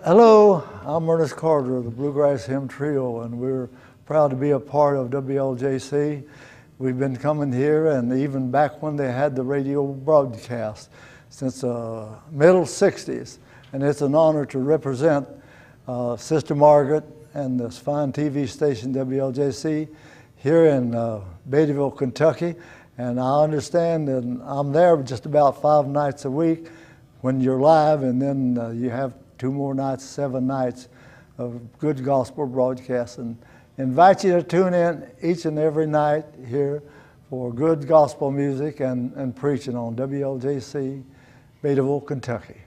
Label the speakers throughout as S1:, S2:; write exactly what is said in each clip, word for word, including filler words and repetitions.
S1: Hello, I'm Ernest Carter of the Bluegrass Hymn Trio, and we're proud to be a part of W L J C. We've been coming here, and even back when they had the radio broadcast, since the uh, middle sixties, and it's an honor to represent uh, Sister Margaret and this fine T V station W L J C here in uh, Beattyville, Kentucky. And I understand that I'm there just about five nights a week when you're live, and then uh, you have two more nights, seven nights of good gospel broadcasts. And invite you to tune in each and every night here for good gospel music and, and preaching on W L J C, Beattyville, Kentucky.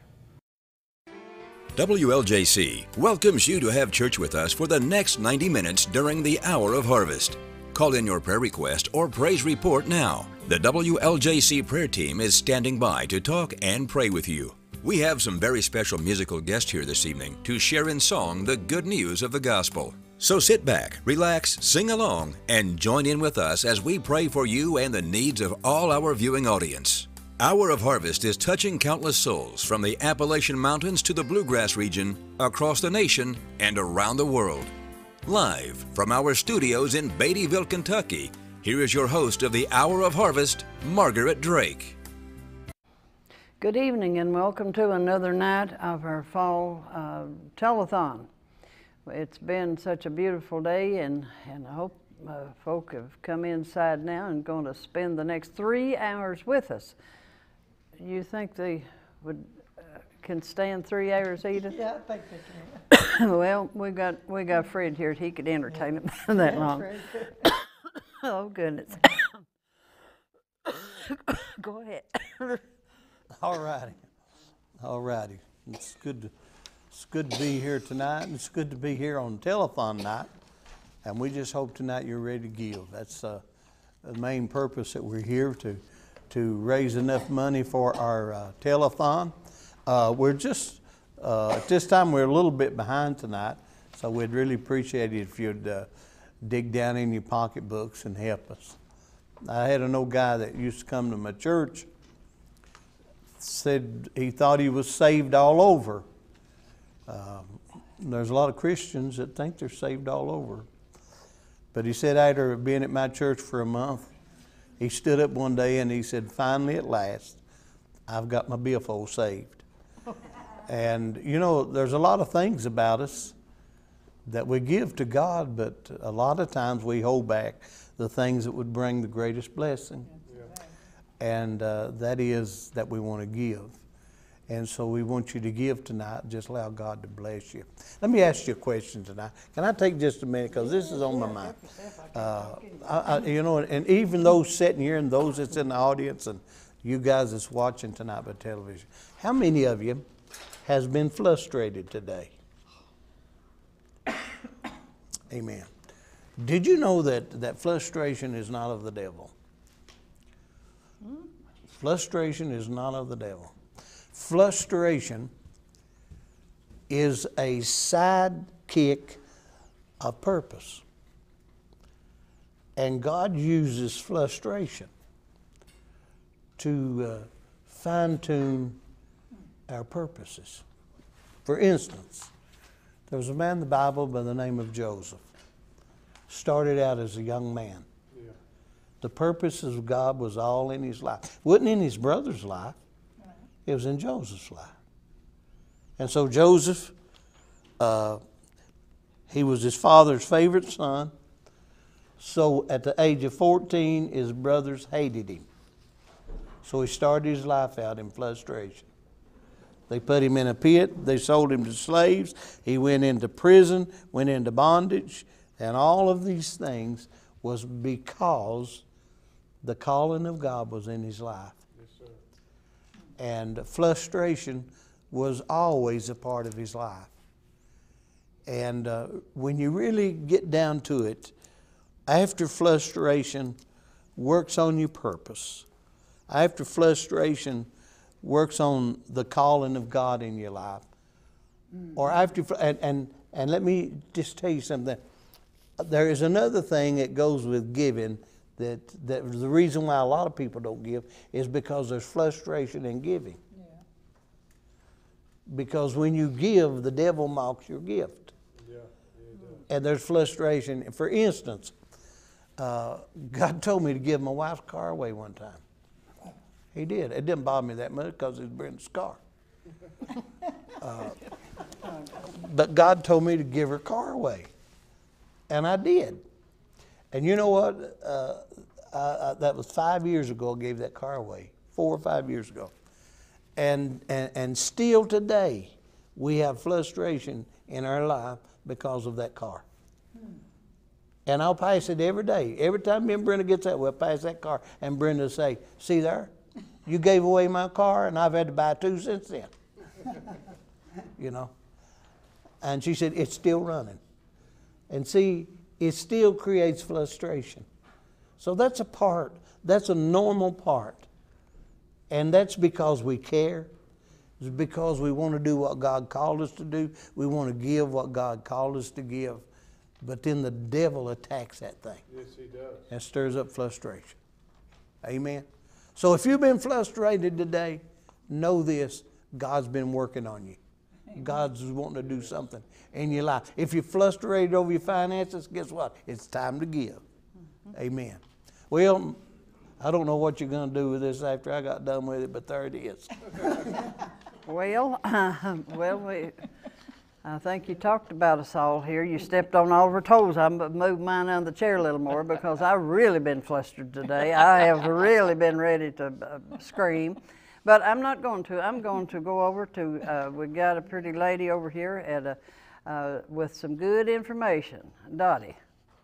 S2: W L J C welcomes you to have church with us for the next ninety minutes during the hour of harvest. Call in your prayer request or praise report now. The W L J C prayer team is standing by to talk and pray with you. We have some very special musical guests here this evening to share in song the good news of the gospel. So sit back, relax, sing along, and join in with us as we pray for you and the needs of all our viewing audience. Hour of Harvest is touching countless souls from the Appalachian Mountains to the Bluegrass region, across the nation, and around the world. Live from our studios in Beattyville, Kentucky, here is your host of the Hour of Harvest, Margaret Drake.
S3: Good evening and welcome to another night of our Fall uh, Telethon. It's been such a beautiful day, and, and I hope uh, folk have come inside now and going to spend the next three hours with us. You think they would uh, can stand three hours, Edith?
S4: Yeah, I think they can.
S3: Well, we got we got Fred here. He could entertain them that long. Oh goodness. Go ahead.
S4: All righty, all righty. It's good to it's good to be here tonight, and it's good to be here on telethon night. And we just hope tonight you're ready to give. That's uh, the main purpose that we're here to to raise enough money for our uh, telethon. Uh, we're just uh, at this time we're a little bit behind tonight, so we'd really appreciate it if you'd uh, dig down in your pocketbooks and help us. I had an old guy that used to come to my church. Said he thought he was saved all over. Um, there's a lot of Christians that think they're saved all over. But he said after being at my church for a month, he stood up one day and he said, finally at last, I've got my billfold saved. And you know, there's a lot of things about us that we give to God, but a lot of times we hold back the things that would bring the greatest blessing. And uh, that is that we want to give. And so we want you to give tonight. Just allow God to bless you. Let me ask you a question tonight. Can I take just a minute? Because this is on my mind. Uh, I, I, you know, and even those sitting here and those that's in the audience and you guys that's watching tonight by television, how many of you has been frustrated today? Amen. Did you know that, that frustration is not of the devil? Frustration is not of the devil. Frustration is a sidekick of purpose. And God uses frustration to uh, fine-tune our purposes. For instance, there was a man in the Bible by the name of Joseph. Started out as a young man. The purposes of God was all in his life. It wasn't in his brother's life. It was in Joseph's life. And so Joseph, uh, he was his father's favorite son. So at the age of fourteen, his brothers hated him. So he started his life out in frustration. They put him in a pit. They sold him to slaves. He went into prison, went into bondage. And all of these things was because the calling of God was in his life. Yes, sir. And frustration was always a part of his life. And uh, when you really get down to it, after frustration works on your purpose, after frustration works on the calling of God in your life, mm. or after, and, and, and let me just tell you something. There is another thing that goes with giving that, that the reason why a lot of people don't give is because there's frustration in giving. Yeah. Because when you give, the devil mocks your gift. Yeah, and there's frustration. For instance, uh, God told me to give my wife's car away one time. He did. It didn't bother me that much because it's Brenda's car. Uh, but God told me to give her car away. And I did. And you know what? Uh, I, I, that was five years ago I gave that car away. Four or five years ago. And, and, and still today, we have frustration in our life because of that car. Hmm. And I'll pass it every day. Every time me and Brenda gets out, we'll pass that car. And Brenda will say, see there? You gave away my car, and I've had to buy two since then. You know? And she said, it's still running. And see, it still creates frustration. So that's a part, that's a normal part. And that's because we care. It's because we want to do what God called us to do. We want to give what God called us to give. But then the devil attacks that thing.
S5: Yes, he does.
S4: And stirs up frustration. Amen. So if you've been frustrated today, know this, God's been working on you. God's wanting to do something in your life. If you're frustrated over your finances, guess what? It's time to give. Mm-hmm. Amen. Well, I don't know what you're going to do with this after I got done with it, but there it is.
S3: Well, uh, well, we, I think you talked about us all here. You stepped on all of our toes. I moved mine under the chair a little more because I've really been flustered today. I have really been ready to uh, scream. But I'm not going to. I'm going to go over to, uh, we got a pretty lady over here at a, uh, with some good information. Dottie.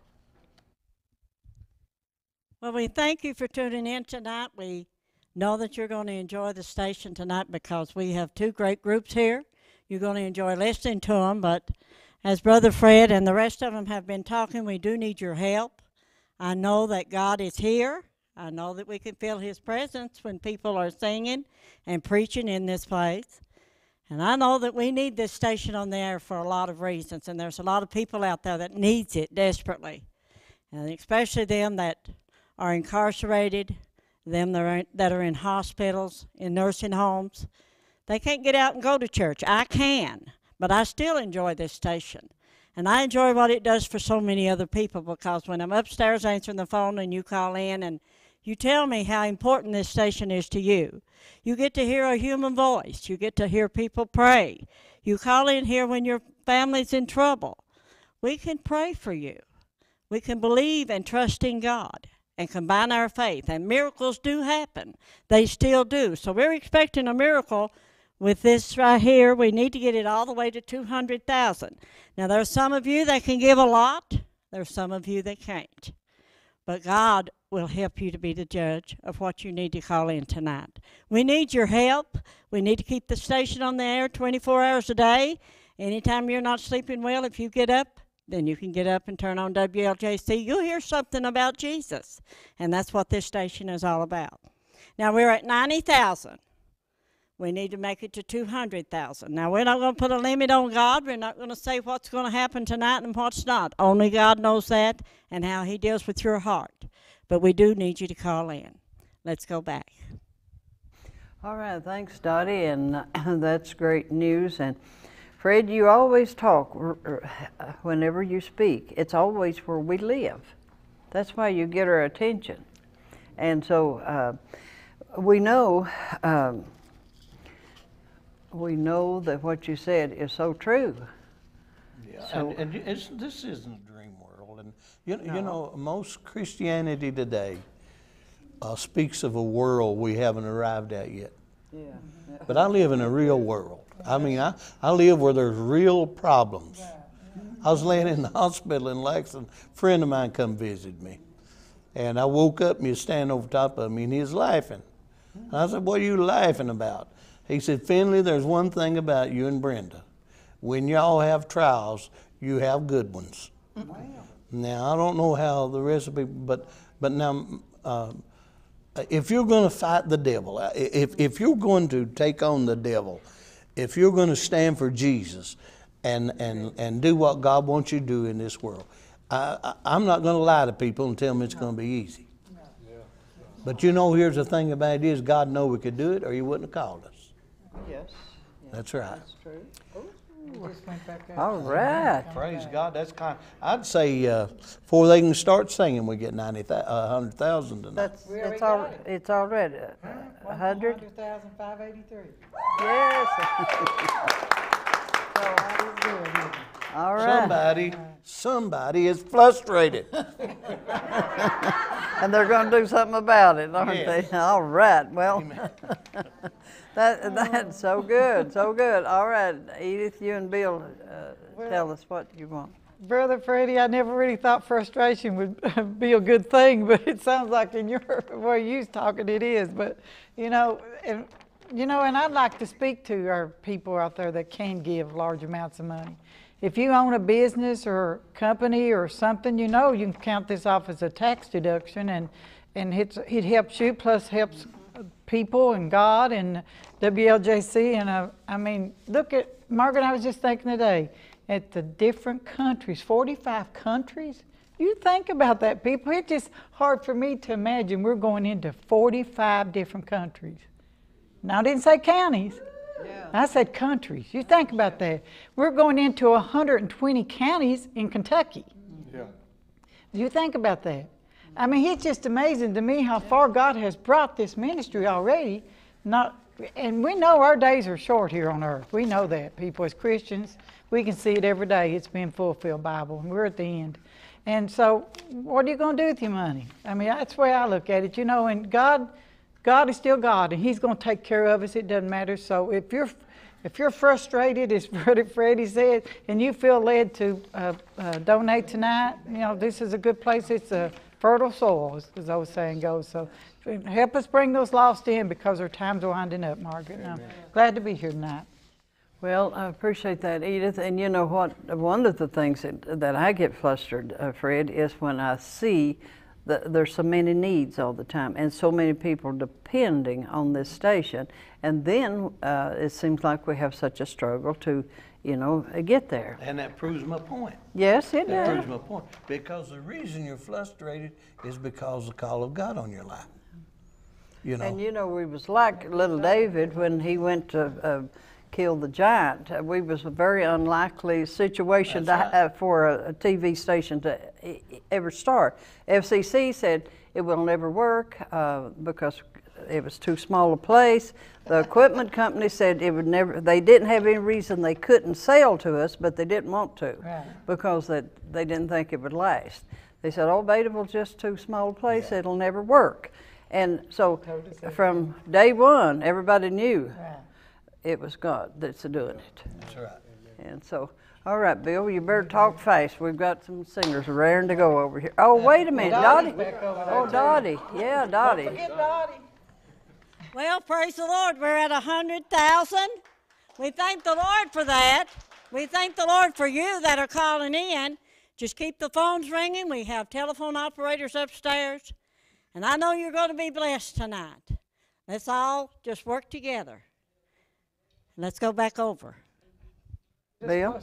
S6: Well, we thank you for tuning in tonight. We know that you're going to enjoy the station tonight because we have two great groups here. You're going to enjoy listening to them, but as Brother Fred and the rest of them have been talking, we do need your help. I know that God is here. I know that we can feel His presence when people are singing and preaching in this place. And I know that we need this station on the air for a lot of reasons, and there's a lot of people out there that needs it desperately, and especially them that are incarcerated, them that are, that are in hospitals, in nursing homes. They can't get out and go to church. I can, but I still enjoy this station. And I enjoy what it does for so many other people, because when I'm upstairs answering the phone and you call in and you tell me how important this station is to you, you get to hear a human voice. You get to hear people pray. You call in here when your family's in trouble. We can pray for you. We can believe and trust in God and combine our faith. And miracles do happen. They still do. So we're expecting a miracle with this right here. We need to get it all the way to two hundred thousand. Now, there's some of you that can give a lot. There's some of you that can't. But God will help you to be the judge of what you need to call in tonight. We need your help. We need to keep the station on the air twenty-four hours a day. Anytime you're not sleeping well, if you get up, then you can get up and turn on W L J C. You'll hear something about Jesus. And that's what this station is all about. Now, we're at ninety thousand. We need to make it to two hundred thousand. Now, we're not going to put a limit on God. We're not going to say what's going to happen tonight and what's not. Only God knows that and how He deals with your heart. But we do need you to call in. Let's go back.
S3: All right, thanks, Dottie, and uh, that's great news. And Fred, you always talk, whenever you speak, it's always where we live. That's why you get our attention. And so uh, we know, um, we know that what you said is so true.
S4: Yeah,
S3: so,
S4: and, and it's, this isn't a dream world. And you,
S3: no.
S4: you know, most Christianity today uh, speaks of a world we haven't arrived at yet.
S3: Yeah.
S4: But I live in a real world. I mean, I, I live where there's real problems. I was laying in the hospital in Lexington. A friend of mine come visit me. And I woke up and he was standing over top of me and he was laughing. And I said, what are you laughing about? He said, Finley, there's one thing about you and Brenda. When y'all have trials, you have good ones. Wow. Now, I don't know how the rest of people, but, but now, uh, if you're going to fight the devil, if, if you're going to take on the devil, if you're going to stand for Jesus and, and, and do what God wants you to do in this world, I, I, I'm not going to lie to people and tell them it's going to be easy. No. But you know, here's the thing about it is God knew we could do it or He wouldn't have called us.
S3: Yes.
S4: That's right.
S3: That's true.
S5: We just went back there.
S3: All right.
S4: Praise God. That's kind. I'd say uh, before they can start singing, we get ninety, a hundred thousand tonight.
S3: That's,
S5: We already
S3: it's, al
S5: got it.
S3: it's already a
S5: One
S3: hundred.
S5: hundred thousand five eighty-three.
S3: Yes. All right.
S4: Somebody, somebody is frustrated.
S3: And they're going to do something about it, aren't
S4: Yes.
S3: they? All right. Well, that that's so good, so good. All right, Edith, you and Bill, uh, tell us what you want.
S5: Brother Freddie, I never really thought frustration would be a good thing, but it sounds like in your way you was talking it is. But you know, and you know, and I'd like to speak to our people out there that can give large amounts of money. If you own a business or company or something, you know, you can count this off as a tax deduction, and and it's, it helps you, plus helps people and God and W L J C. And uh, I mean, look at Margaret. I was just thinking today at the different countries, forty-five countries. You think about that, people. It's just hard for me to imagine we're going into forty-five different countries. Now, I didn't say counties. Yeah. I said countries. You think about that. We're going into one hundred twenty counties in Kentucky. Yeah. You think about that. I mean, it's just amazing to me how far God has brought this ministry already. Not, and we know our days are short here on earth. We know that, people. As Christians, we can see it every day. It's been fulfilled, Bible, and we're at the end. And so, what are you going to do with your money? I mean, that's the way I look at it. You know, and God... God is still God, and He's going to take care of us. It doesn't matter. So if you're, if you're frustrated, as Brother Freddie said, and you feel led to uh, uh, donate tonight, you know, this is a good place. It's a fertile soil, as the old saying goes. So help us bring those lost in, because our time's winding up, Margaret. And I'm glad to be here tonight.
S3: Well, I appreciate that, Edith. And you know what? One of the things that, that I get flustered, uh, Fred, is when I see that there's so many needs all the time and so many people depending on this station. And then uh, it seems like we have such a struggle to, you know, get there.
S4: And that proves my point.
S3: Yes, it
S4: That
S3: does.
S4: proves my point. Because the reason you're frustrated is because of the call of God on your life. You know.
S3: And you know, we was like little David when he went to uh, kill the giant. Uh, we was a very unlikely situation to,
S4: That's right.
S3: uh, for a, a T V station to e ever start. F C C said it will never work uh, because it was too small a place. The equipment company said it would never. They didn't have any reason they couldn't sell to us, but they didn't want to
S5: Right.
S3: because that they didn't think it would last. They said, "Oh, Bettyville's just too small a place;
S4: Yeah.
S3: it'll never work." And so,
S5: Totally said
S3: from day one, everybody knew
S5: Right.
S3: it was God that's doing it.
S4: That's right.
S3: And so, all right, Bill, you better talk fast. We've got some singers raring to go over here. Oh, wait a minute, Dottie. Oh, Dottie. Yeah, Dottie.
S6: Well, praise the Lord, we're at one hundred thousand. We thank the Lord for that. We thank the Lord for you that are calling in. Just keep the phones ringing. We have telephone operators upstairs. And I know you're going to be blessed tonight. Let's all just work together. Let's go back over.
S3: Bill?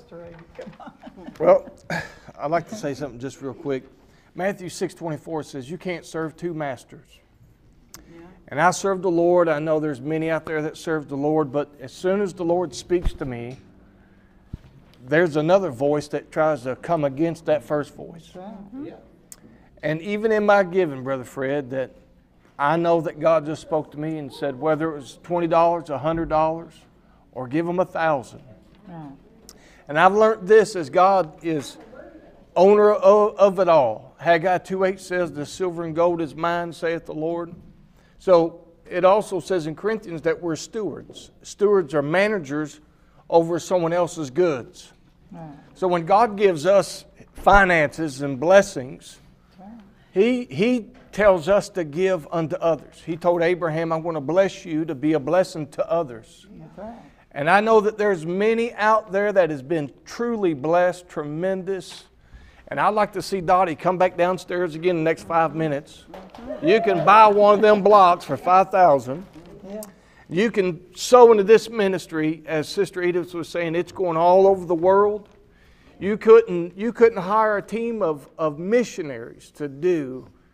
S7: Well, I'd like to say something just real quick. Matthew six twenty-four says you can't serve two masters. Yeah. And I serve the Lord. I know there's many out there that serve the Lord, but as soon as the Lord speaks to me, there's another voice that tries to come against that first voice.
S5: Mm-hmm.
S7: Yeah. And even in my giving, Brother Fred, that I know that God just spoke to me and said whether it was twenty dollars, one hundred dollars, or give them a thousand.
S5: Right.
S7: And I've learned this as God is owner of, of it all. Haggai two eight says, the silver and gold is mine, saith the Lord. So it also says in Corinthians that we're stewards. Stewards are managers over someone else's goods.
S5: Right.
S7: So when God gives us finances and blessings, He, he tells us to give unto others. He told Abraham, I'm going to bless you to be a blessing to others.
S5: That's right.
S7: And I know that there's many out there that has been truly blessed, tremendous. And I'd like to see Dottie come back downstairs again in the next five minutes. You can buy one of them blocks for five thousand dollars.
S5: Yeah.
S7: You can sow into this ministry, as Sister Edith was saying, it's going all over the world. You couldn't, you couldn't hire a team of, of missionaries to do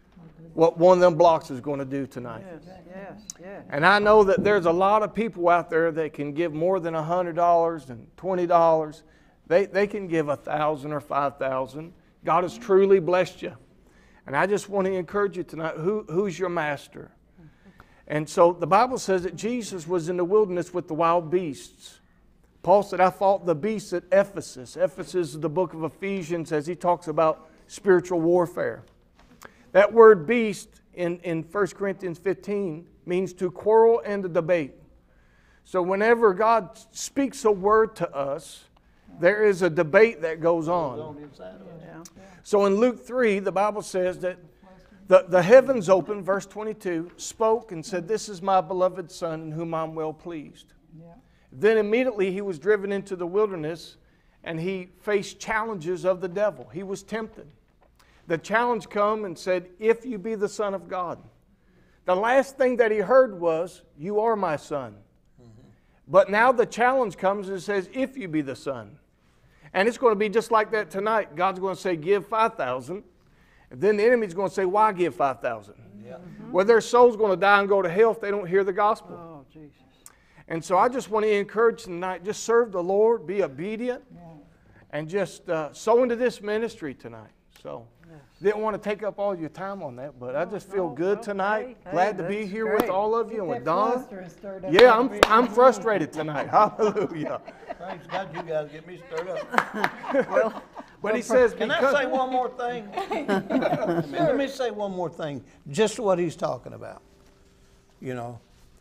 S7: what one of them blocks is going to do tonight.
S3: Yes, yes, yes.
S7: And I know that there's a lot of people out there that can give more than one hundred dollars and twenty dollars. They, they can give one thousand dollars or five thousand dollars. God has truly blessed you. And I just want to encourage you tonight, who, who's your master? And so the Bible says that Jesus was in the wilderness with the wild beasts. Paul said, I fought the beasts at Ephesus. Ephesus is the book of Ephesians as he talks about spiritual warfare. That word beast in, in First Corinthians fifteen means to quarrel and to debate. So whenever God speaks a word to us, there is a debate that goes on. So in Luke three, the Bible says that the, the heavens opened, verse twenty-two, spoke and said, this is my beloved Son in whom I'm well pleased. Yeah. Then immediately he was driven into the wilderness and he faced challenges of the devil. He was tempted. The challenge come and said, if you be the Son of God. The last thing that he heard was, you are my Son. Mm-hmm. But now the challenge comes and says, if you be the Son. And it's going to be just like that tonight. God's going to say, give five thousand. And then the enemy's going to say, why give five thousand? Yeah. Mm-hmm. Well, their soul's going to die and go to hell if they don't hear the gospel. Oh, Jesus. And so I just want to encourage tonight, just serve the Lord, be obedient, yeah. and just uh, sow into this ministry tonight. So yes. didn't want to take up all your time on that, but no, I just feel no, good tonight. Hey, Glad to be here great. with all of you and with Don. Yeah, I'm, I'm frustrated tonight. Hallelujah.
S4: Praise God, you guys get me stirred up.
S7: well, but he says,
S4: can I say one more thing? Let me say one more thing. Just what he's talking about. You know,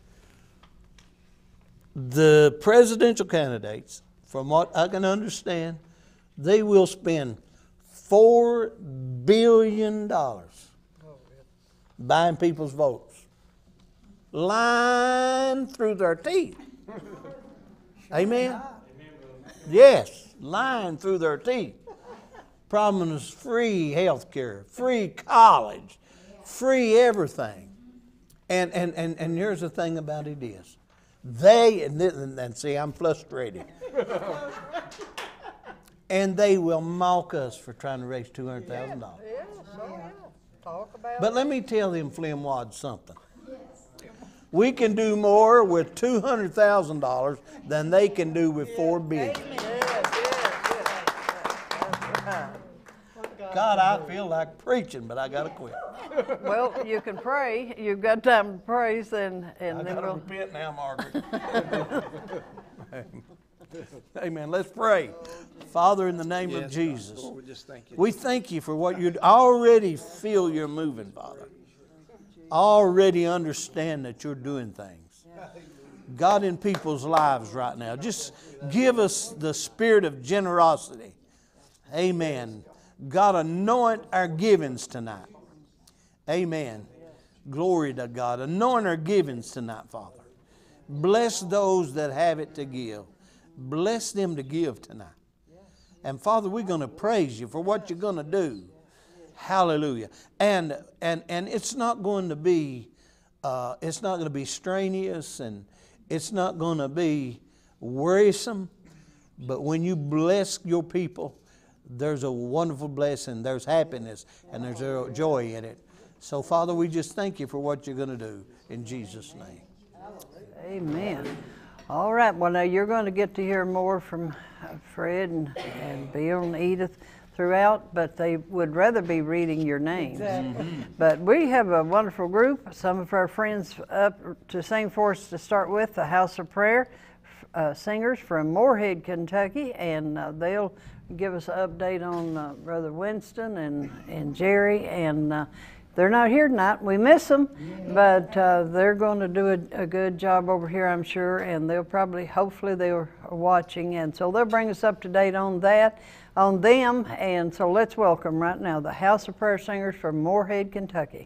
S4: the presidential candidates, from what I can understand, they will spend four billion dollars buying people's votes. Lying through their teeth. Amen? Yes, lying through their teeth. Problem is free health care, free college, free everything. And, and, and, and here's the thing about it is, they, and, and see, I'm frustrated. And they will mock us for trying to raise two hundred thousand dollars.
S3: Yeah, so yeah. Talk about
S4: But let me tell them flimwads something. We can do more with two hundred thousand dollars than they can do with four billion dollars. God, I feel like preaching, but I got to quit.
S3: Well, you can pray. You've got time to praise, and, and
S4: I
S3: then
S4: got to
S3: we'll...
S4: repent now, Margaret. Amen. Let's pray. Father, in the name yes, of Jesus, Lord, we, just thank you. we thank you for what you already feel you're moving, Father. Already understand that you're doing things. God, in people's lives right now, just give us the spirit of generosity. Amen. God, anoint our givings tonight. Amen. Glory to God. Anoint our givings tonight, Father. Bless those that have it to give. Bless them to give tonight. And Father, we're going to praise you for what you're going to do. Hallelujah. And and and it's not going to be uh, it's not going to be strenuous, and it's not going to be worrisome. But when you bless your people, there's a wonderful blessing, there's happiness, and there's a joy in it. So, Father, we just thank you for what you're going to do in Jesus' name.
S3: Amen. All right, well, now you're going to get to hear more from Fred and, and Bill and Edith throughout, but they would rather be reading your names. Exactly. Mm-hmm. But we have a wonderful group, some of our friends up to sing for us to start with, the House of Prayer uh, singers from Moorhead, Kentucky, and uh, they'll give us an update on uh, Brother Winston and, and Jerry, and uh, they're not here tonight. We miss them, but uh, they're going to do a, a good job over here, I'm sure, and they'll probably, hopefully they're watching, and so they'll bring us up to date on that, on them, and so let's welcome right now the House of Prayer Singers from Moorhead, Kentucky.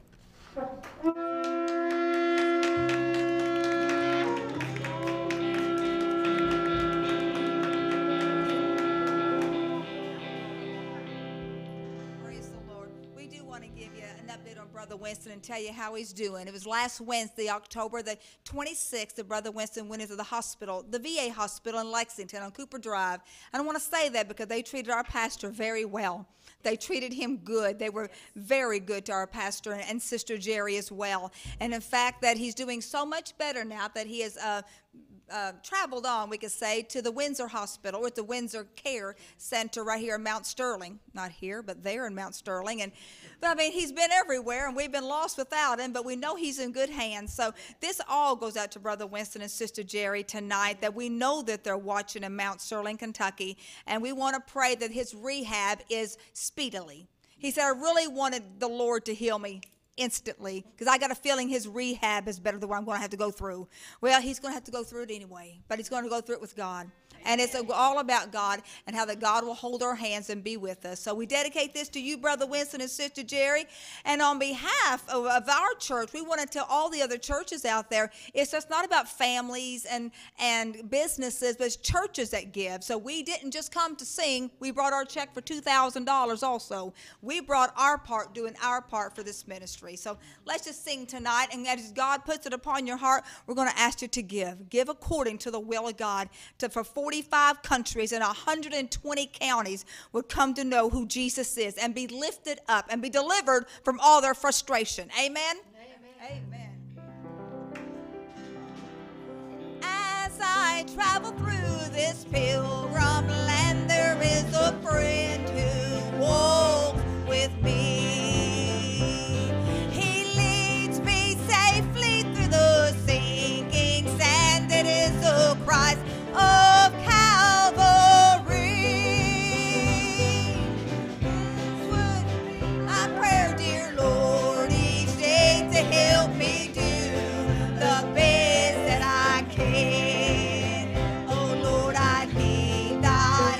S8: Praise the Lord. We do want to give you an an update on Brother Winston and tell you how he's doing. It was last Wednesday, October the twenty-sixth, that Brother Winston went into the hospital, the V A hospital in Lexington on Cooper Drive. I don't want to say that because they treated our pastor very well. They treated him good. They were very good to our pastor and, and Sister Jerry as well. And in fact, that he's doing so much better now that he has uh, uh, traveled on, we could say, to the Windsor Hospital, or at the Windsor Care Center right here in Mount Sterling. Not here, but there in Mount Sterling. And but I mean, he's been everywhere, and we've been lost without him, but we know he's in good hands. So this all goes out to Brother Winston and Sister Jerry tonight, that we know that they're watching in Mount Sterling, Kentucky, and we want to pray that his rehab is speedily. He said, I really wanted the Lord to heal me instantly, because I got a feeling his rehab is better than what I'm going to have to go through. Well, he's going to have to go through it anyway, but he's going to go through it with God. And it's all about God and how that God will hold our hands and be with us. So we dedicate this to you, Brother Winston and Sister Jerry. And on behalf of, of our church, we want to tell all the other churches out there, it's just not about families and, and businesses, but it's churches that give. So we didn't just come to sing. We brought our check for two thousand dollars also. We brought our part, doing our part for this ministry. So let's just sing tonight. And as God puts it upon your heart, we're going to ask you to give. Give according to the will of God. To, for forty-five countries and one hundred twenty counties would come to know who Jesus is and be lifted up and be delivered from all their frustration. Amen? Amen. Amen. As I travel through this pilgrim land, there is a friend who walks with me. He leads me safely through the sinking sand. It is the Christ of Calvary. My prayer, dear Lord, each day to help me do the best that I can. Oh Lord, I need thy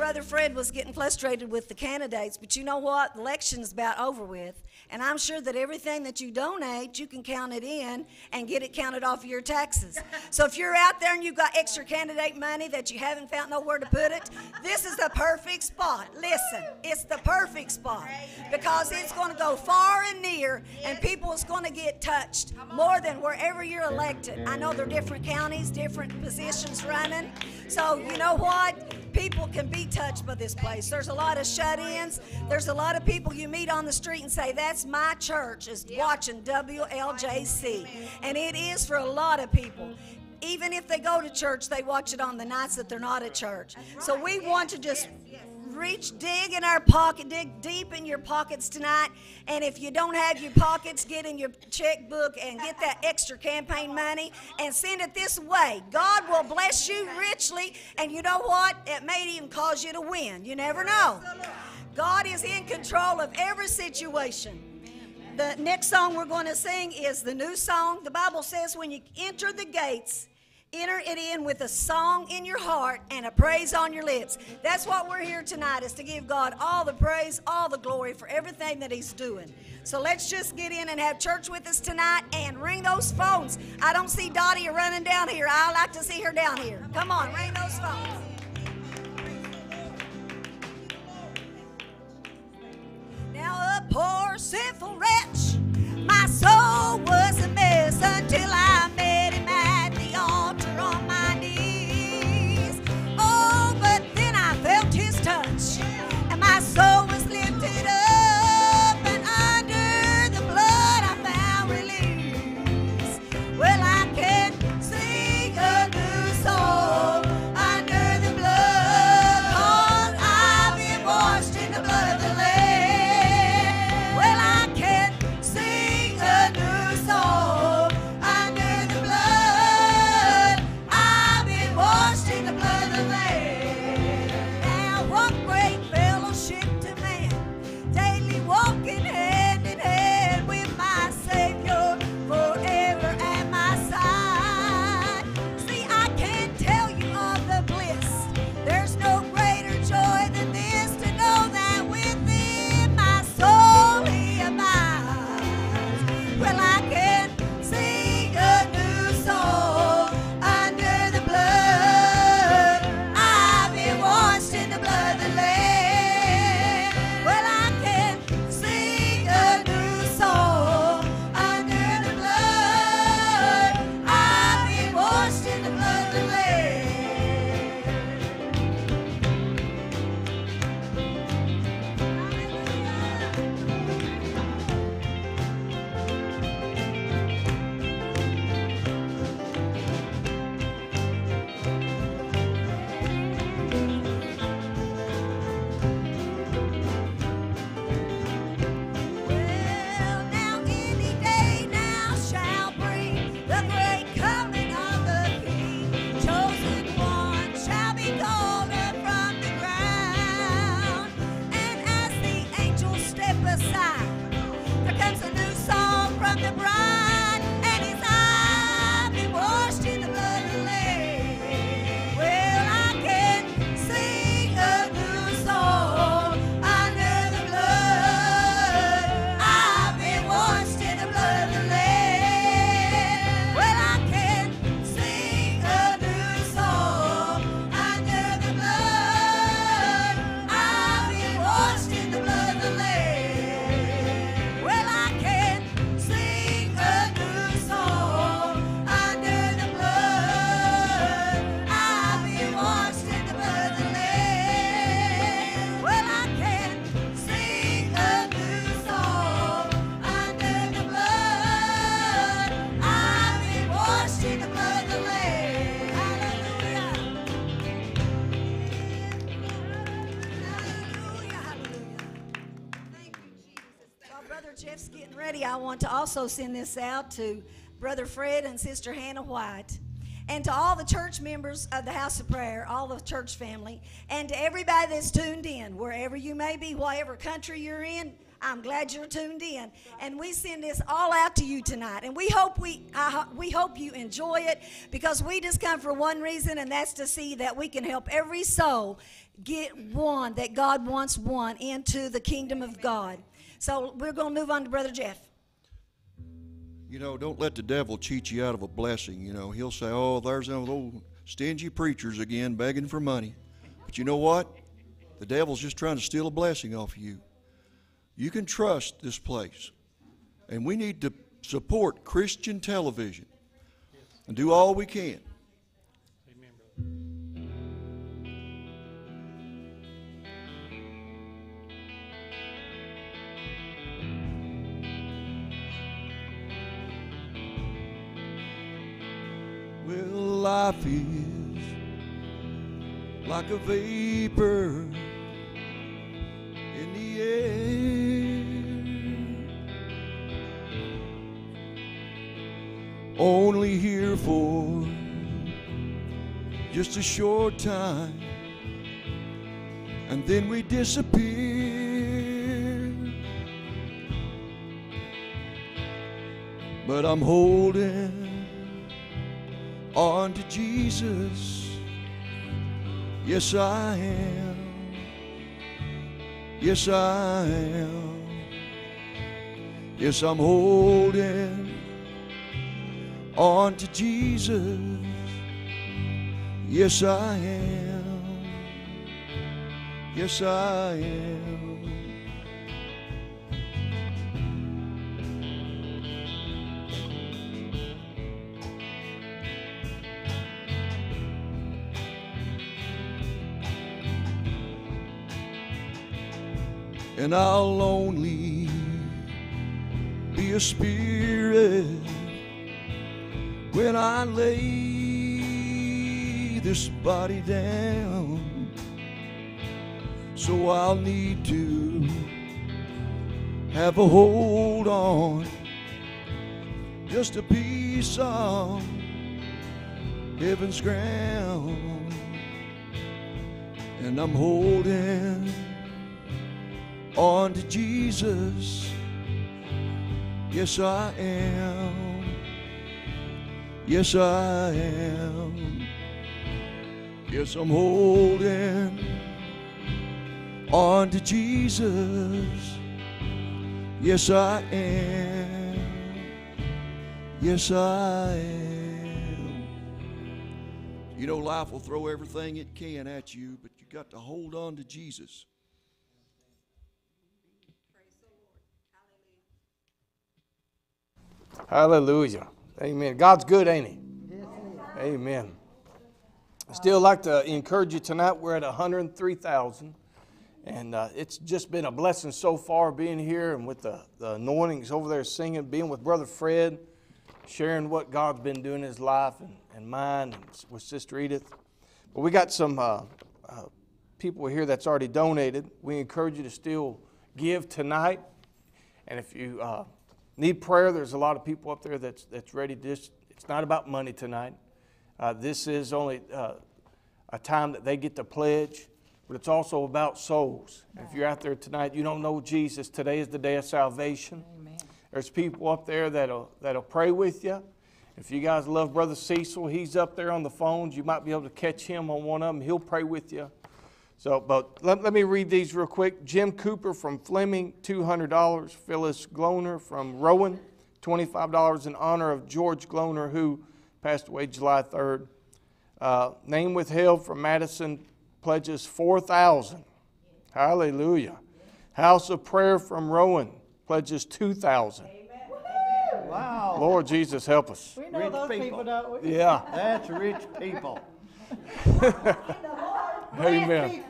S9: Brother Fred was getting frustrated with the candidates, but you know what? The election's about over with. And I'm sure that everything that you donate, you can count it in and get it counted off of your taxes. So if you're out there and you've got extra candidate money that you haven't found nowhere to put it, this is the perfect spot. Listen, it's the perfect spot because it's going to go far and near, and people is going to get touched more than wherever you're elected. I know there are different counties, different positions running. So you know what? People can be touched by this place. There's a lot of shut-ins. There's a lot of people you meet on the street and say, that's my church, is watching W L J C. And it is for a lot of people. Even if they go to church, they watch it on the nights that they're not at church. So we want to just reach, dig in our pocket, dig deep in your pockets tonight. And if you don't have your pockets, get in your checkbook and get that extra campaign money and send it this way. God will bless you richly. And you know what? It may even cause you to win. You never know. God is in control of every situation. The next song we're going to sing is the new song. The Bible says when you enter the gates, enter it in with a song in your heart and a praise on your lips. That's what we're here tonight, is to give God all the praise, all the glory for everything that He's doing. So let's just get in and have church with us tonight and ring those phones. I don't see Dottie running down here. I like to see her down here. Come on, ring those phones. Now a poor sinful wretch, my soul was a mess until I met Him at the altar on my knees. Oh, but then I felt His touch, and my soul was lifted up, and under the blood I found release. Well, I can sing a new song under the blood, 'cause I've been washed in the blood of the Lamb. Jeff's getting ready, I want to also send this out to Brother Fred and Sister Hannah White, and to all the church members of the House of Prayer, all the church family, and to everybody that's tuned in, wherever you may be, whatever country you're in. I'm glad you're tuned in. And we send this all out to you tonight. And we hope we, I, ho- we hope you enjoy it, because we just come for one reason, and that's to see that we can help every soul get one, that God wants one, into the kingdom of God. So we're going to move on to Brother Jeff.
S10: You know, don't let the devil cheat you out of a blessing. You know, he'll say, oh, there's those old stingy preachers again begging for money. But you know what? The devil's just trying to steal a blessing off of you. You can trust this place. And we need to support Christian television and do all we can. Well, life is like a vapor in the air, only here for just a short time, and then we disappear. But I'm holding on to Jesus, yes I am, yes I am, yes I'm holding on to Jesus, yes I am, yes I am. And I'll only be a spirit when I lay this body down. So I'll need to have a hold on just a piece of heaven's ground. And I'm holding on to Jesus, yes I am, yes I am, yes I'm holding on to Jesus, yes I am, yes I am. You know, life will throw everything it can at you, but you got to hold on to Jesus.
S7: Hallelujah. Amen. God's good, ain't He? Yes, amen. I still like to encourage you tonight. We're at one hundred three thousand. And uh, it's just been a blessing so far being here and with the, the anointings over there singing, being with Brother Fred, sharing what God's been doing in his life and, and mine and with Sister Edith. But we got some uh, uh, people here that's already donated. We encourage you to still give tonight. And if you uh, need prayer, there's a lot of people up there that's, that's ready to just, it's not about money tonight. Uh, this is only uh, a time that they get to pledge, but it's also about souls. If you're out there tonight, you don't know Jesus, today is the day of salvation. Amen. There's people up there that'll, that'll pray with you. If you guys love Brother Cecil, he's up there on the phones. You might be able to catch him on one of them. He'll pray with you. So, but let, let me read these real quick. Jim Cooper from Fleming, two hundred dollars. Phyllis Gloner from Rowan, twenty-five dollars in honor of George Gloner, who passed away July third. Uh, name withheld from Madison pledges four thousand dollars. Hallelujah. House of Prayer from Rowan pledges two thousand dollars.
S11: Wow.
S7: Lord Jesus, help us.
S5: We know
S11: Rich
S5: those people,
S11: people.
S5: don't we?
S7: Yeah.
S11: That's rich people.
S7: Amen.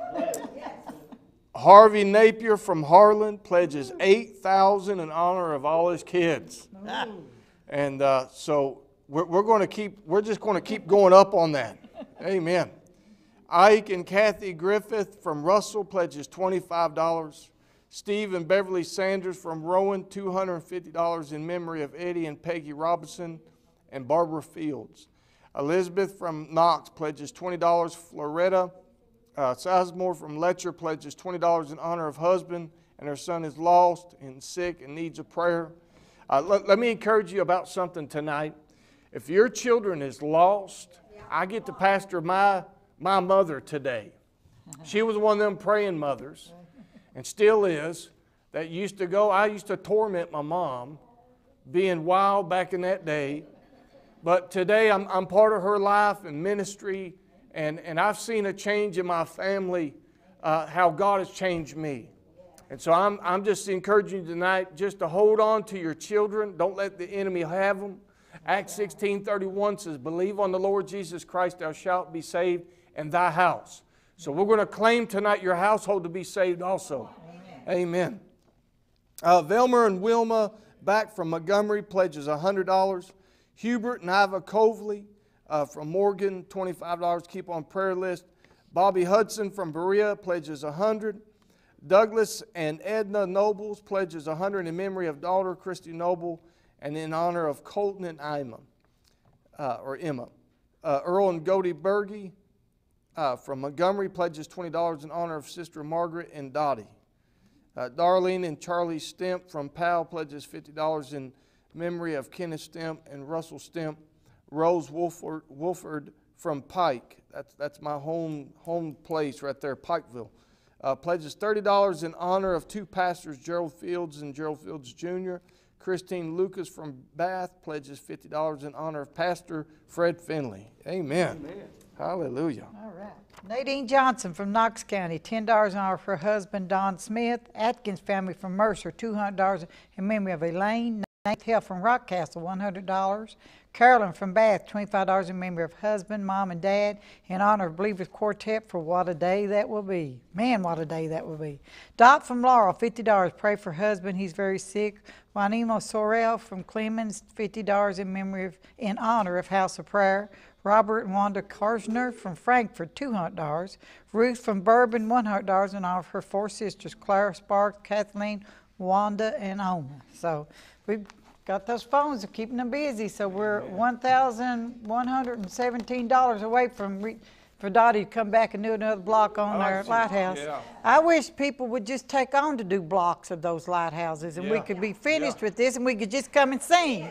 S7: Harvey Napier from Harlan pledges eight thousand dollars in honor of all his kids. And uh, so we're, we're going to keep, we're just going to keep going up on that. Amen. Ike and Kathy Griffith from Russell pledges twenty-five dollars. Steve and Beverly Sanders from Rowan, two hundred fifty dollars in memory of Eddie and Peggy Robinson and Barbara Fields. Elizabeth from Knox pledges twenty dollars. Floretta uh, Sizemore from Letcher pledges twenty dollars in honor of husband and her son is lost and sick and needs a prayer. Uh, let, let me encourage you about something tonight. If your children is lost, I get to pastor my, my mother today. She was one of them praying mothers, and still is, that used to go, I used to torment my mom, being wild back in that day. But today I'm, I'm part of her life and ministry, and, and I've seen a change in my family, uh, how God has changed me. And so I'm, I'm just encouraging you tonight just to hold on to your children. Don't let the enemy have them. Acts sixteen thirty-one says, believe on the Lord Jesus Christ, thou shalt be saved, and thy house. So we're going to claim tonight your household to be saved also. Amen. Amen. Uh, Velmer and Wilma back from Montgomery pledges one hundred dollars. Hubert and Iva Coveley uh, from Morgan, twenty-five dollars. Keep on prayer list. Bobby Hudson from Berea pledges one hundred dollars. Douglas and Edna Nobles pledges one hundred dollars in memory of daughter Christy Noble and in honor of Colton and Emma, uh, or Emma. Uh, Earl and Godey Berge uh, from Montgomery pledges twenty dollars in honor of Sister Margaret and Dottie. Uh, Darlene and Charlie Stemp from Powell pledges fifty dollars in memory of Kenneth Stemp and Russell Stemp. Rose Wolford, Wolford from Pike, that's, that's my home, home place right there, Pikeville, uh, pledges thirty dollars in honor of two pastors, Gerald Fields and Gerald Fields Junior Christine Lucas from Bath pledges fifty dollars in honor of Pastor Fred Finley. Amen. Amen. Hallelujah.
S5: All right. Nadine Johnson from Knox County, ten dollars in honor of her husband, Don Smith. Atkins family from Mercer, two hundred dollars in memory of Elaine. Nate Hill from Rockcastle, one hundred dollars. Carolyn from Bath, twenty-five dollars in memory of husband, mom, and dad, in honor of Believers Quartet for what a day that will be. Man, what a day that will be. Dot from Laurel, fifty dollars. Pray for husband, he's very sick. Juanimo Sorrell from Clemens, fifty dollars in memory of, in honor of House of Prayer. Robert and Wanda Karsner from Frankfurt, two hundred dollars. Ruth from Bourbon, one hundred dollars in honor of her four sisters, Clara Sparks, Kathleen, Wanda, and Oma. So we've got those phones, are keeping them busy. So we're one thousand one hundred seventeen dollars away from re for Dottie to come back and do another block on their lighthouse. Yeah. I wish people would just take on to do blocks of those lighthouses, and yeah. we could be finished yeah. with this, and we could just come and sing.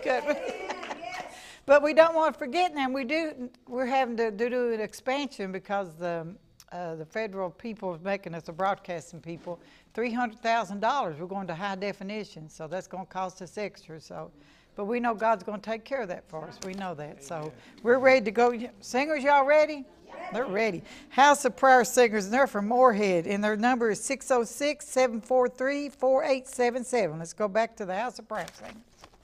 S5: But we don't want to forget now. We do. We're having to do an expansion because the uh, the federal people is making us, the broadcasting people, three hundred thousand dollars. We're going to high definition, so that's going to cost us extra. So, but we know God's going to take care of that for us. We know that. So we're ready to go. Singers, y'all ready? They're ready. House of Prayer singers, and they're from Moorhead, and their number is six oh six, seven four three, four eight seven seven. Let's go back to the House of Prayer singers.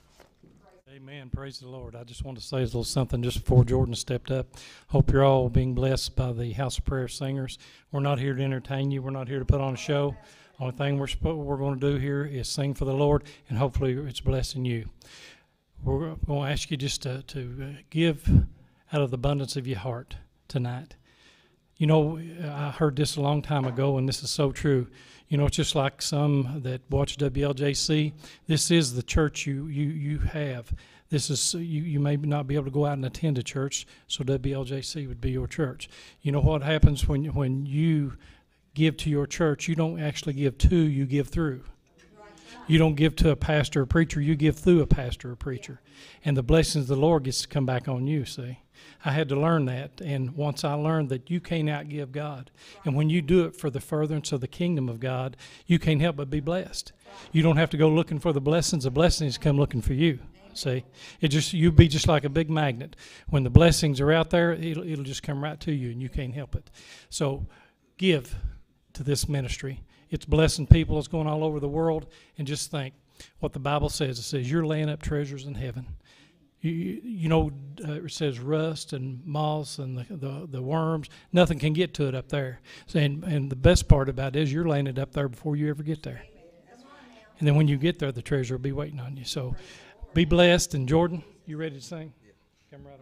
S12: Amen. Praise the Lord. I just want to say a little something just before Jordan stepped up. Hope you're all being blessed by the House of Prayer singers. We're not here to entertain you. We're not here to put on a show. Only thing we're, we're going to do here is sing for the Lord, and hopefully it's blessing you. We're going to ask you just to, to give out of the abundance of your heart tonight. You know, I heard this a long time ago, and this is so true. You know, it's just like some that watch W L J C. This is the church you you you have. This is you. You may not be able to go out and attend a church, so W L J C would be your church. You know what happens when when you give to your church? You don't actually give to. You give through. You don't give to a pastor or preacher. You give through a pastor or preacher, and the blessings of the Lord gets to come back on you. See. I had to learn that, and once I learned that you can't outgive God, and when you do it for the furtherance of the kingdom of God, you can't help but be blessed. You don't have to go looking for the blessings. The blessings come looking for you. See, it just you be just like a big magnet. When the blessings are out there, it'll, it'll just come right to you, and you can't help it. So give to this ministry. It's blessing people. It's going all over the world, and just think what the Bible says. It says you're laying up treasures in heaven. You, you know, uh, it says rust and moths and the, the the worms. Nothing can get to it up there. So, and, and the best part about it is you're laying it up there before you ever get there. And then when you get there, the treasure will be waiting on you. So be blessed. And Jordan, you ready to sing? Come right on.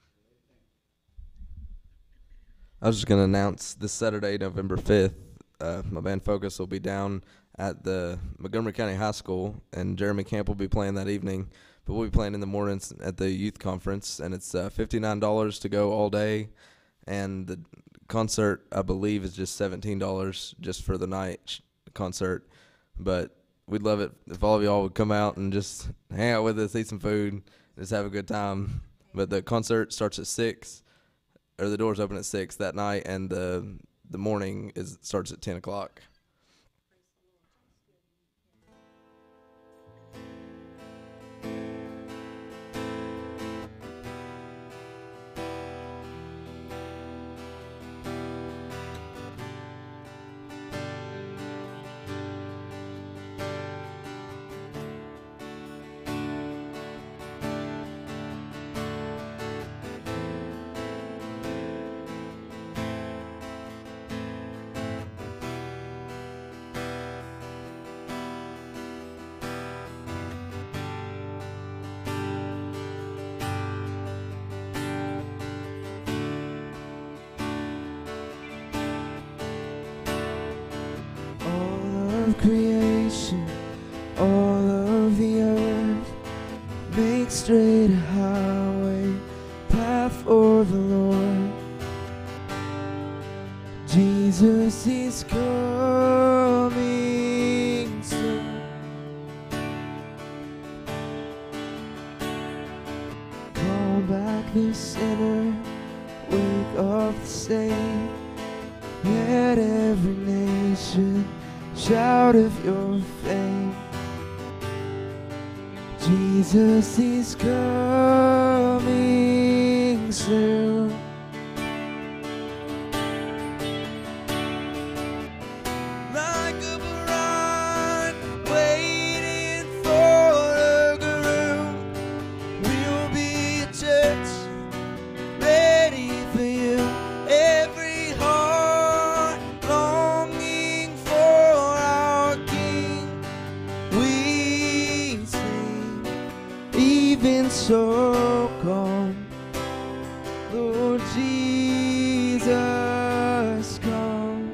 S13: I was just going to announce this Saturday, November fifth, uh, my band Focus will be down at the Montgomery County High School, and Jeremy Camp will be playing that evening. But we'll be playing in the mornings at the youth conference, and it's uh, fifty-nine dollars to go all day, and the concert, I believe, is just seventeen dollars just for the night concert. But we'd love it if all of y'all would come out and just hang out with us, eat some food, just have a good time. But the concert starts at six, or the doors open at six that night, and the the morning is starts at ten o'clock.
S14: Creation, all of the earth, make straight a highway, path for the Lord. Jesus is coming soon. Call back the sinner, wake up the saint, let every nation shout of your fame. Jesus is coming soon. Like a bride waiting for a groom, we'll be a church ready for you. Every heart longing for our King, we sing. Even so, come, Lord Jesus, come.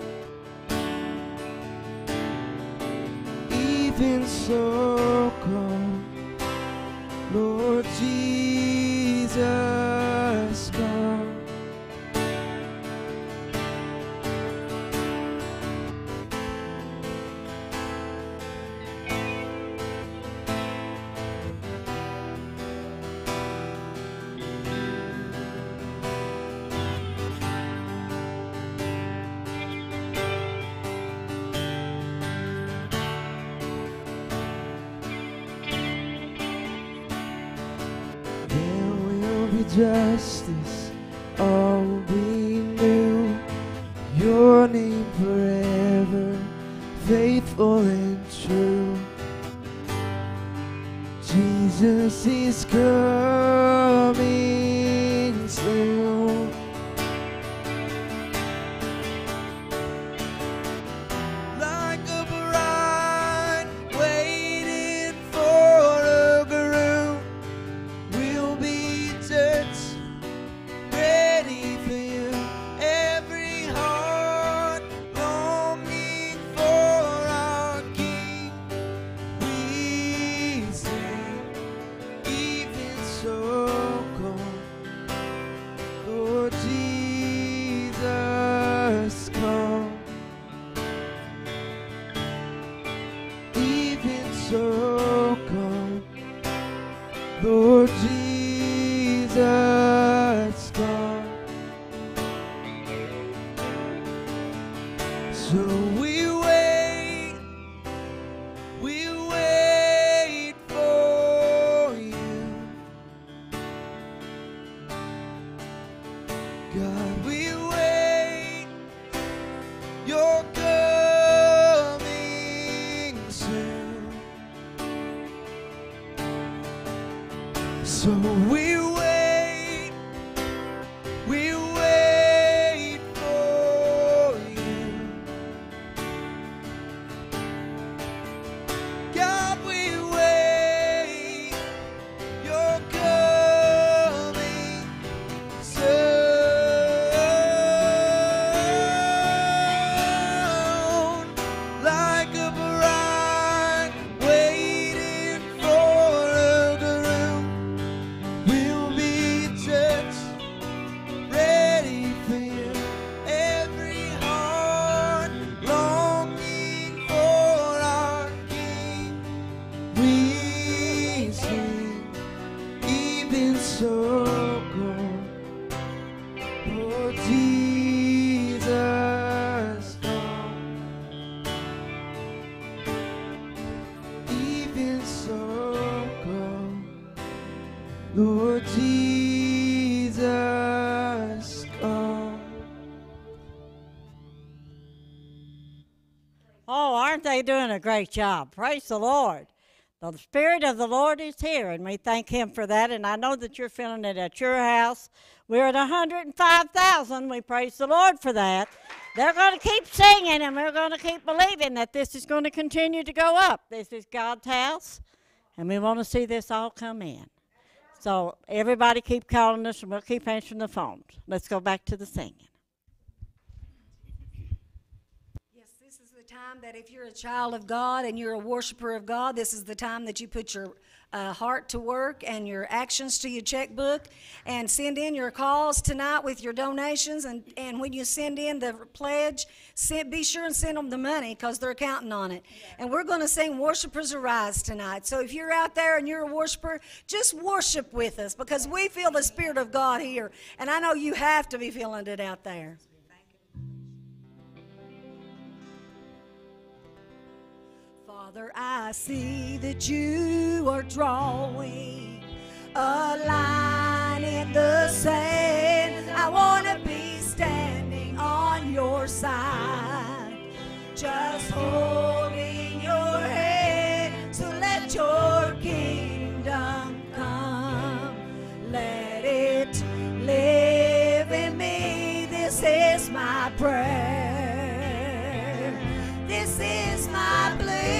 S14: Even so, come, Lord Jesus, come. There will be justice, all will be new. Your name forever, faithful and true. Jesus is coming soon. Like a bride waiting for a groom, we'll be church ready for you. Every heart longing for our King, we sing. Even so, come, Lord Jesus, come. Even so, come, Lord Jesus, come. So we wait, we wait for you. God, we wait, you're coming soon. So we wait, we wait for you. God, we wait, you're coming soon. Like a bride waiting for a groom, we'll Lord Jesus, come.
S6: Oh, aren't they doing a great job? Praise the Lord. The Spirit of the Lord is here, and we thank Him for that. And I know that you're feeling it at your house. We're at one hundred five thousand. We praise the Lord for that. They're going to keep singing, and we're going to keep believing that this is going to continue to go up. This is God's house, and we want to see this all come in. So everybody keep calling us, and we'll keep answering the phones. Let's go back to the singing.
S9: Time that if you're a child of God and you're a worshiper of God, this is the time that you put your uh, heart to work and your actions to your checkbook, and send in your calls tonight with your donations. And, and when you send in the pledge, send, be sure and send them the money, because they're counting on it. And we're going to sing Worshipers Arise tonight. So if you're out there and you're a worshiper, just worship with us, because we feel the Spirit of God here. And I know you have to be feeling it out there. Father, I see that you are drawing a line in the sand. I want to be standing on your side, just holding your hand. So let your kingdom come. Let it live in me. This is my prayer. This is my plea.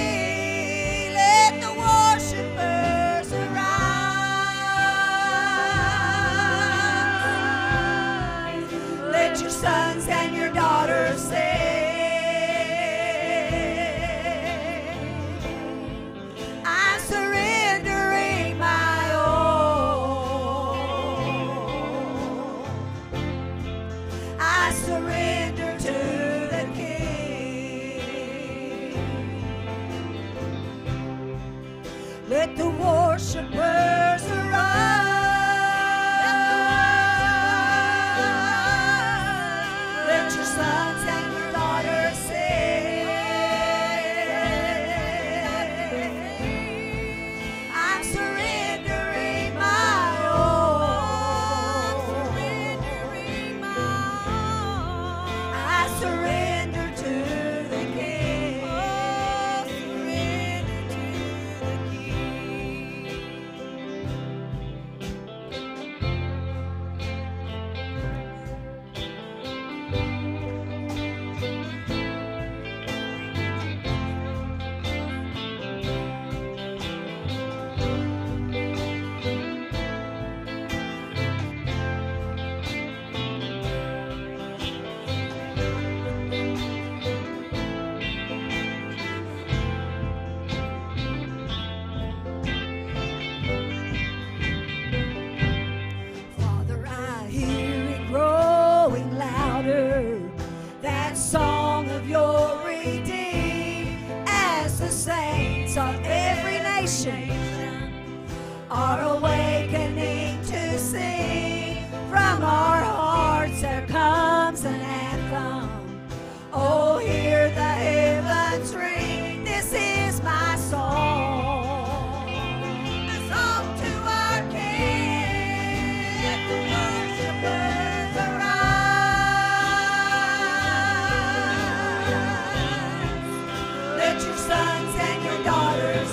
S9: Worshipers arise. Let your sons and your daughters sing. I'm surrendering my all. I surrender to the King. Let the worshipers arise. Let your sons and your daughters sing. I'm surrendering my all. Surrendering my all. I surrender to the King. Oh, surrender to the King. Father, I hear it growing louder, that song of your redeemed, as the saints of every nation are awakening to sing. From our hearts there comes an anthem. Oh, hear the heavens ring. This is my song, a song to our King. Let the worshipers arise. Let your sons and your daughters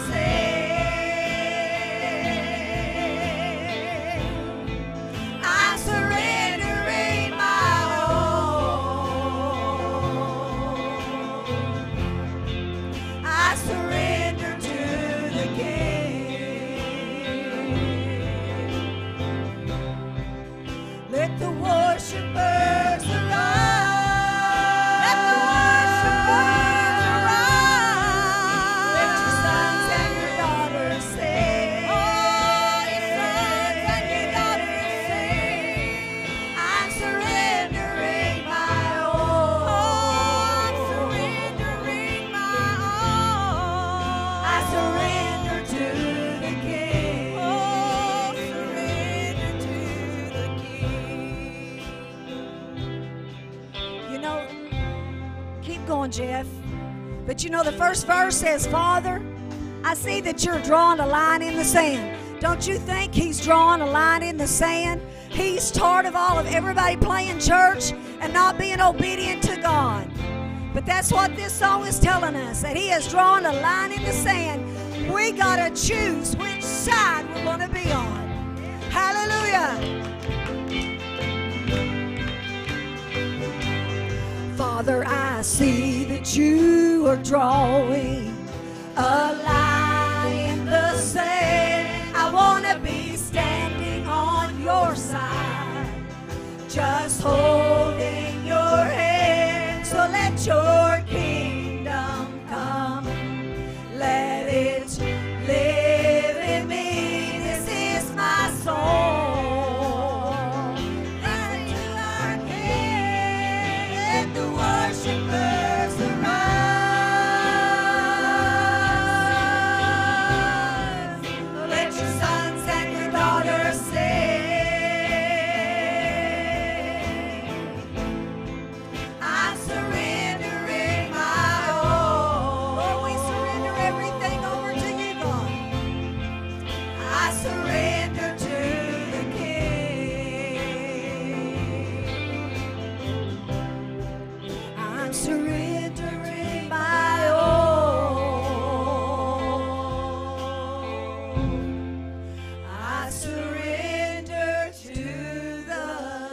S9: sing. I'm surrendering my all. I surrender to the King. Let the worshipers arise. Let the worshipers arise. Let your sons and your daughters sing. Oh, your sons and your daughters sing. I'm surrendering my all. I'm surrendering my all. I surrender to the King. Oh, surrender to the King. You know, keep going, Jeff. But you know, the first verse says, Father, I see that you're drawing a line in the sand. Don't you think he's drawing a line in the sand? He's tired of all of everybody playing church and not being obedient to God. But that's what this song is telling us, that he has drawn a line in the sand. We got to choose which side we're going to be on. Hallelujah. Father, I see that you are drawing a line in the sand. I want to be standing on your side, just holding your hand. So let your kingdom come, let it live in me. This is my song. Listen to our King, let the worshipers arise. Let your sons and your daughters sing. I'm surrendering my all. Lord, we surrender everything over to you, God. I surrender to the King. I'm surrendering my all. I surrender to the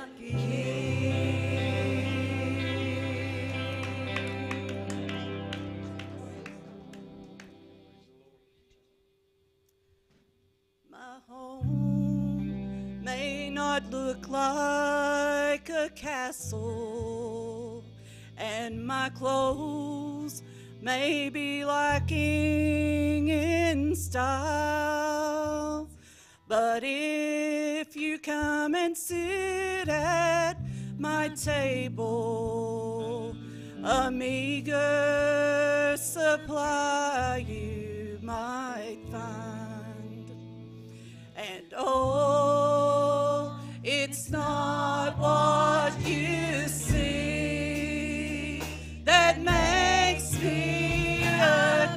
S15: My home may not look like a castle, and my clothes may be lacking in style. But if you come and sit at my table, a meager supply you might find. And oh, it's not what you see that makes me a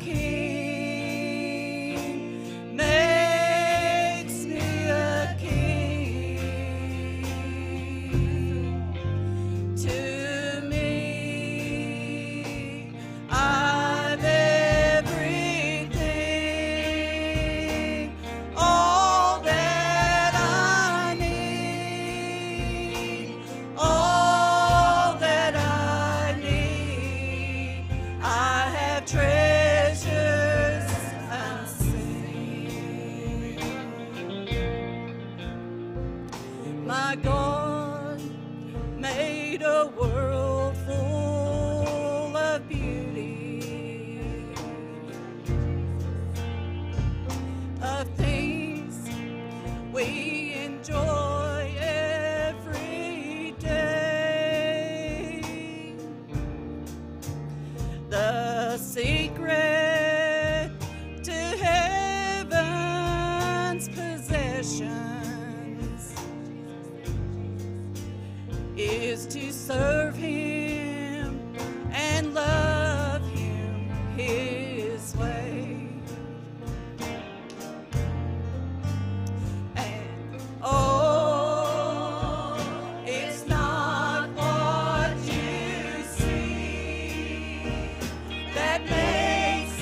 S15: king, makes me a king. To me, I've everything, all that I need, all that I need. I have treasures unseen. My God made a world full of beauty, of things we enjoy every day. The secret to heaven's possessions is to serve him and love him his way. And oh, it's not what you see that makes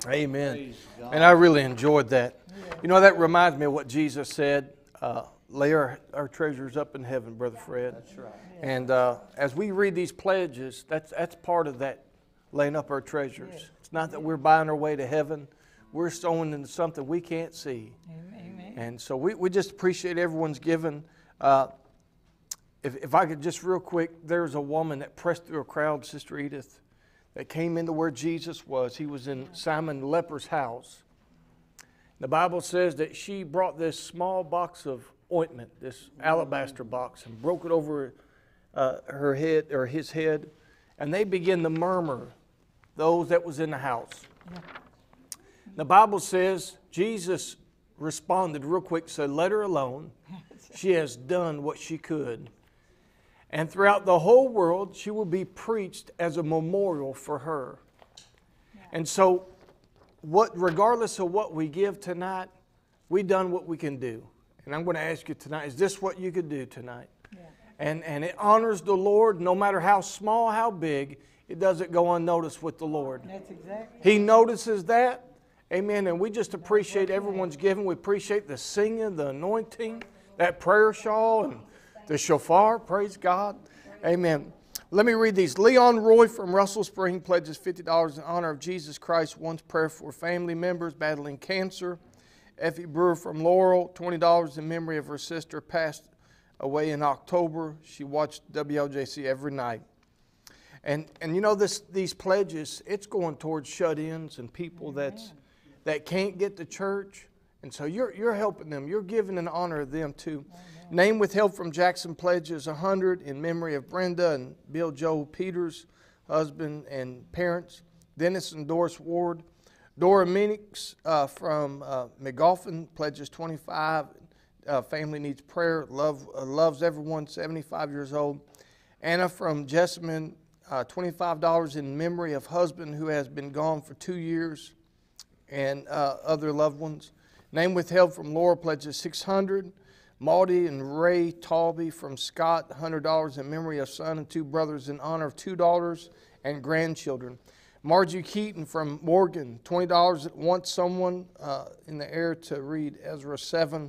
S7: Amen. And I really enjoyed that. You know, that reminds me of what Jesus said, uh, lay our, our treasures up in heaven, Brother Fred. That's right. And uh, as we read these pledges, that's, that's part of that, laying up our treasures. Yeah. It's not that we're buying our way to heaven. We're sowing into something we can't see. Amen. And so we, we just appreciate everyone's giving. Uh, if, if I could just real quick, there's a woman that pressed through a crowd, Sister Edith, that came into where Jesus was. He was in Simon the leper's house. The Bible says that she brought this small box of ointment, this alabaster box, and broke it over uh, her head or his head, and they began to murmur, those that was in the house. Yeah. The Bible says Jesus responded real quick, said, "Let her alone. She has done what she could." And throughout the whole world, she will be preached as a memorial for her. Yeah. And so, what, regardless of what we give tonight, we've done what we can do. And I'm going to ask you tonight, is this what you could do tonight? Yeah. And, and it honors the Lord, no matter how small, how big, it doesn't go unnoticed with the Lord. That's exactly. He notices that. Amen. And we just appreciate everyone's giving. We appreciate the singing, the anointing, that prayer shawl, and the shofar. Praise God. Amen. Let me read these. Leon Roy from Russell Spring pledges fifty dollars in honor of Jesus Christ. One's prayer for family members battling cancer. Effie Brewer from Laurel, twenty dollars in memory of her sister passed away in October. She watched W L J C every night. And and you know, this these pledges, it's going towards shut-ins and people that's that can't get to church. And so you're you're helping them. You're giving in honor of them too. Name withheld from Jackson pledges one hundred in memory of Brenda and Bill Joe Peters, husband and parents. Dennis and Doris Ward. Dora Minix uh, from uh, McGolfin pledges twenty-five. Uh, family needs prayer. Love uh, loves everyone. seventy-five years old. Anna from Jessamine, uh, twenty-five dollars in memory of husband who has been gone for two years, and uh, other loved ones. Name withheld from Laura pledges six hundred. Maudie and Ray Talby from Scott, one hundred dollars in memory of son and two brothers in honor of two daughters and grandchildren. Margie Keaton from Morgan, twenty dollars, wants someone uh, in the air to read Ezra seven.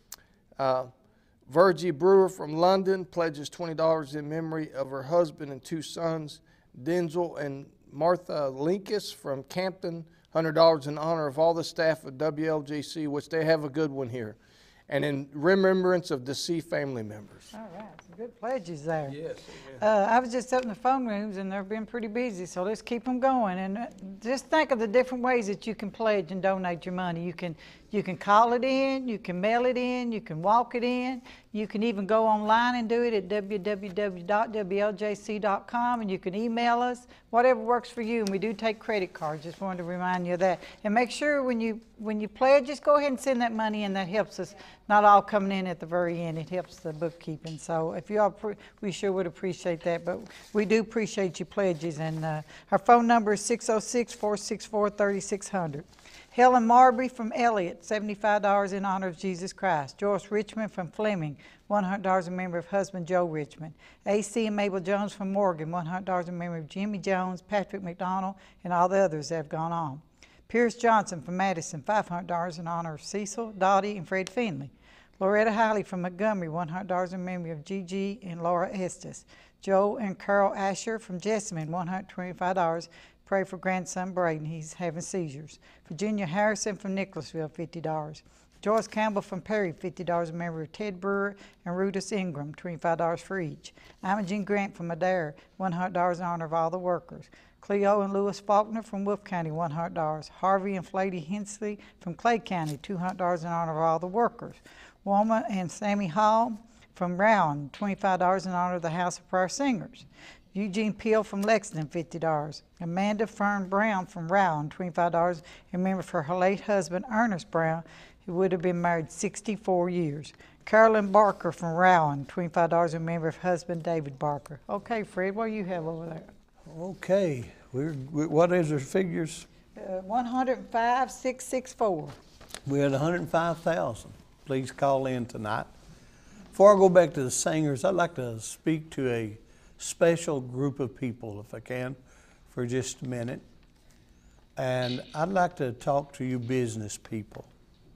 S7: Uh, Virgie Brewer from London pledges twenty dollars in memory of her husband and two sons. Denzel and Martha Linkus from Campton, one hundred dollars in honor of all the staff of W L J C, which they have a good one here, and in remembrance of deceased family members.
S5: All right, some good pledges there.
S7: Yes.
S5: Uh, I was just up in the phone rooms, and they've been pretty busy, so let's keep them going. And uh, just think of the different ways that you can pledge and donate your money. You can you can call it in, you can mail it in, you can walk it in, you can even go online and do it at w w w dot w l j c dot com, and you can email us, whatever works for you. And we do take credit cards. Just wanted to remind you of that. And make sure when you when you pledge, just go ahead and send that money in. That helps us, not all coming in at the very end. It helps the bookkeeping. So if you all, we sure would appreciate that. But we do appreciate your pledges. And uh, our phone number is six oh six, four six four, three six zero zero. Helen Marbury from Elliott, seventy-five dollars in honor of Jesus Christ. Joyce Richmond from Fleming, one hundred dollars in memory of husband Joe Richmond. A C and Mabel Jones from Morgan, one hundred dollars in memory of Jimmy Jones, Patrick McDonald, and all the others that have gone on. Pierce Johnson from Madison, five hundred dollars in honor of Cecil, Dottie, and Fred Finley. Loretta Hiley from Montgomery, one hundred dollars in memory of Gigi and Laura Estes. Joe and Carol Asher from Jessamine, one hundred twenty-five dollars. Pray for grandson Braden. He's having seizures. Virginia Harrison from Nicholasville, fifty dollars. Joyce Campbell from Perry, fifty dollars in memory of Ted Brewer and Rudis Ingram, twenty-five dollars for each. Imogen Grant from Adair, one hundred dollars in honor of all the workers. Cleo and Lewis Faulkner from Wolf County, one hundred dollars. Harvey and Flady Hensley from Clay County, two hundred dollars in honor of all the workers. Wilma and Sammy Hall from Rowan, twenty-five dollars in honor of the House of Prayer Singers. Eugene Peel from Lexington, fifty dollars. Amanda Fern Brown from Rowan, twenty-five dollars in memory for her late husband, Ernest Brown, who would have been married sixty-four years. Carolyn Barker from Rowan, twenty-five dollars in memory of husband, David Barker. Okay, Fred, what do you have over there?
S4: Okay, we're, we, what is the figures?
S5: Uh, one hundred five thousand six hundred sixty-four.
S4: We're at one hundred five thousand. Please call in tonight. Before I go back to the singers, I'd like to speak to a special group of people, if I can, for just a minute. And I'd like to talk to you business people.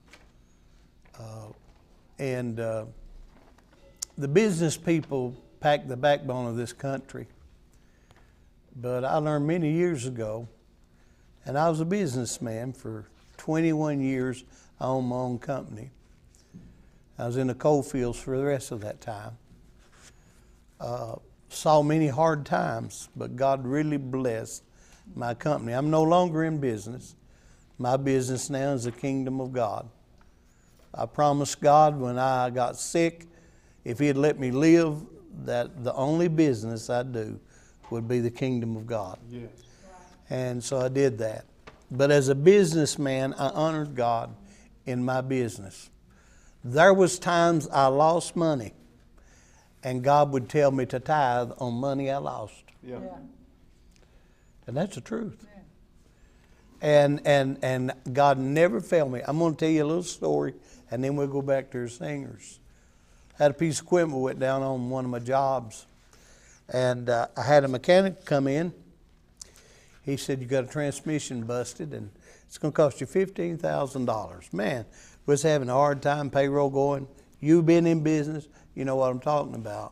S4: Uh, and uh, the business people pack the backbone of this country. But I learned many years ago, and I was a businessman for twenty-one years. I owned my own company. I was in the coal fields for the rest of that time. Uh, saw many hard times, but God really blessed my company. I'm no longer in business. My business now is the kingdom of God. I promised God when I got sick, if He'd let me live, that the only business I'd do would be the kingdom of God. Yes. And so I did that. But as a businessman, I honored God in my business. There was times I lost money, and God would tell me to tithe on money I lost. Yeah. Yeah. And that's the truth. Yeah. And and and God never failed me. I'm going to tell you a little story, and then we'll go back to our singers. I had a piece of equipment went down on one of my jobs, and uh, I had a mechanic come in. He said, "You got a transmission busted, and it's going to cost you fifteen thousand dollars." Man, we was having a hard time, payroll going. You've been in business, you know what I'm talking about.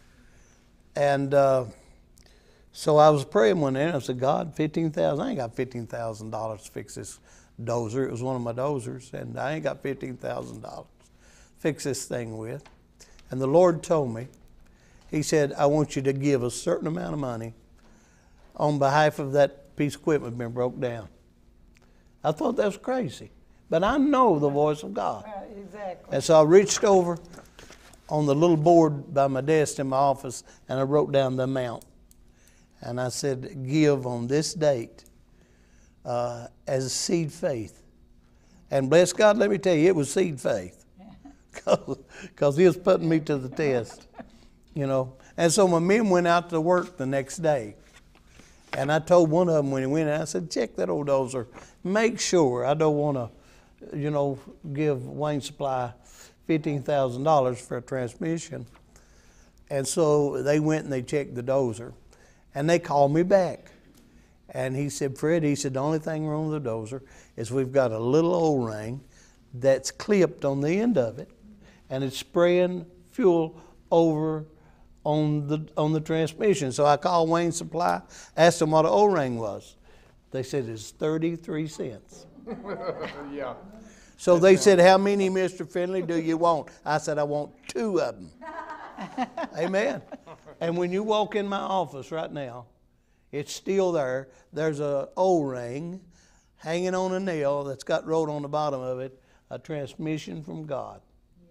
S4: And uh, so I was praying one day, and I said, "God, fifteen thousand dollars, I ain't got fifteen thousand dollars to fix this dozer." It was one of my dozers, and I ain't got fifteen thousand dollars to fix this thing with. And the Lord told me, He said, "I want you to give a certain amount of money on behalf of that piece of equipment being broke down." I thought that was crazy, but I know the voice of God.
S5: Right, exactly.
S4: And so I reached over on the little board by my desk in my office, and I wrote down the amount. And I said, "Give on this date uh, as a seed faith." And bless God, let me tell you, it was seed faith, because He was putting me to the test, you know. And so my men went out to work the next day. And I told one of them when he went in, I said, "Check that old dozer. Make sure, I don't want to, you know, give Wayne Supply fifteen thousand dollars for a transmission." And so they went and they checked the dozer. And they called me back. And he said, "Fred," he said, "the only thing wrong with the dozer is we've got a little O-ring that's clipped on the end of it, and it's spraying fuel over on the on the transmission." So I called Wayne Supply, asked them what an O-ring was. They said it's thirty-three cents.
S7: Yeah.
S4: So they said, "How many, Mister Finley, do you want?" I said, "I want two of them." Amen. And when you walk in my office right now, it's still there. There's a O-ring hanging on a nail that's got wrote on the bottom of it, "A transmission from God."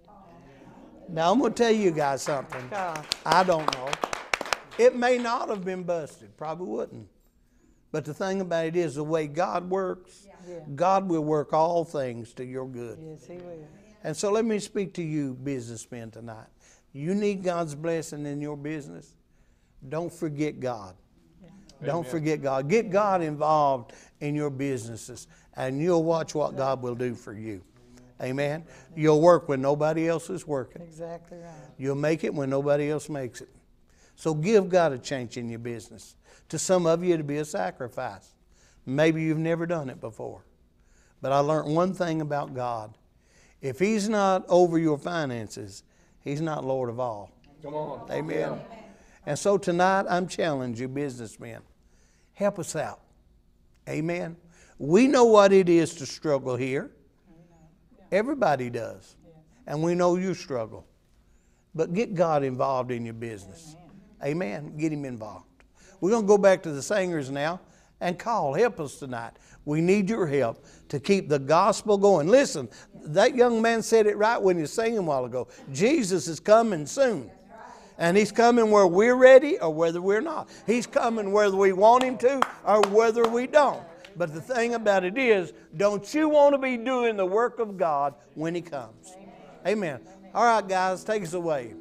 S4: Now, I'm going to tell you guys something.
S5: God.
S4: I don't know. It may not have been busted. Probably wouldn't. But the thing about it is the way God works, yeah. God will work all things to your good.
S5: Yes, He will.
S4: And so let me speak to you businessmen tonight. You need God's blessing in your business. Don't forget God. Yeah. Don't Amen. Forget God. Get God involved in your businesses, and you'll watch what God will do for you. Amen. You'll work when nobody else is working.
S5: Exactly right.
S4: You'll make it when nobody else makes it. So give God a chance in your business. To some of you, it'll be a sacrifice. Maybe you've never done it before. But I learned one thing about God. If He's not over your finances, He's not Lord of all.
S7: Come on.
S4: Amen.
S7: Yeah.
S4: And so tonight, I'm challenging you businessmen. Help us out. Amen. We know what it is to struggle here. Everybody does. And we know you struggle. But get God involved in your business. Amen. Amen. Get Him involved. We're going to go back to the singers now and call. Help us tonight. We need your help to keep the gospel going. Listen, that young man said it right when he was singing a while ago. Jesus is coming soon. And He's coming whether we're ready or whether we're not. He's coming whether we want Him to or whether we don't. But the thing about it is, don't you want to be doing the work of God when He comes? Amen. Amen. All right, guys, take us away.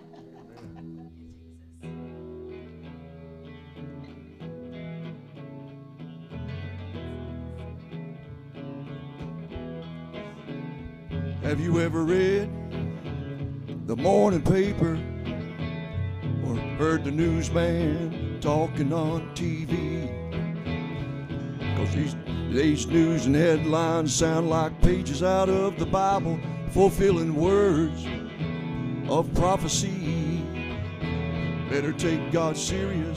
S10: Have you ever read the morning paper or heard the newsman talking on T V? 'Cause these, these news and headlines sound like pages out of the Bible, fulfilling words of prophecy. Better take God serious.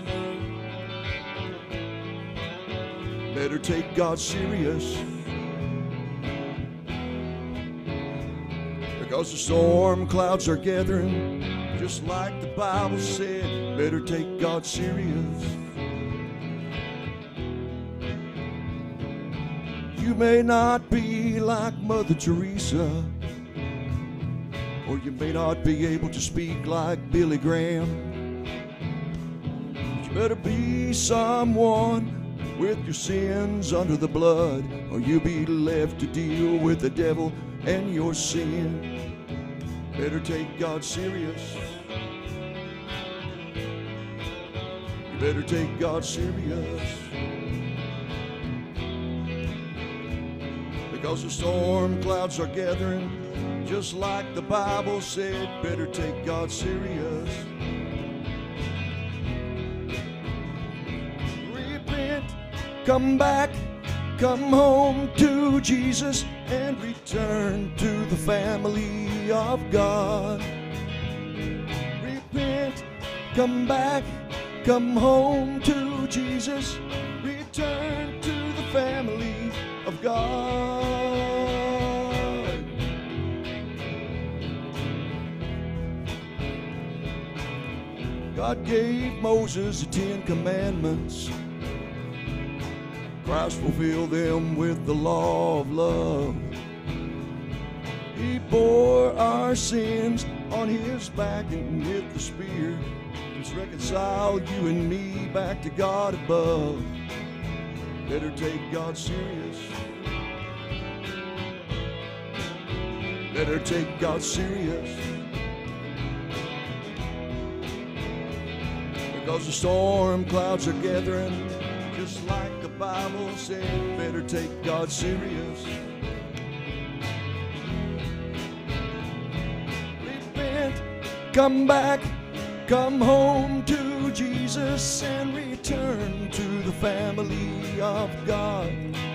S10: Better take God serious. Because the storm clouds are gathering, just like the Bible said. Better take God serious. You may not be like Mother Teresa, or you may not be able to speak like Billy Graham, but you better be someone with your sins under the blood, or you'll be left to deal with the devil and your sin. Better take God serious. You better take God serious. Because the storm clouds are gathering, just like the Bible said. Better take God serious. Repent, come back, come home to Jesus, and return to the family of God. Repent, come back, come home to Jesus, return to the family of God. God gave Moses the Ten Commandments. Christ fulfilled them with the law of love. He bore our sins on his back and with the spear to reconcile you and me back to God above. Better take God serious. Better take God serious. Because the storm clouds are gathering, just like the Bible said. Better take God serious. Repent, come back, come home to Jesus, and return to the family of God.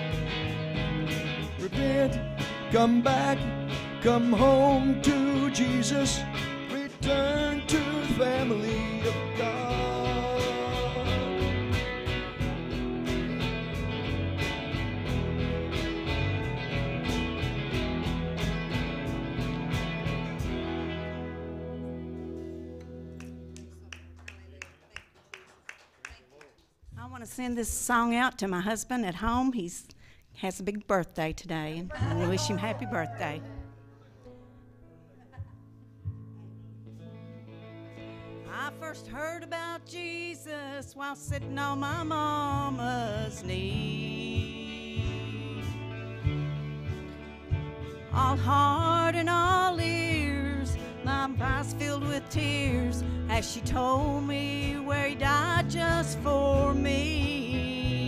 S10: Repent, come back, come home to Jesus, return to the family of God.
S16: I want to send this song out to my husband at home. He's has a big birthday today, and I want to wish him happy birthday. I first heard about Jesus while sitting on my mama's knee. All heart and all ears, my eyes filled with tears as she told me where he died just for me.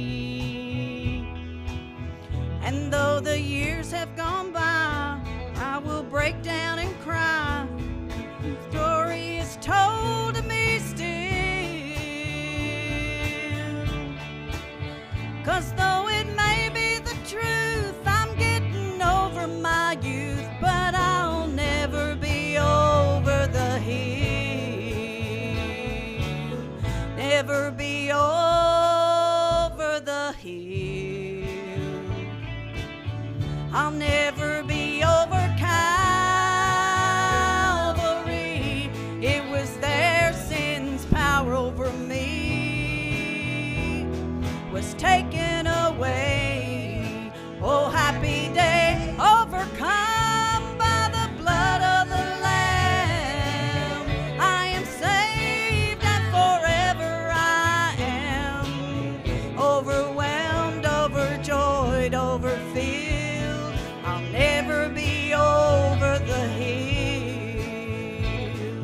S16: And though the years have gone by, I will break down and cry. The story is told to me still. 'Cause though it may be the truth, I'm getting over my youth, but I'll never be over the hill. Never be over the hill. I'll never be over Calvary. It was their sin's power over me was taken away. Oh, happy day, overcome by the blood of the Lamb. I am saved and forever I am, overwhelmed, overjoyed, overfilled. I'll never be over the hill.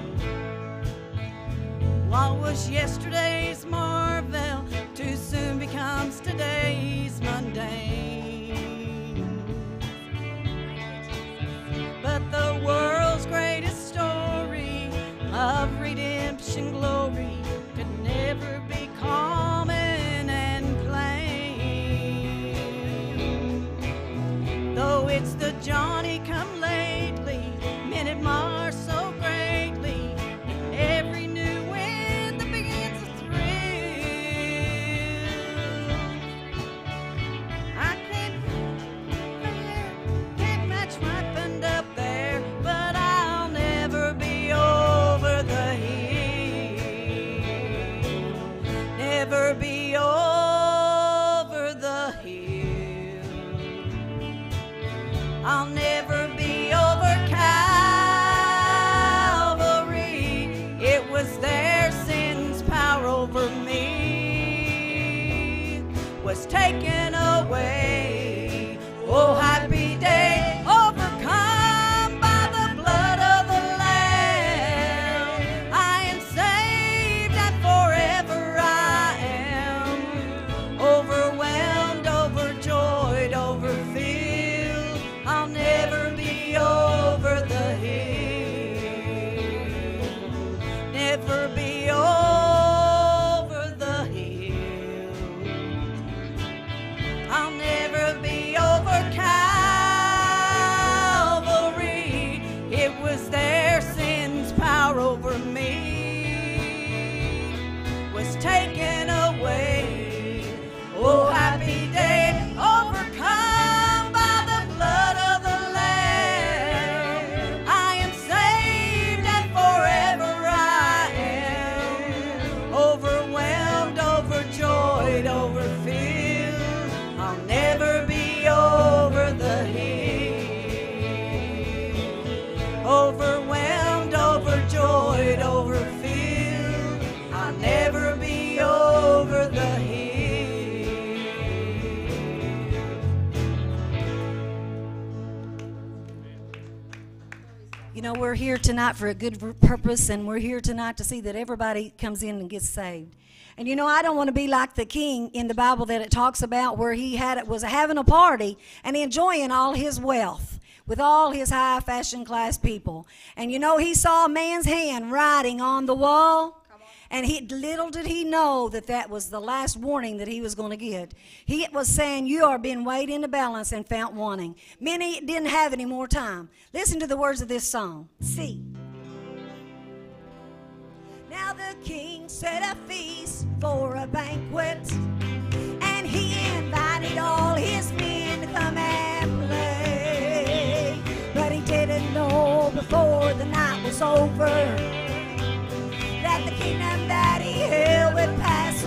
S16: What was yesterday's marvel too soon becomes today's mundane. But the world's greatest story of redemption glory could never be common and plain. over me was taken away. Oh, happy day, overcome by the blood of the Lamb. I am saved and forever I am, overwhelmed, overjoyed, overfilled. I'll never be over the hill, never be over the hill. I'll never be over Calvary. It was their sin's power over me was taken away. Oh, happy day, overcome by the blood of the Lamb. I am saved and forever I am, overwhelmed, overjoyed, overfilled. I'll never be over the hill, overwhelmed, overjoyed, overfilled. I'll never be over the hill.
S9: You know, we're here tonight for a good purpose, and we're here tonight to see that everybody comes in and gets saved. And you know, I don't want to be like the king in the Bible that it talks about, where he had was having a party and enjoying all his wealth with all his high fashion class people. And you know, he saw a man's hand writing on the wall. And he, little did he know that that was the last warning that he was going to get. He was saying, you are being weighed in the balance and found wanting. Many didn't have any more time. Listen to the words of this song. See. Now the king set a feast for a banquet, and he invited all his men to come and play. But he didn't know before the night was over that the kingdom that he held would pass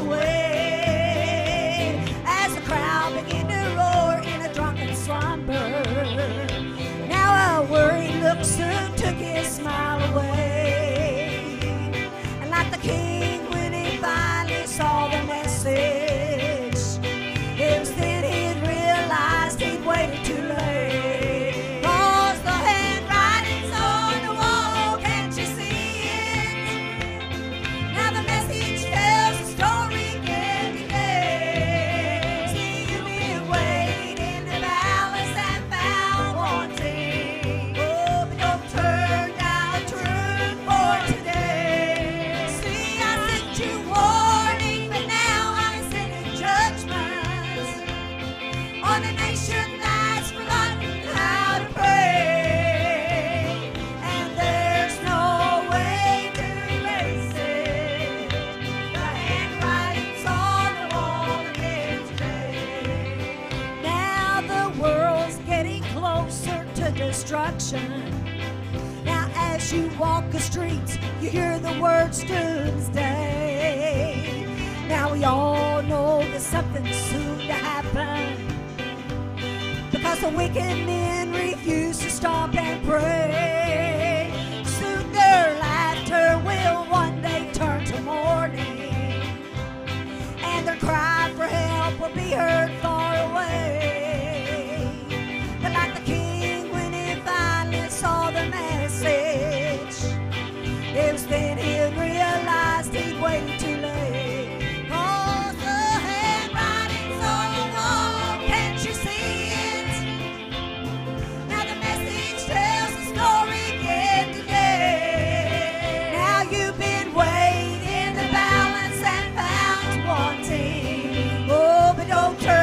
S9: away, as the crowd began to roar in a drunken slumber. Now a worried look soon took his smile away, and like the king when he finally saw the message, it was then he'd realized he'd waited too late. 'Cause the handwriting's on the wall, can't you see it? Now the message tells the story again today. See, you've been weighed in the balance and found wanting. Oh, but don't turn down truth for today. See, I sent you warning, but now I'm sending judgment on a nation that's forgotten how to pray. And there's no way to erase it. The handwriting's on the wall again today. Now the world's getting closer to destruction. Now as you walk the streets, you hear the words doomsday. Now we all know that something's soon to happen, because the wicked men refuse to stop and pray. Soon their laughter will one day turn to mourning, and their cry for help will be heard far away. But like the king when he finally saw the message, it was then he realized he'd waited too late. 'Cause the handwriting's on the wall, can't you see it? Now the message tells the story again today. Now you've been weighed in the balance and found wanting. Oh, but don't turn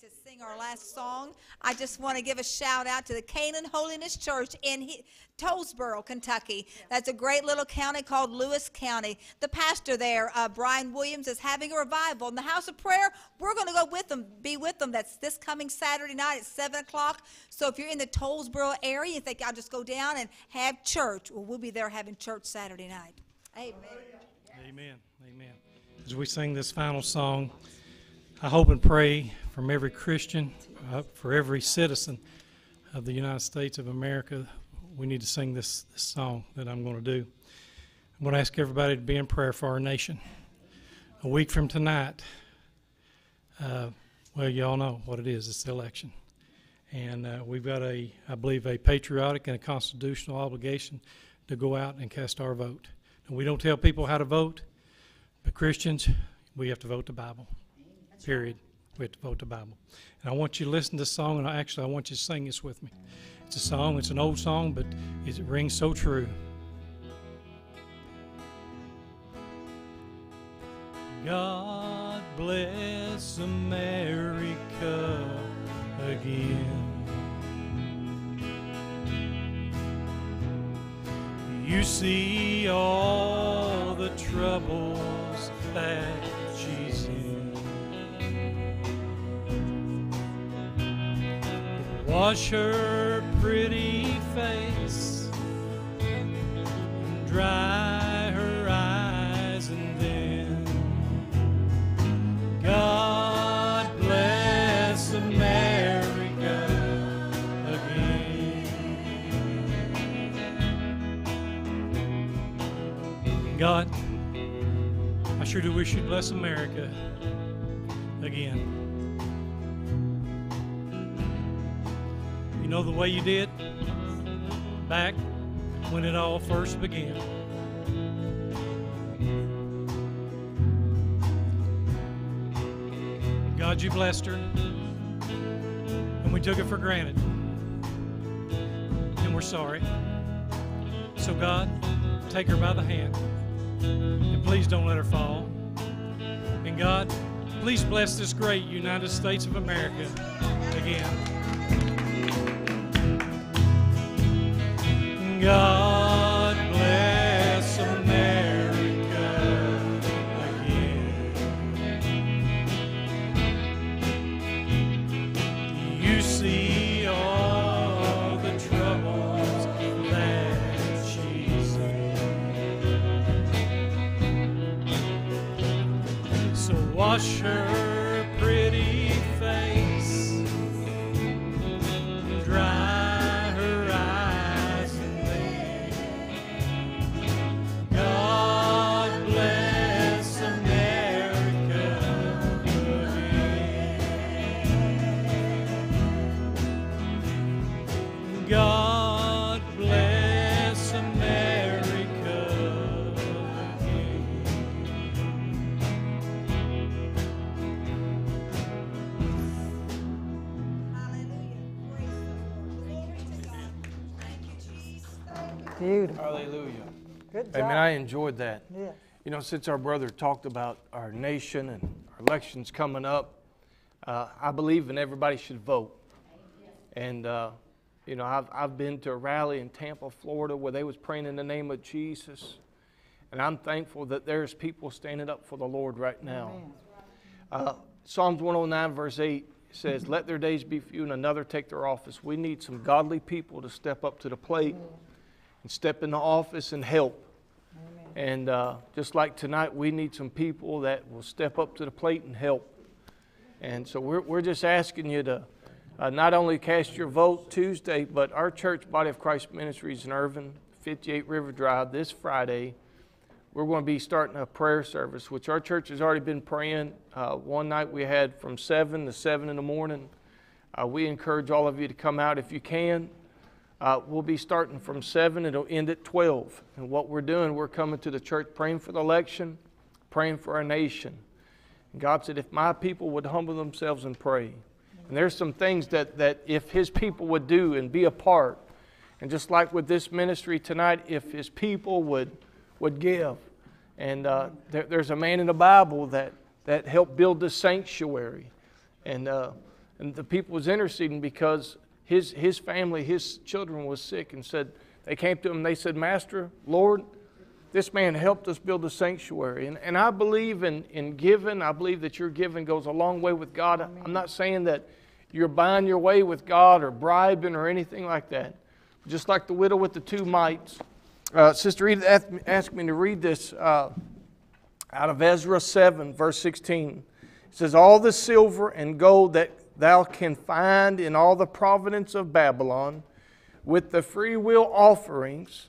S8: to sing our last song, I just want to give a shout out to the Canaan Holiness Church in he- Tollsboro, Kentucky. That's a great little county called Lewis County. The pastor there, uh, Brian Williams, is having a revival in the house of prayer. We're going to go with them, be with them. That's this coming Saturday night at seven o'clock. So if you're in the Tollsboro area, you think I'll just go down and have church. Well, we'll be there having church Saturday night. Amen.
S12: Amen. Amen. As we sing this final song, I hope and pray from every Christian, uh, for every citizen of the United States of America, we need to sing this, this song that I'm going to do. I'm going to ask everybody to be in prayer for our nation. A week from tonight, uh, well, you all know what it is. It's the election. And uh, we've got, a, I believe, a patriotic and a constitutional obligation to go out and cast our vote. And we don't tell people how to vote, but Christians, we have to vote the Bible, period. We have to vote the Bible. And I want you to listen to this song, and I, actually I want you to sing this with me. It's a song, it's an old song, but it rings so true. God bless America again. You see all the troubles that she's in. Wash her pretty face and dry her eyes, and then God bless America again. God, I sure do wish you'd bless America again. You know the way you did back when it all first began. God, you blessed her, and we took it for granted, and we're sorry. So God, take her by the hand, and please don't let her fall. And God, please bless this great United States of America again. God bless America again. You see all the troubles that she's in. So wash her pretty face, dry God bless America again.
S5: Beautiful.
S7: Hallelujah.
S5: Good job.
S7: Amen. I enjoyed that.
S5: Yeah.
S7: You know, since our brother talked about our nation and our elections coming up, uh, I believe in everybody should vote. And uh, you know, I've I've been to a rally in Tampa, Florida, where they was praying in the name of Jesus, and I'm thankful that there's people standing up for the Lord right now. Uh, Psalms one oh nine verse eight says, "Let their days be few, and another take their office." We need some godly people to step up to the plate and step into office and help. And uh, just like tonight, we need some people that will step up to the plate and help. And so we're we're just asking you to. Uh, not only cast your vote Tuesday, but our church, Body of Christ Ministries in Irvin, fifty-eight River Drive, this Friday, we're going to be starting a prayer service, which our church has already been praying. Uh, one night we had from seven to seven in the morning. Uh, we encourage all of you to come out if you can. Uh, we'll be starting from seven. It'll end at twelve. And what we're doing, we're coming to the church praying for the election, praying for our nation. And God said, if my people would humble themselves and pray. And there's some things that, that if His people would do and be a part. And just like with this ministry tonight, if His people would would give. And uh, there, there's a man in the Bible that, that helped build this sanctuary. And uh, And the people was interceding because his, his family, his children was sick, and said, they came to him and they said, Master, Lord, this man helped us build a sanctuary. And, and I believe in, in giving. I believe that your giving goes a long way with God. Amen. I'm not saying that you're buying your way with God or bribing or anything like that. Just like the widow with the two mites. Uh, Sister Edith asked me to read this uh, out of Ezra seven, verse sixteen. It says, all the silver and gold that thou can find in all the province of Babylon, with the free will offerings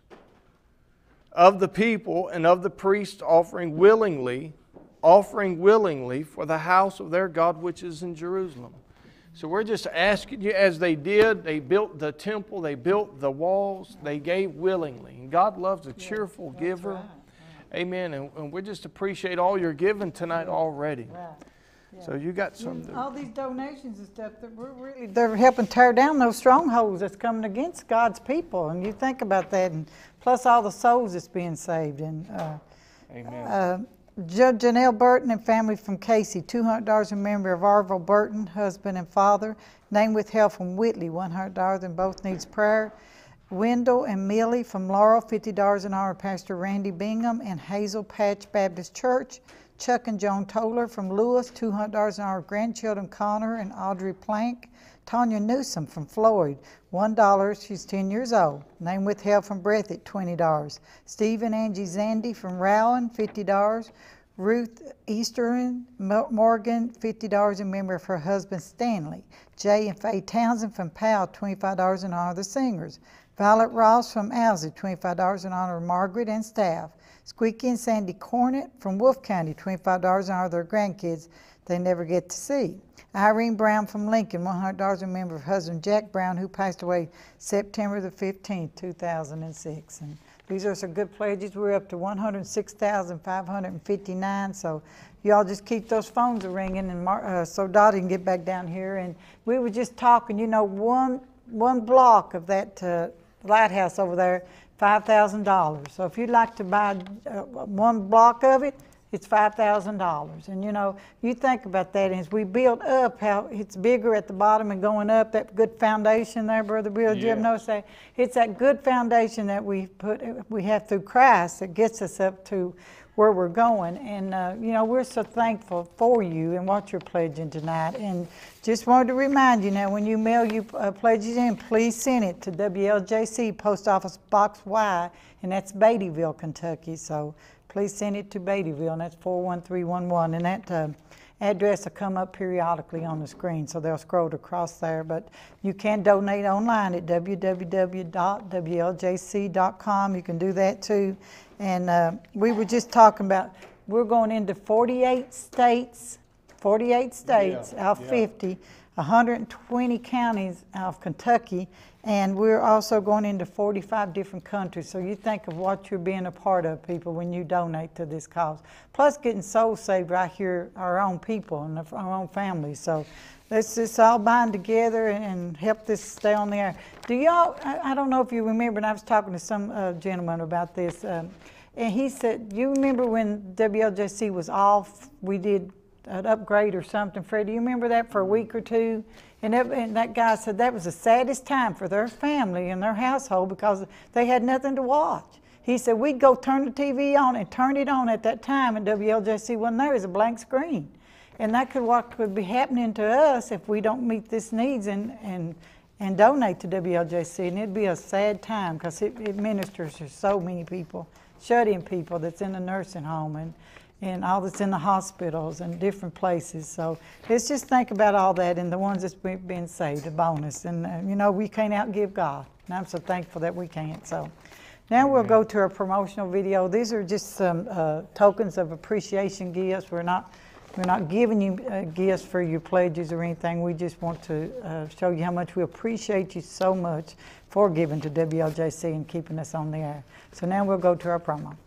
S7: of the people and of the priests offering willingly, offering willingly for the house of their God which is in Jerusalem. So we're just asking you, as they did, they built the temple, they built the walls, they gave willingly. And God loves a cheerful yeah, giver. Right. Amen. And, and we just appreciate all your giving tonight already. Right. Yeah. So you got some.
S5: All these donations and stuff, that we're really, they're helping tear down those strongholds that's coming against God's people. And you think about that, and plus all the souls that's being saved. And uh, Amen. Uh, Judge Janelle Burton and family from Casey, two hundred dollars in memory of Arville Burton, husband and father. Name withheld from Whitley, one hundred dollars, and both needs prayer. Wendell and Millie from Laurel, fifty dollars in honor of Pastor Randy Bingham and Hazel Patch Baptist Church. Chuck and Joan Toller from Lewis, two hundred dollars in our grandchildren Connor and Audrey Plank. Tanya Newsom from Floyd, one dollar, she's ten years old. Name withheld from Breathitt, twenty dollars. Steve and Angie Zandy from Rowan, fifty dollars. Ruth Easterin Morgan, fifty dollars in memory of her husband Stanley. Jay and Faye Townsend from Powell, twenty-five dollars in honor of the singers. Violet Ross from Owsley, twenty-five dollars in honor of Margaret and staff. Squeaky and Sandy Cornett from Wolfe County, twenty-five dollars in honor of their grandkids they never get to see. Irene Brown from Lincoln, one hundred dollars in memory of her husband Jack Brown, who passed away September the fifteenth, two thousand six. And these are some good pledges. We're up to one hundred six thousand five hundred fifty-nine, so y'all just keep those phones ringing, and Mar uh, so Dottie can get back down here. And we were just talking, you know, one, one block of that uh, lighthouse over there, five thousand dollars. So if you'd like to buy uh, one block of it, it's five thousand dollars. And you know, you think about that, and as we build up, how it's bigger at the bottom and going up, that good foundation there, Brother Bill, did you ever notice that? It's that good foundation that we put, we have through Christ that gets us up to where we're going. And uh, you know, we're so thankful for you and what you're pledging tonight. And just wanted to remind you now, when you mail your uh, pledges in, please send it to W L J C, Post Office Box Y, and that's Beattyville, Kentucky. So please send it to Beattyville, and that's four one three one one. And that uh, address will come up periodically on the screen, so they'll scroll across there. But you can donate online at w w w dot w l j c dot com. You can do that too. And uh, we were just talking about, we're going into forty-eight states, forty-eight states yeah, out of yeah. fifty, one hundred twenty counties out of Kentucky, and we're also going into forty-five different countries. So you think of what you're being a part of, people, when you donate to this cause. Plus getting souls saved right here, our own people and our own families. So let's just all bind together and help this stay on the air. Do y'all, I, I don't know if you remember, and I was talking to some uh, gentleman about this, um, and he said, you remember when W L J C was off, we did an upgrade or something, Fred, do you remember that for a week or two? And that, and that guy said that was the saddest time for their family and their household because they had nothing to watch. He said, we'd go turn the T V on and turn it on at that time, and W L J C wasn't there, it was a blank screen. And that could what could be happening to us if we don't meet this needs and, and, and donate to W L J C. And it'd be a sad time because it, it ministers to so many people, shut-in people that's in the nursing home and, and all that's in the hospitals and different places. So let's just think about all that and the ones that's been saved, a bonus. And uh, you know, we can't outgive God. And I'm so thankful that we can't. So now we'll go to our promotional video. These are just some uh, tokens of appreciation gifts. We're not We're not giving you uh, gifts for your pledges or anything. We just want to uh, show you how much we appreciate you so much for giving to W L J C and keeping us on the air. So now we'll go to our promo.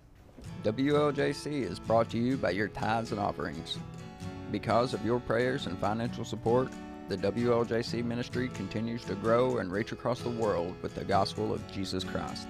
S17: W L J C is brought to you by your tithes and offerings. Because of your prayers and financial support, the W L J C ministry continues to grow and reach across the world with the gospel of Jesus Christ.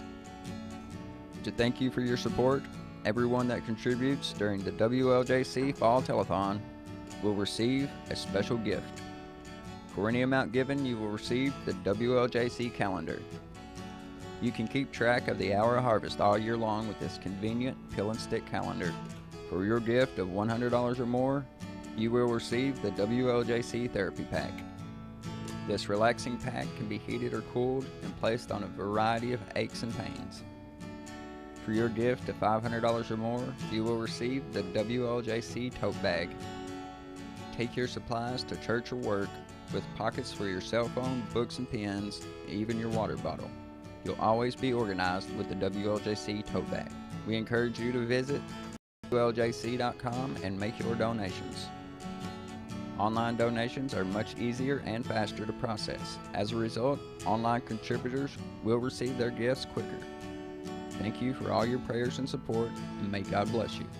S17: To thank you for your support, everyone that contributes during the W L J C Fall Telethon will receive a special gift. For any amount given, you will receive the W L J C calendar. You can keep track of the hour of harvest all year long with this convenient pill and stick calendar. For your gift of one hundred dollars or more, you will receive the W L J C Therapy Pack. This relaxing pack can be heated or cooled and placed on a variety of aches and pains. For your gift of five hundred dollars or more, you will receive the W L J C Tote Bag. Take your supplies to church or work with pockets for your cell phone, books and pens, even your water bottle. You'll always be organized with the W L J C Tote Bag. We encourage you to visit W L J C dot com and make your donations. Online donations are much easier and faster to process. As a result, online contributors will receive their gifts quicker. Thank you for all your prayers and support, and may God bless you.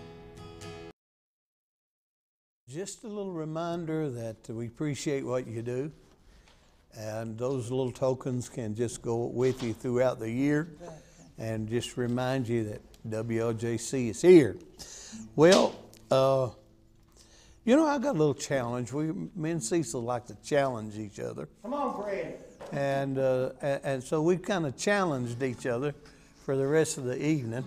S4: Just a little reminder that we appreciate what you do, and those little tokens can just go with you throughout the year and just remind you that W L J C is here. Well, uh, you know, I got a little challenge. We, me and Cecil like to challenge each other.
S11: Come on, Fred.
S4: And, uh, and, and so we kind of challenged each other for the rest of the evening.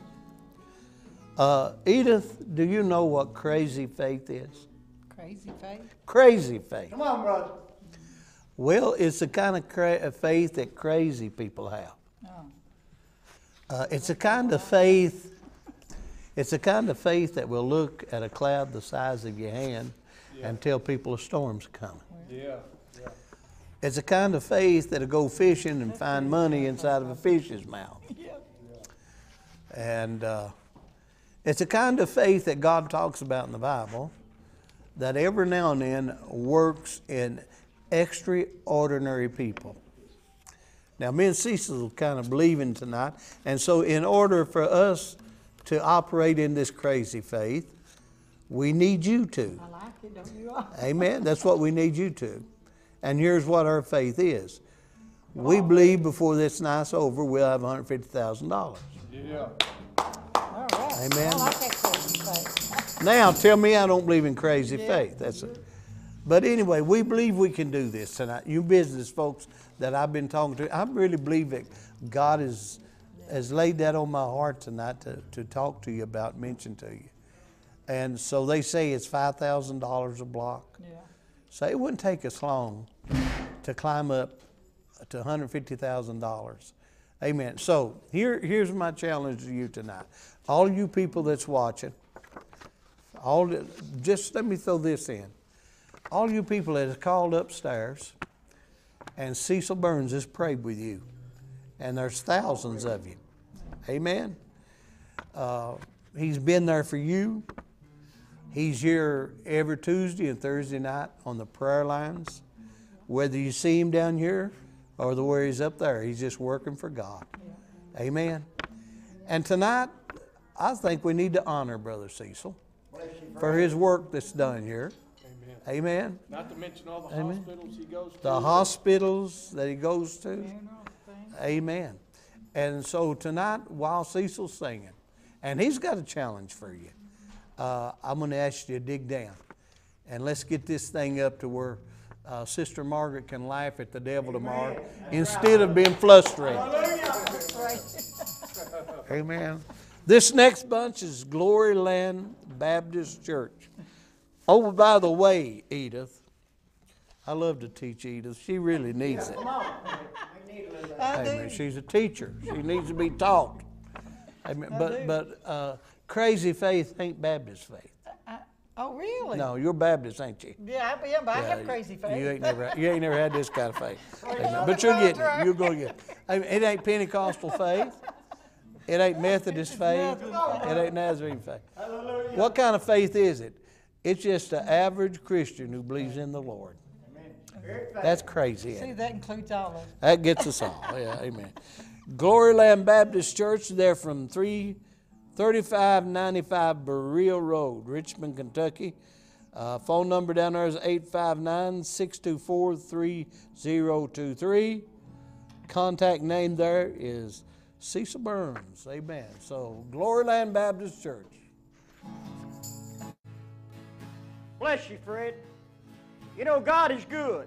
S4: Uh, Edith, do you know what crazy faith is?
S5: Crazy faith?
S4: Crazy faith.
S11: Come on, brother.
S4: Well, it's the kind of cra- faith that crazy people have.
S5: Oh.
S4: Uh, it's a kind of faith, it's a kind of faith that will look at a cloud the size of your hand yeah. and tell people a storm's coming.
S7: Yeah. yeah.
S4: It's a kind of faith that'll go fishing and find money inside of a fish's mouth.
S5: Yeah.
S4: And uh, it's a kind of faith that God talks about in the Bible that every now and then works in extraordinary people. Now, me and Cecil kind of believing tonight, and so in order for us to operate in this crazy faith, we need you to.
S5: I like it, don't you all?
S4: Amen. That's what we need you to. And here's what our faith is. We believe before this night's over, we'll have one hundred fifty thousand dollars.
S7: Yeah.
S5: All right.
S4: Amen.
S5: I like that crazy faith.
S4: Now, tell me I don't believe in crazy
S5: Yeah.
S4: faith. That's it. But anyway, we believe we can do this tonight. You business folks that I've been talking to, I really believe that God is, has laid that on my heart tonight to, to talk to you about, mention to you. And so they say it's five thousand dollars a block.
S5: Yeah.
S4: So it wouldn't take us long to climb up to one hundred fifty thousand dollars. Amen. So here, here's my challenge to you tonight. All you people that's watching, all the, just let me throw this in. All you people that have called upstairs, and Cecil Burns has prayed with you, and there's thousands of you. Amen. Uh, he's been there for you. He's here every Tuesday and Thursday night on the prayer lines. Whether you see him down here or the where he's up there, he's just working for God. Amen. And tonight, I think we need to honor Brother Cecil for his work that's done here.
S7: Amen.
S4: Amen.
S7: Not to mention all the
S4: Amen.
S7: hospitals he goes to.
S4: The hospitals that he goes to. Amen. And so tonight, while Cecil's singing, and he's got a challenge for you, uh, I'm going to ask you to dig down. And let's get this thing up to where uh, Sister Margaret can laugh at the devil tomorrow instead of being frustrated. Amen. This next bunch is Gloryland Baptist Church. Oh, by the way, Edith, I love to teach Edith. She really needs it. Amen. She's a teacher. She needs to be taught. Amen. But but uh, crazy faith ain't Baptist faith.
S5: Uh, oh, really?
S4: No, you're Baptist, ain't you?
S5: Yeah, I, yeah, but I
S4: Yeah,
S5: have crazy faith.
S4: You ain't never you ain't never had this kind of faith. Amen. But you're getting it. You're going to get it. I mean, it ain't Pentecostal faith. It ain't Methodist faith. It ain't Nazarene faith. What kind of faith is it? It's just an average Christian who believes in the Lord. That's crazy.
S5: See, that includes all of it.
S4: That gets us all. Yeah, amen. Gloryland Baptist Church, they're from three thirty-five ninety-five Berea Road, Richmond, Kentucky. Uh, phone number down there is eight five nine, six two four, three zero two three. Contact name there is Cecil Burns. Amen. So, Gloryland Baptist Church.
S11: Bless you, Fred. You know, God is good.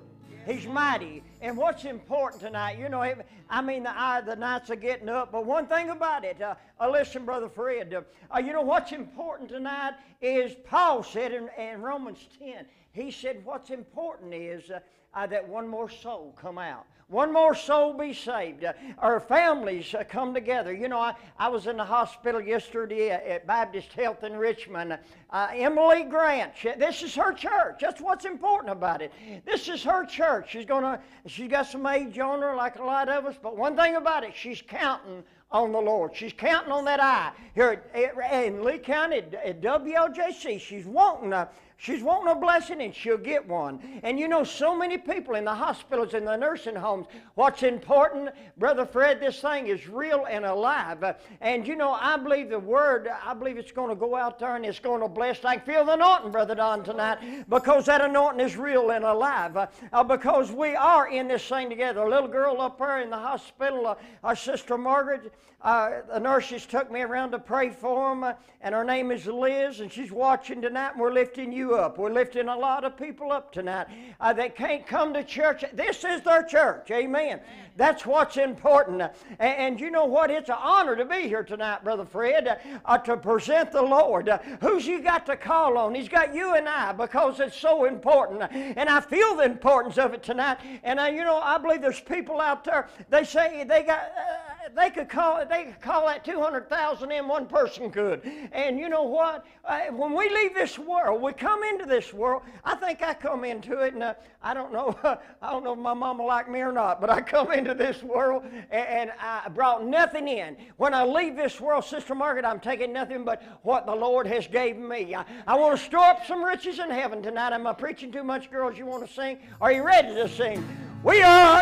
S18: He's mighty. And what's important tonight, you know, I mean, the, uh, the nights are getting up, but one thing about it, uh, uh, listen, Brother Fred, uh, you know, what's important tonight is Paul said in, in Romans ten, he said what's important is uh, uh, that one more soul come out. One more soul be saved. Uh, our families uh, come together. You know, I, I was in the hospital yesterday at, at Baptist Health in Richmond. Uh, Emily Grant, she, this is her church. That's what's important about it. This is her church. She's gonna, she's got some age on her like a lot of us, but one thing about it, she's counting on the Lord. She's counting on that eye. Here at, at, in Lee County at, at W L J C, she's wanting a, she's wanting a blessing and she'll get one. And you know, so many people in the hospitals and the nursing homes, what's important, Brother Fred, this thing is real and alive. Uh, and you know, I believe the word, I believe it's going to go out there and it's going to bless. I can feel the anointing, Brother Don, tonight, because that anointing is real and alive. Uh, uh, because we are in this thing together. A little girl up there in the hospital, uh, our Sister Margaret, Uh, the nurses took me around to pray for them, uh, and her name is Liz, and she's watching tonight, and we're lifting you up. We're lifting a lot of people up tonight uh, that can't come to church. This is their church, amen. amen. That's what's important. Uh, and, and you know what? It's an honor to be here tonight, Brother Fred, uh, uh, to present the Lord. Uh, who's you got to call on? He's got you and I, because it's so important. And I feel the importance of it tonight. And, uh, you know, I believe there's people out there, they say they got... Uh, They could call they could call that two hundred thousand in, one person could. And you know what? Uh, when we leave this world, we come into this world. I think I come into it, and uh, I don't know I don't know if my mama liked me or not, but I come into this world, and, and I brought nothing in. When I leave this world, Sister Margaret, I'm taking nothing but what the Lord has given me. I, I want to store up some riches in heaven tonight. Am I preaching too much, girls? You want to sing? Are you ready to sing? We are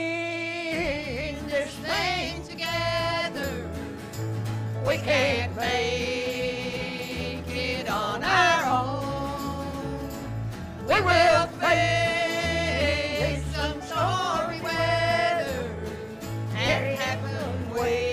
S18: in this thing together. We can't make it on our own. We will face some stormy weather, and heaven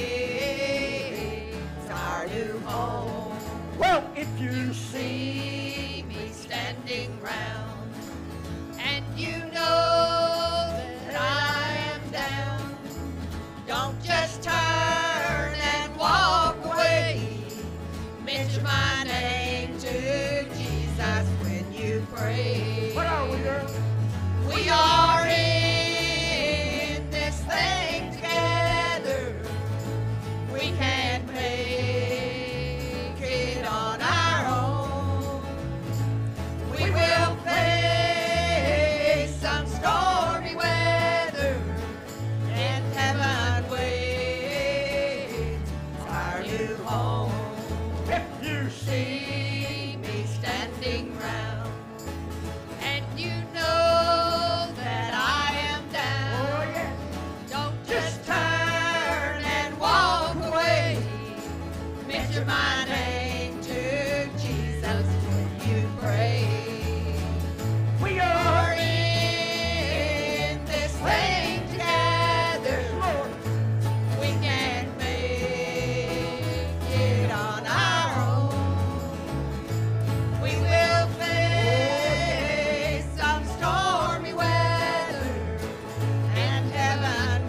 S18: waits our new home. Well, if you see me standing round, and you know that I am down, don't just turn and walk away. Mention my name to Jesus when you pray. What are we, girl? We are in this thing together. We can't make it on our own. We will face some stormy weather, and heaven waits our new home. If you see me standing round, and you know that I am down, oh, yes. Don't just turn and walk away. Mention my name to Jesus when you pray. We are in this thing together. Lord, we can't make it on our own. We will face some stormy weather, and heaven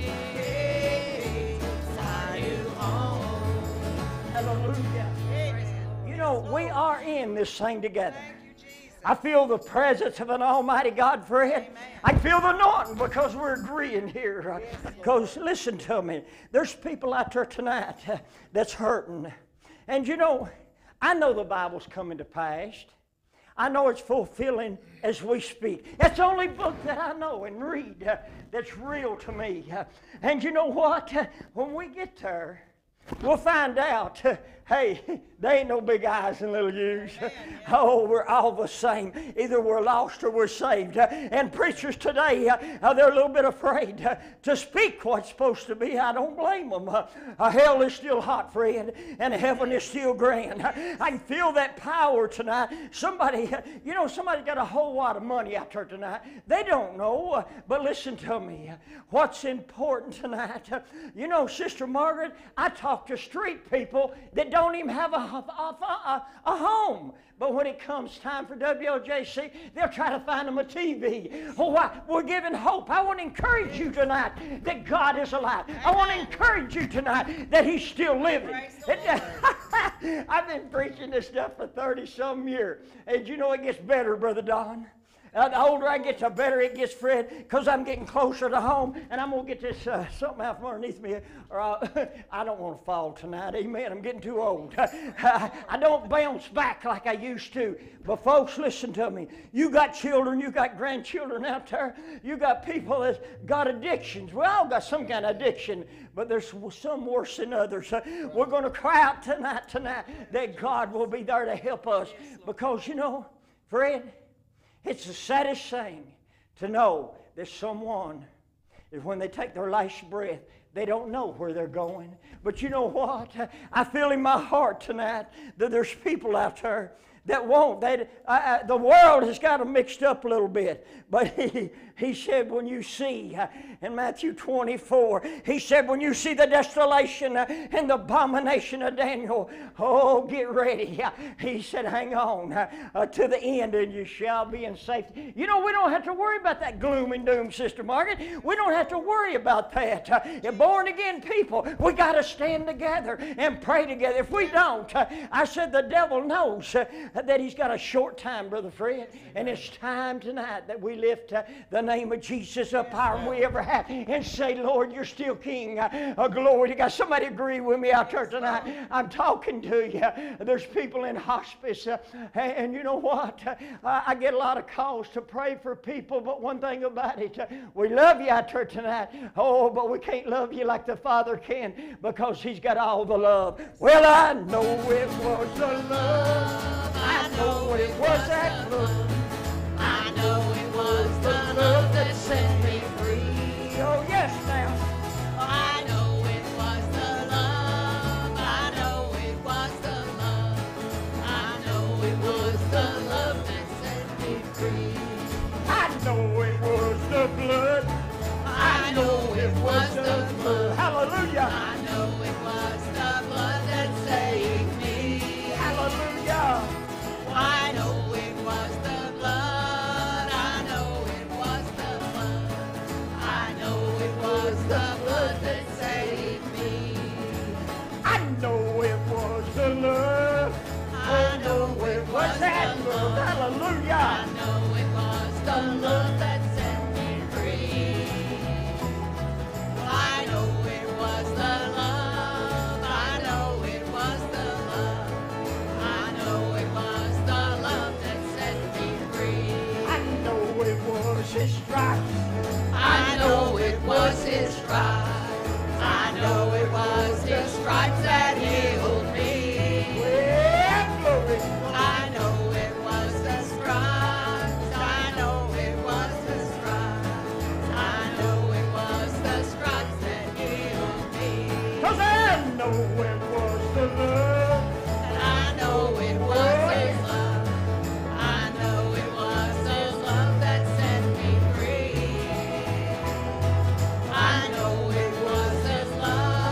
S18: waits our new home. Hallelujah. You know, we are in this thing together. I feel the presence of an almighty God, Fred. I feel the anointing because we're agreeing here. Because listen to me, there's people out there tonight uh, that's hurting. And you know, I know the Bible's coming to pass. I know it's fulfilling as we speak. It's the only book that I know and read uh, that's real to me. Uh, and you know what? Uh, when we get there, we'll find out, uh, hey, they ain't no big eyes and little U's. Oh, we're all the same. Either we're lost or we're saved. Uh, and preachers today, uh, uh, they're a little bit afraid uh, to speak what's supposed to be. I don't blame them. Uh, uh, hell is still hot, friend, and heaven is still grand. Uh, I can feel that power tonight. Somebody, uh, you know, somebody got a whole lot of money out there tonight. They don't know, uh, but listen to me. Uh, what's important tonight? Uh, you know, Sister Margaret, I talk to street people that don't don't even have a, a, a, a home. But when it comes time for W L J C, they'll try to find them a T V. Oh, I, we're giving hope. I want to encourage you tonight that God is alive. I want to encourage you tonight that He's still living. I've been preaching this stuff for thirty-some years. And you know it gets better, Brother Don. Uh, the older I get, the better it gets, Fred, because I'm getting closer to home, and I'm going to get this uh, something out from underneath me, or I'll, I don't want to fall tonight, amen. I'm getting too old. I don't bounce back like I used to. But folks, listen to me. You got children, you got grandchildren out there, you got people that got addictions. We all got some kind of addiction, but there's some worse than others. We're going to cry out tonight, tonight, that God will be there to help us, because, you know, Fred, it's the saddest thing to know that someone is when they take their last breath, they don't know where they're going. But you know what? I feel in my heart tonight that there's people out there that won't. They, uh, the world has got them mixed up a little bit. But he, he said when you see, uh, in Matthew twenty-four, he said when you see the desolation uh, and the abomination of Daniel, oh, get ready. Uh, he said, hang on uh, uh, to the end and you shall be in safety. You know, we don't have to worry about that gloom and doom, Sister Margaret. We don't have to worry about that. Uh, born again people, we got to stand together and pray together. If we don't, uh, I said the devil knows uh, that he's got a short time, Brother Fred, and it's time tonight that we lift uh, the name of Jesus up higher than we ever have and say, Lord, you're still King. Uh, uh, glory to God. Somebody agree with me out there tonight. I'm talking to you. There's people in hospice, uh, and, and you know what? Uh, I get a lot of calls to pray for people, but one thing about it, uh, we love you out there tonight. Oh, but we can't love you like the Father can, because He's got all the love. Well, I know it was the love. I know it was that love. I know it was the love that set me free. Oh, yes, now.
S15: I know it was the love. I know it was the love. I know it was the love that set me free.
S18: I know it was the blood. I know it was the blood. Hallelujah.
S15: I know it was the blood that saved me.
S18: Hallelujah.
S15: I know it was the blood. I know it was the blood. I know it was the blood that saved me.
S18: I know it was the love. I know it was that love. Hallelujah.
S15: I know it was the love that set me free. I know it was the love. I know it was the love. I know it was the love that set me free.
S18: I know it was His stripes.
S15: I know it was His stripes. I know it was His stripes that healed me.
S18: Well, glory.
S15: I know it was the stripes. I know it was the stripes. I know it was the stripes that healed me.
S18: 'Cause I know it was the love.
S15: And I know it was His love. I know it was His love that set me free. I know it was His love.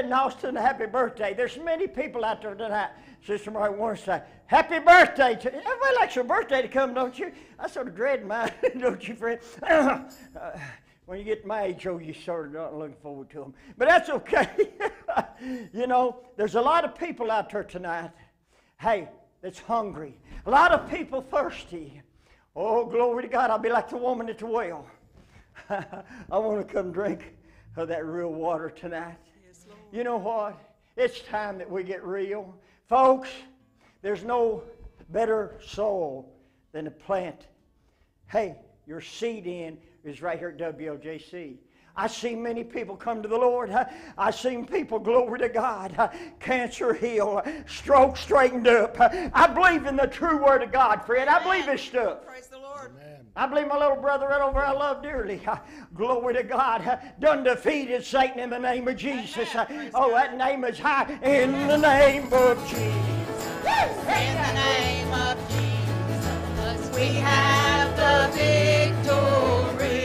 S18: Fred and Austin a happy birthday. There's many people out there tonight. Sister Mary wants to say, happy birthday to everybody likes your birthday to come, don't you? I sort of dread mine, don't you, Fred? uh, when you get to my age, oh, you sort of not looking forward to them. But that's okay. You know, there's a lot of people out there tonight, hey, that's hungry. A lot of people thirsty. Oh, glory to God, I'll be like the woman at the well. I want to come drink of that real water tonight. Yes, Lord. You know what? It's time that we get real. Folks, there's no better soil than to plant, hey, your seed in is right here at W L J C. I see many people come to the Lord. I seen people, glory to God, cancer healed, stroke straightened up. I believe in the true word of God, Fred. I believe this stuff.
S8: Praise the Lord.
S18: Amen. I believe my little brother right over I love dearly. Glory to God. Done defeated Satan in the name of Jesus. Oh, that name is high. In the name of Jesus.
S15: In the name of Jesus, we have the victory.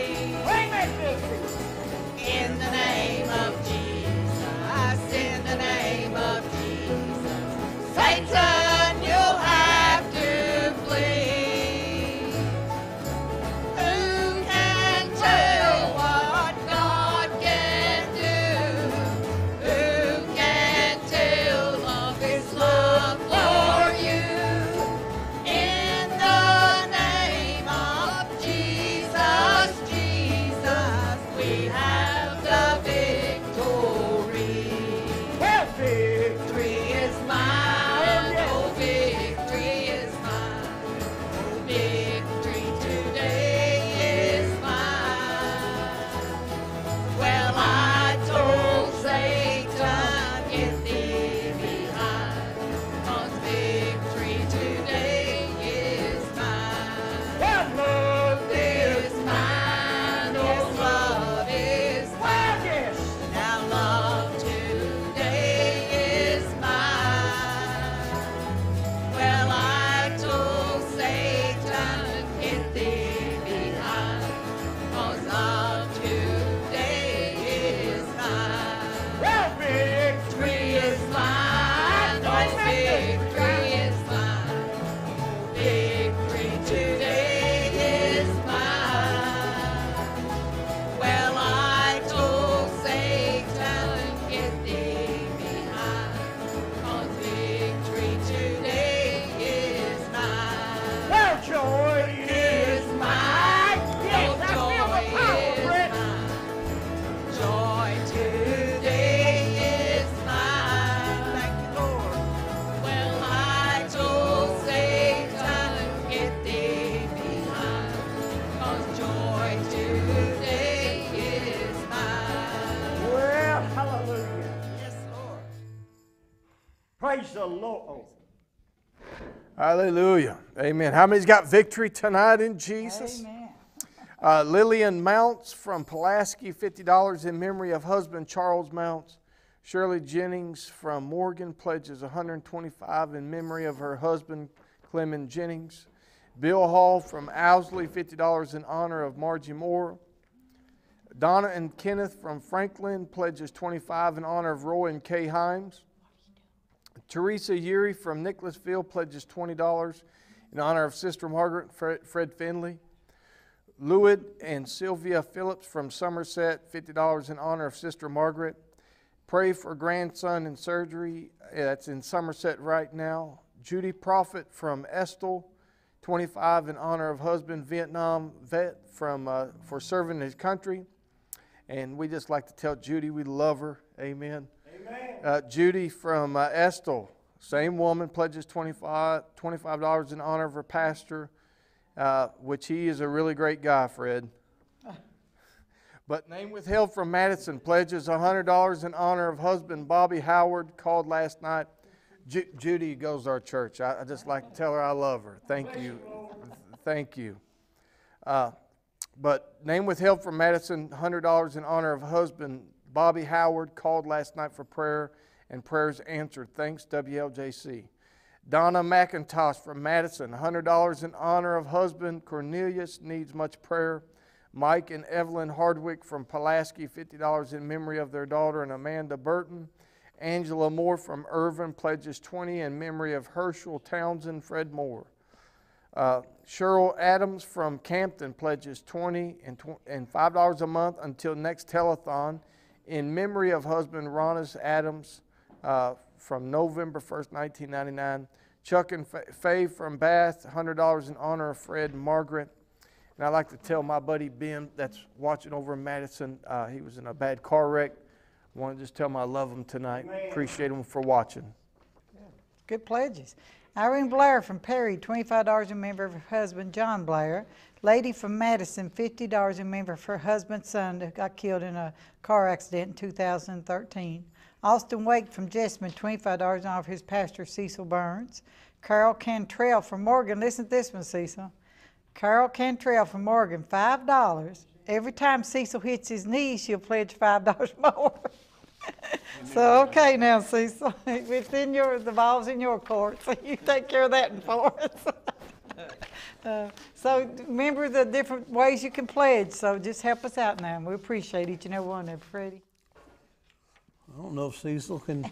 S15: In the name of Jesus, in the name of Jesus, Satan, you'll have to flee. Who can tell what God can do? Who can tell of His love for you? In the name of Jesus, Jesus, we have the victory.
S18: Well,
S15: Victory is mine, oh, victory is mine. Oh, victory today is mine. Well, I told Satan, get thee behind, 'cause victory today is mine.
S18: God love
S15: Is mine, oh, love is mine.
S18: Yes.
S15: Now love today is mine. Well, I told Satan, get thee behind, 'cause love today is mine.
S18: Well,
S15: Victory is mine, oh, victory is mine. Oh, victory today is mine. Well, I told Satan, get thee behind, 'cause victory today is mine.
S18: well, joy
S15: Is mine.
S18: Yes,
S15: Oh,
S18: I feel the
S15: joy
S18: power,
S15: is
S18: Fred.
S15: mine. Joy today is mine. Thank you, Lord. Well, I told Satan, get thee behind, 'cause joy today is mine.
S18: Well, hallelujah.
S15: Yes, Lord.
S18: Praise the Lord.
S7: Hallelujah. Amen. How many's got victory tonight in Jesus?
S18: Amen.
S7: Uh, Lillian Mounts from Pulaski, fifty dollars in memory of husband Charles Mounts. Shirley Jennings from Morgan pledges one hundred twenty-five dollars in memory of her husband Clement Jennings. Bill Hall from Owsley, fifty dollars in honor of Margie Moore. Donna and Kenneth from Franklin pledges twenty-five dollars in honor of Roy and Kay Himes. Teresa Yuri from Nicholasville pledges twenty dollars in honor of Sister Margaret and Fred, Fred Finley. Lewid and Sylvia Phillips from Somerset, fifty dollars in honor of Sister Margaret. Pray for grandson in surgery. That's in Somerset right now. Judy Prophet from Estill, twenty-five dollars in honor of husband Vietnam vet from uh, for serving his country. And we just like to tell Judy we love her. Amen.
S18: Amen.
S7: Uh, Judy from uh, Estill, same woman, pledges twenty-five dollars in honor of her pastor, uh, which he is a really great guy, Fred. But name withheld from Madison pledges one hundred dollars in honor of husband Bobby Howard, called last night. Ju- Judy goes to our church. I, I just like to tell her I love her. Thank you. Thank you. Uh, but name withheld from Madison, one hundred dollars in honor of husband Bobby Howard, called last night for prayer and prayers answered. Thanks, W L J C. Donna McIntosh from Madison, one hundred dollars in honor of husband Cornelius, needs much prayer. Mike and Evelyn Hardwick from Pulaski, fifty dollars in memory of their daughter and Amanda Burton. Angela Moore from Irvin pledges twenty dollars in memory of Herschel Townsend, Fred Moore. Uh, Cheryl Adams from Campton pledges twenty dollars and, tw and five dollars a month until next telethon in memory of husband Ronis Adams uh, from November first, nineteen ninety-nine. Chuck and Faye from Bath, one hundred dollars in honor of Fred and Margaret. And I'd like to tell my buddy Ben that's watching over in Madison, uh, he was in a bad car wreck. I want to just tell him I love him tonight.
S5: Amen.
S7: Appreciate him for watching.
S5: Good pledges. Irene Blair from Perry, twenty-five dollars in memory of her husband, John Blair. Lady from Madison, fifty dollars in memory of her husband's son that got killed in a car accident in two thousand thirteen. Austin Wake from Jessamine, twenty-five dollars in honor of his pastor, Cecil Burns. Carol Cantrell from Morgan, listen to this one, Cecil. Carol Cantrell from Morgan, five dollars. Every time Cecil hits his knee, she'll pledge five dollars more. So, okay now, Cecil, it's in your, the ball's in your court, so you take care of that for us. uh, so remember the different ways you can pledge, so just help us out now, and we appreciate each and every one of them. Freddie?
S4: I don't know if Cecil can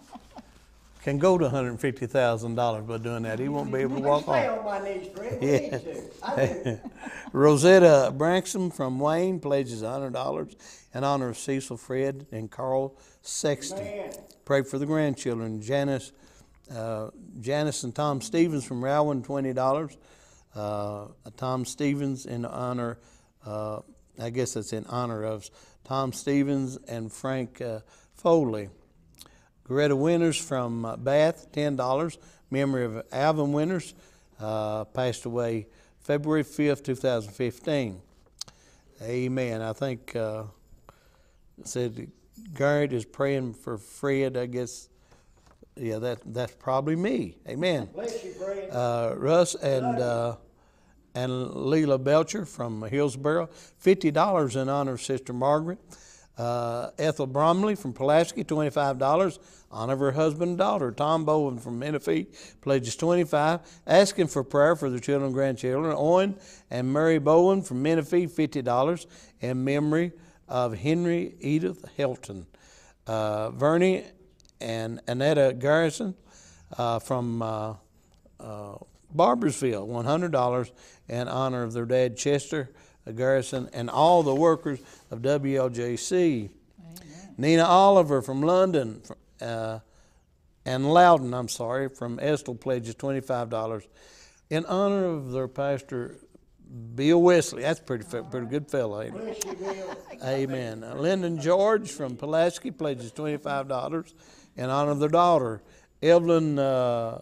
S4: can go to one hundred fifty thousand dollars by doing that. He won't be able to walk
S18: Stay
S4: off.
S18: on my knees, Fred. We
S4: Yeah.
S18: need to. I do.
S4: Rosetta Branxham from Wayne pledges one hundred dollars in honor of Cecil Fred and Carl Sexton.
S18: Man.
S4: Pray for the grandchildren. Janice, uh, Janice and Tom Stevens from Rowan, twenty dollars. Uh, Tom Stevens in honor, uh, I guess that's in honor of Tom Stevens and Frank uh, Foley. Greta Winters from uh, Bath, ten dollars. Memory of Alvin Winters, uh, passed away February fifth, two thousand fifteen. Amen. I think uh, it said Garrett is praying for Fred, I guess. Yeah, that that's probably me. Amen.
S18: Bless you, Fred.
S4: Uh, Russ and uh, and Leela Belcher from Hillsboro, fifty dollars in honor of Sister Margaret. Uh, Ethel Bromley from Pulaski, twenty-five dollars, honor of her husband and daughter. Tom Bowen from Menifee pledges twenty-five dollars, asking for prayer for the children and grandchildren. Owen and Mary Bowen from Menifee, fifty dollars, in memory of Henry Edith Helton. Uh, Vernie and Annetta Garrison uh, from uh, uh, Barbersville, one hundred dollars in honor of their dad, Chester Garrison, and all the workers of W L J C. Amen. Nina Oliver from London uh, and Loudon, I'm sorry, from Estill pledges twenty-five dollars in honor of their pastor, Bill Wesley. That's pretty pretty good fellow, ain't it? Amen. Uh, Lyndon George from Pulaski pledges twenty-five dollars in honor of their daughter. Evelyn, uh,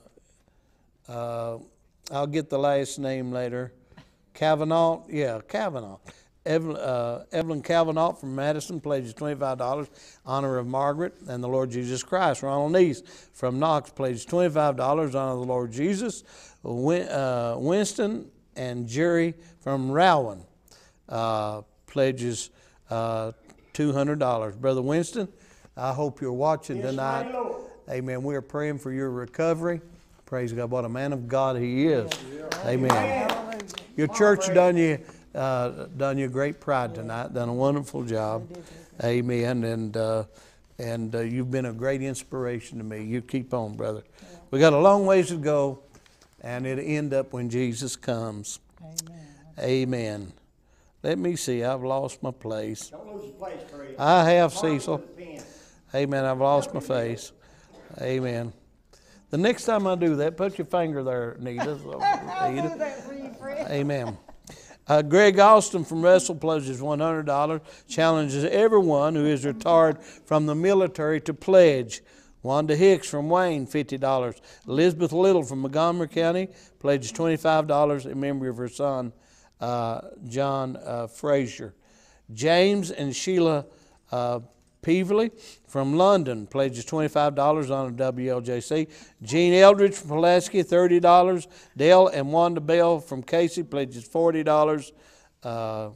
S4: uh, I'll get the last name later. Kavanaugh, yeah, Kavanaugh. Evelyn, uh, Evelyn Kavanaugh from Madison pledges twenty-five dollars, honor of Margaret and the Lord Jesus Christ. Ronald Neese from Knox pledges twenty-five dollars, honor of the Lord Jesus. Win, uh, Winston and Jerry from Rowan uh, pledges uh, two hundred dollars. Brother Winston, I hope you're watching
S18: Yes,
S4: tonight.
S18: my Lord.
S4: Amen. We are praying for your recovery. Praise God. What a man of God he is. Amen. Amen. Your church done you uh, done you great pride tonight. Done a wonderful job. Amen. And uh, and uh, you've been a great inspiration to me. You keep on, brother. We got a long ways to go, and it'll end up when Jesus comes. Amen. Amen. Let me see. I've lost my place.
S18: Don't lose your place, Fred.
S4: I have, Cecil. Amen. I've lost my face. Amen. The next time I do that, put your finger there, Nita.
S5: I'll do that for you, Fred.
S4: Amen. Uh, Greg Austin from Russell pledges one hundred dollars, challenges everyone who is retired from the military to pledge. Wanda Hicks from Wayne, fifty dollars. Elizabeth Little from Montgomery County pledges twenty-five dollars in memory of her son, uh, John uh, Frazier. James and Sheila uh, Peevely from London pledges twenty-five dollars on W L J C. Gene Eldridge from Pulaski, thirty dollars. Dale and Wanda Bell from Casey pledges forty dollars. Uh,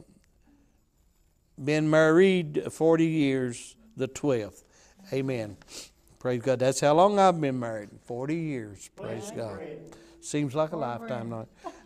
S4: been married forty years, the twelfth. Amen. Praise God. That's how long I've been married, forty years. Praise God. Seems like a lifetime. Now.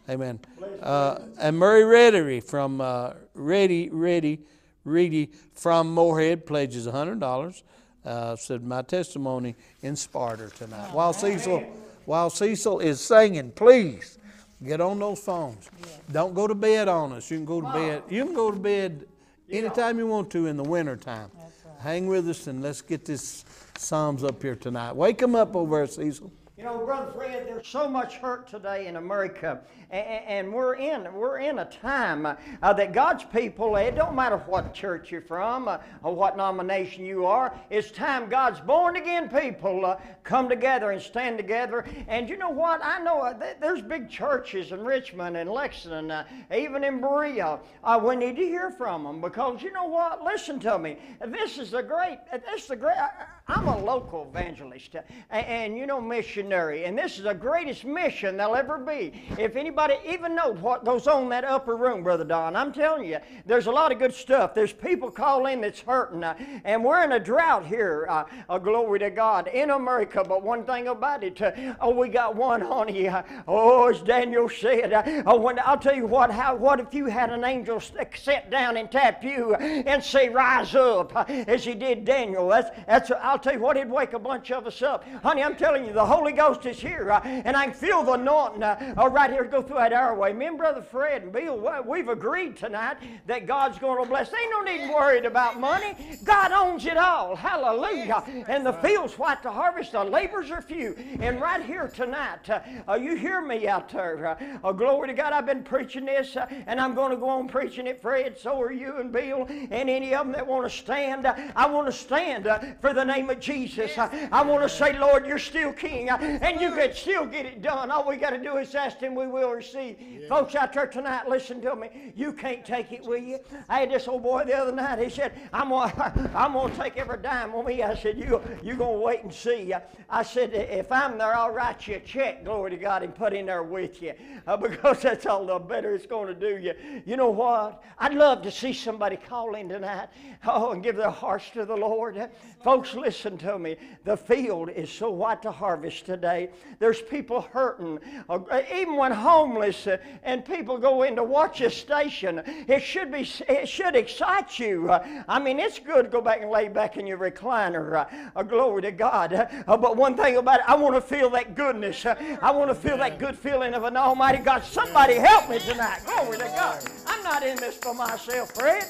S4: Amen. Uh, and Murray Reddy from uh, Reddy, Reddy, Reedy from Moorhead pledges one hundred dollars. Uh, said, my testimony inspired her tonight. While Cecil, while Cecil is singing, please get on those phones. Don't go to bed on us. You can go to bed. You can go to bed anytime you want to in the winter time. Hang with us and let's get this Psalms up here tonight. Wake them up over there, Cecil.
S18: You know, Brother Fred, there's so much hurt today in America, and, and we're in we're in a time uh, that God's people, it don't matter what church you're from uh, or what nomination you are, it's time God's born-again people uh, come together and stand together. And you know what? I know uh, th there's big churches in Richmond and Lexington, uh, even in Berea. Uh, we need to hear from them because you know what? Listen to me. This is a great, this is a great, I, I'm a local evangelist uh, and, and you know, missionary, and this is the greatest mission there'll ever be. If anybody even knows what goes on in that upper room, Brother Don, I'm telling you, there's a lot of good stuff. There's people calling that's hurting, uh, and we're in a drought here, uh, uh, glory to God, in America. But one thing about it, uh, oh, we got one on you. Uh, oh, as Daniel said, uh, oh, when, I'll tell you what, how, what if you had an angel sit down and tap you and say, rise up, uh, as he did Daniel. That's, that's, I'll tell you what, it'd wake a bunch of us up. Honey, I'm telling you, the Holy Ghost is here, uh, and I can feel the anointing uh, uh, right here. Go through that airway. Me and Brother Fred and Bill, we've agreed tonight that God's going to bless. There ain't no need worried about money. God owns it all. Hallelujah. And the field's white to harvest. The labors are few. And right here tonight, uh, uh, you hear me out there. Uh, uh, glory to God. I've been preaching this, uh, and I'm going to go on preaching it, Fred. So are you and Bill and any of them that want to stand. Uh, I want to stand uh, for the name of Jesus. Uh, I want to say, Lord, you're still King, uh, and you can still get it done. All we got to do is ask Him, we will receive. Yeah. Folks out there tonight, listen to me. You can't take it with you. I had this old boy the other night. He said, I'm going I'm to take every dime on me. I said, you, you're going to wait and see. I said, if I'm there, I'll write you a check, glory to God, and put in there with you. Uh, because that's all the better it's going to do you. You know what? I'd love to see somebody call in tonight, oh, and give their hearts to the Lord. Folks, listen to me. The field is so white to harvest today. There's people hurting. Uh, even when homeless uh, and people go in to watch a station, it should be, it should excite you. Uh, I mean, it's good to go back and lay back in your recliner. Uh, uh, glory to God. Uh, but one thing about it, I want to feel that goodness. Uh, I want to feel that good feeling of an Almighty God. Somebody help me tonight. Glory to God. I'm not in this for myself, Fred.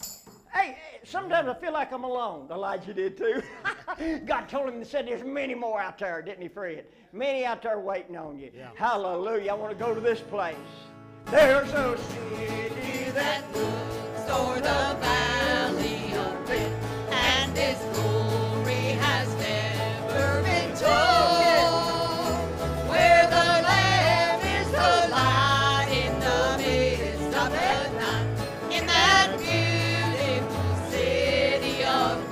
S18: Hey, sometimes I feel like I'm alone. Elijah did too. God told him and said there's many more out there, didn't he, Fred? Many out there waiting on you. Yeah. Hallelujah. I want to go to this place. There's a city that looks o'er the valley of death, and its glory has never been told, where the Lamb is the light in the midst of the night, in that beautiful city of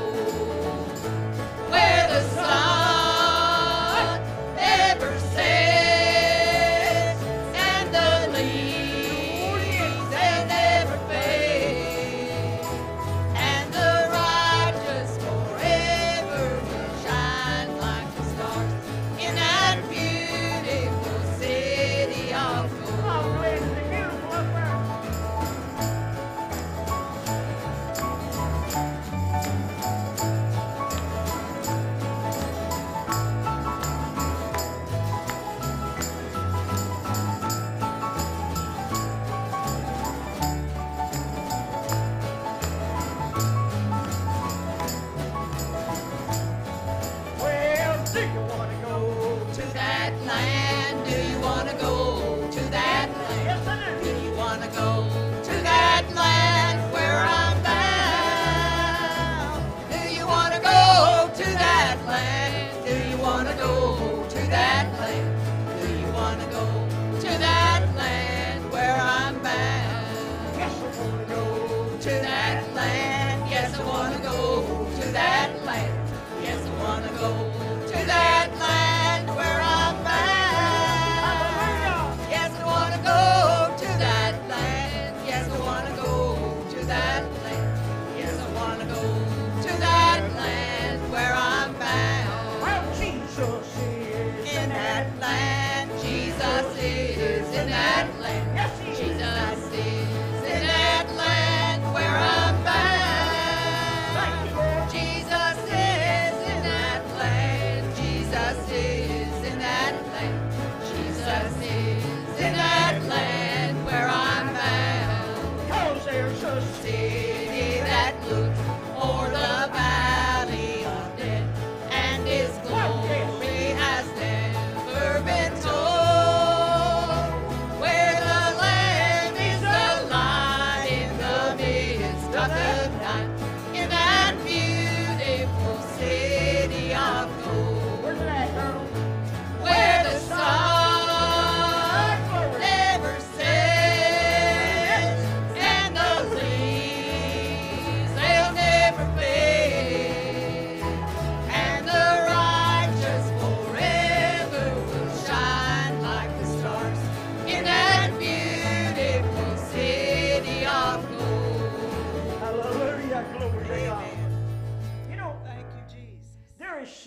S18: gold, where the sun never sets and the leaves they never fade, and the righteous forever will shine like the stars in that beautiful city of gold. Oh, isn't it beautiful up there? Well, do you want to go to that land? Do you want to go to that land? Yes, I do. Do you want to go to that land where I'm bound? Do you want to go to that land? Do you want to go to that land? Do you want to go to that land where I'm bound? Yes, I want to go to that land. Yes, I want to go to that land. Yes, I want to go to that land where I'm bound.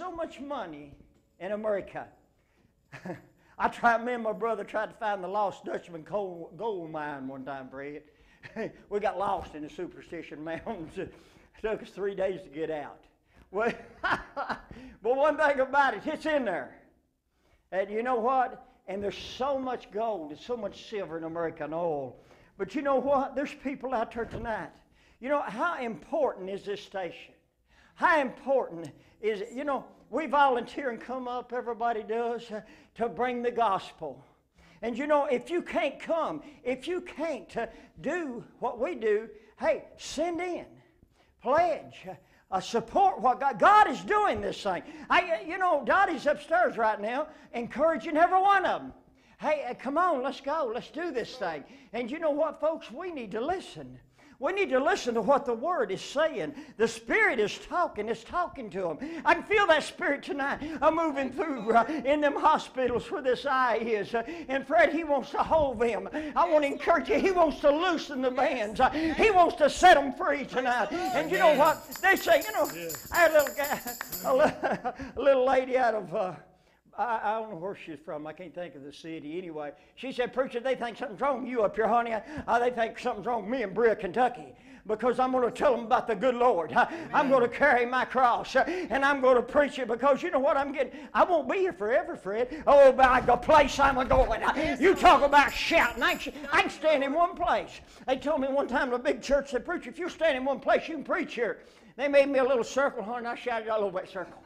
S18: so much money in America. I tried, me and my brother tried to find the lost Dutchman coal, gold mine one time, Fred. We got lost in the Superstition Mountains. It took us three days to get out. Well, but one thing about it, it's in there. And you know what? And there's so much gold and so much silver in America and oil. But you know what? There's people out there tonight. You know, how important is this station? How important is it? You know, we volunteer and come up, everybody does, uh, to bring the gospel. And you know, if you can't come, if you can't uh, do what we do, hey, send in, pledge, uh, support what God, God is doing this thing. I, you know, Dottie's upstairs right now, encouraging every one of them. Hey, uh, come on, let's go, let's do this thing. And you know what, folks, we need to listen. We need to listen to what the Word is saying. The Spirit is talking. It's talking to them. I can feel that Spirit tonight. I'm moving through uh, in them hospitals where this eye is. Uh, and Fred, He wants to hold them. I want to encourage you. He wants to loosen the bands. Uh, he wants to set them free tonight. And you know what? They say, you know, I had a little guy, a little, a little lady out of... Uh, I, I don't know where she's from. I can't think of the city. Anyway, she said, "Preacher, they think something's wrong with you up here, honey. Uh, they think something's wrong with me in Brea, Kentucky, because I'm going to tell them about the good Lord. I, I'm going to carry my cross, uh, and I'm going to preach it, because you know what I'm getting? I won't be here forever, Fred. Oh, by the place I'm going. Uh, you talk about shouting. I can, I can stand in one place. They told me one time in a big church, said, "Preacher, if you stand in one place, you can preach here." They made me a little circle, honey, and I shouted all over that circle.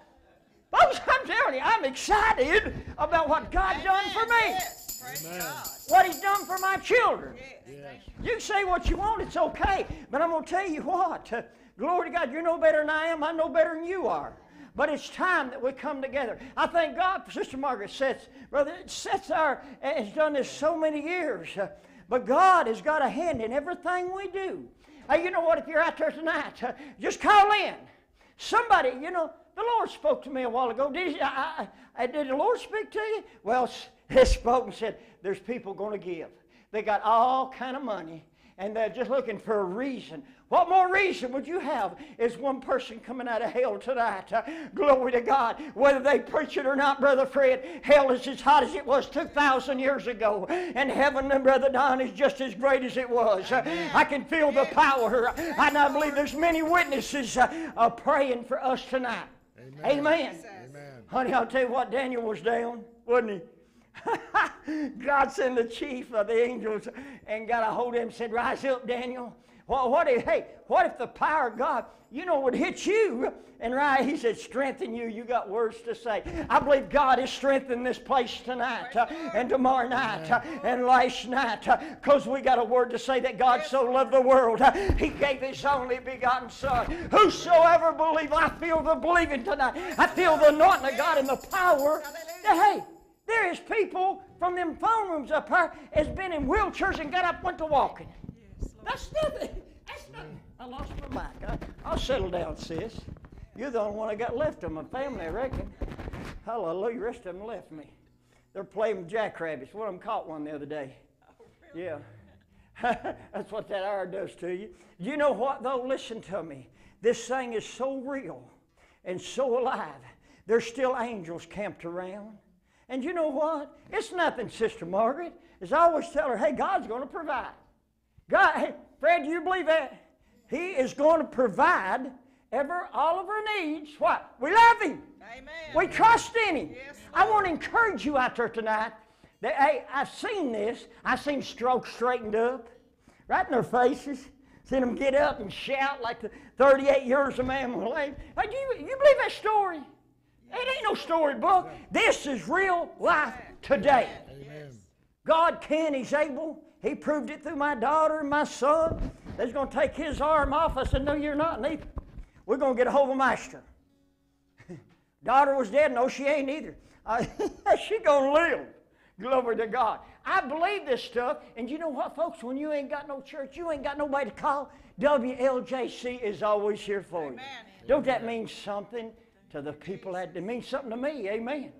S18: Folks, I'm telling you, I'm excited about what God's done for me. Amen. What He's done for my children. Yes. You say what you want, it's okay. But I'm going to tell you what. Uh, glory to God, you're no better than I am. I'm no better than you are. But it's time that we come together. I thank God for Sister Margaret Sets. Brother, Sets our, has done this so many years. Uh, but God has got a hand in everything we do. Uh, you know what? If you're out there tonight, uh, just call in. Somebody, you know, the Lord spoke to me a while ago. Did, he, I, I, did the Lord speak to you? Well, He spoke and said, there's people going to give. They got all kind of money, and they're just looking for a reason. What more reason would you have is one person coming out of hell tonight? Uh, glory to God. Whether they preach it or not, Brother Fred, hell is as hot as it was two thousand years ago. And heaven, and Brother Don, is just as great as it was. Uh, I can feel the power. And I believe there's many witnesses uh, uh, praying for us tonight. Amen. Amen. Amen. Honey, I'll tell you what, Daniel was down, wasn't he? God sent the chief of the angels and got a hold of him and said, "Rise up, Daniel." Well, what if, hey, what if the power of God, you know, would hit you? And right, he said, strengthen you. You got words to say. I believe God is strengthening this place tonight uh, and tomorrow night uh, and last night, because uh, we got a word to say that God so loved the world. Uh, he gave His only begotten Son. Whosoever believes, I feel the believing tonight. I feel the anointing of God and the power. That, hey, there is people from them phone rooms up here has been in wheelchairs and got up and went to walking. That's nothing. That's nothing. I lost my mic. I, I'll settle down, sis. You're the only one I got left of my family, I reckon. Hallelujah. The rest of them left me. They're playing jackrabbits. One of them caught one the other day. Oh, really? Yeah. That's what that hour does to you. You know what, though? Listen to me. This thing is so real and so alive. There's still angels camped around. And you know what? It's nothing, Sister Margaret. As I always tell her, hey, God's going to provide. God, hey, Fred, do you believe that? He is going to provide ever all of our needs. What? We love Him. Amen. We trust in Him. Yes, I want to encourage you out there tonight that, hey, I've seen this. I've seen strokes straightened up, right in their faces. Seen them get up and shout like the thirty-eight years a man was late. Hey, do you, you believe that story? It ain't no storybook. This is real life today. Amen. God can, He's able. He proved it through my daughter and my son. They're going to take his arm off. I said, no, you're not neither. We're going to get a hold of Master. Daughter was dead. No, she ain't either. Uh, she going to live. Glory to God. I believe this stuff. And you know what, folks? When you ain't got no church, you ain't got nobody to call, W L J C is always here for you. Amen. Don't that mean something to the people? That it means something to me. Amen.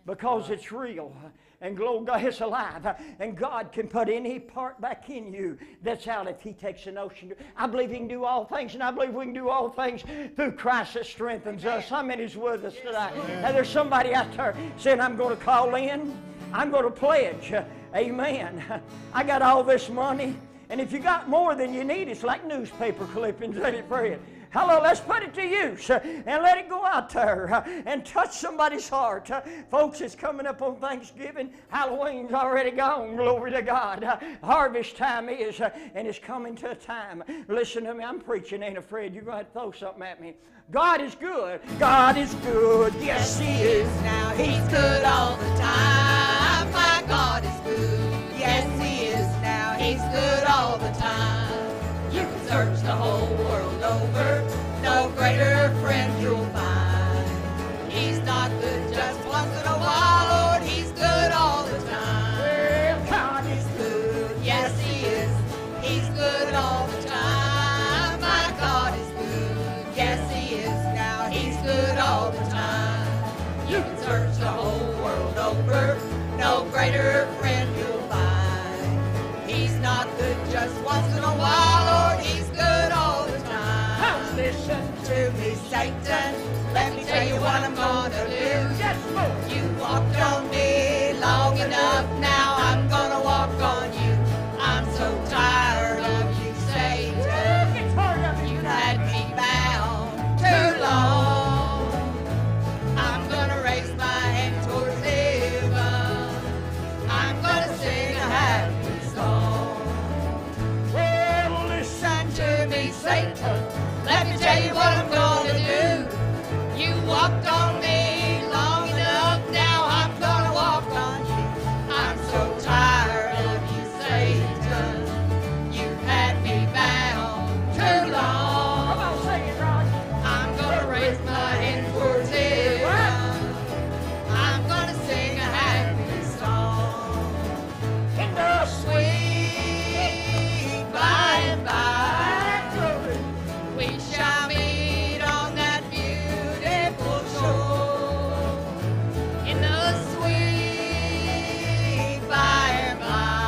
S18: because it's real. And glory, God, it's alive. And God can put any part back in you that's out if He takes a notion. I believe He can do all things, and I believe we can do all things through Christ that strengthens us. How many's with us tonight? Now, there's somebody out there saying, I'm going to call in. I'm going to pledge. Amen. I got all this money. And if you got more than you need, it's like newspaper clippings. Let it pray. Hello, let's put it to use uh, and let it go out there uh, and touch somebody's heart. Uh, folks, it's coming up on Thanksgiving. Halloween's already gone. Glory to God. Uh, harvest time is, uh, and it's coming to a time. Listen to me. I'm preaching. Ain't afraid. You're going to throw something at me. God is good. God is good. Yes, He is.
S15: Now He's good all the time. My God is good. Yes, He is. Now He's good all the time. You can search the whole world over, no greater friend you'll find. He's not good just once in a while, Lord, He's good all the time. Well, God is good, yes He is, He's good all the time. My God is good, yes He is, now He's good all the time. You can search the whole world over, no greater friend you'll find. He's not good just once in a while, Lord, He's good all the time. Listen to me, Satan, let me tell you what I'm gonna do. Yes, Lord. You walked on me long enough, now I'm gonna walk on you. I'm so tired of you, Satan. You had me bound too long. I'm gonna raise my hand towards heaven. I'm gonna sing a happy song. Well, listen to me, Satan. Let me tell you what I'm gonna do. You walked on me long enough, now I'm gonna walk on you. I'm so tired of you, Satan. You had me bound too long. Come on, sing it, Ron. I'm gonna raise my hand towards heaven. I'm gonna sing a happy song. In the sweet by and by, we shall meet on that beautiful shore. In the sweet by and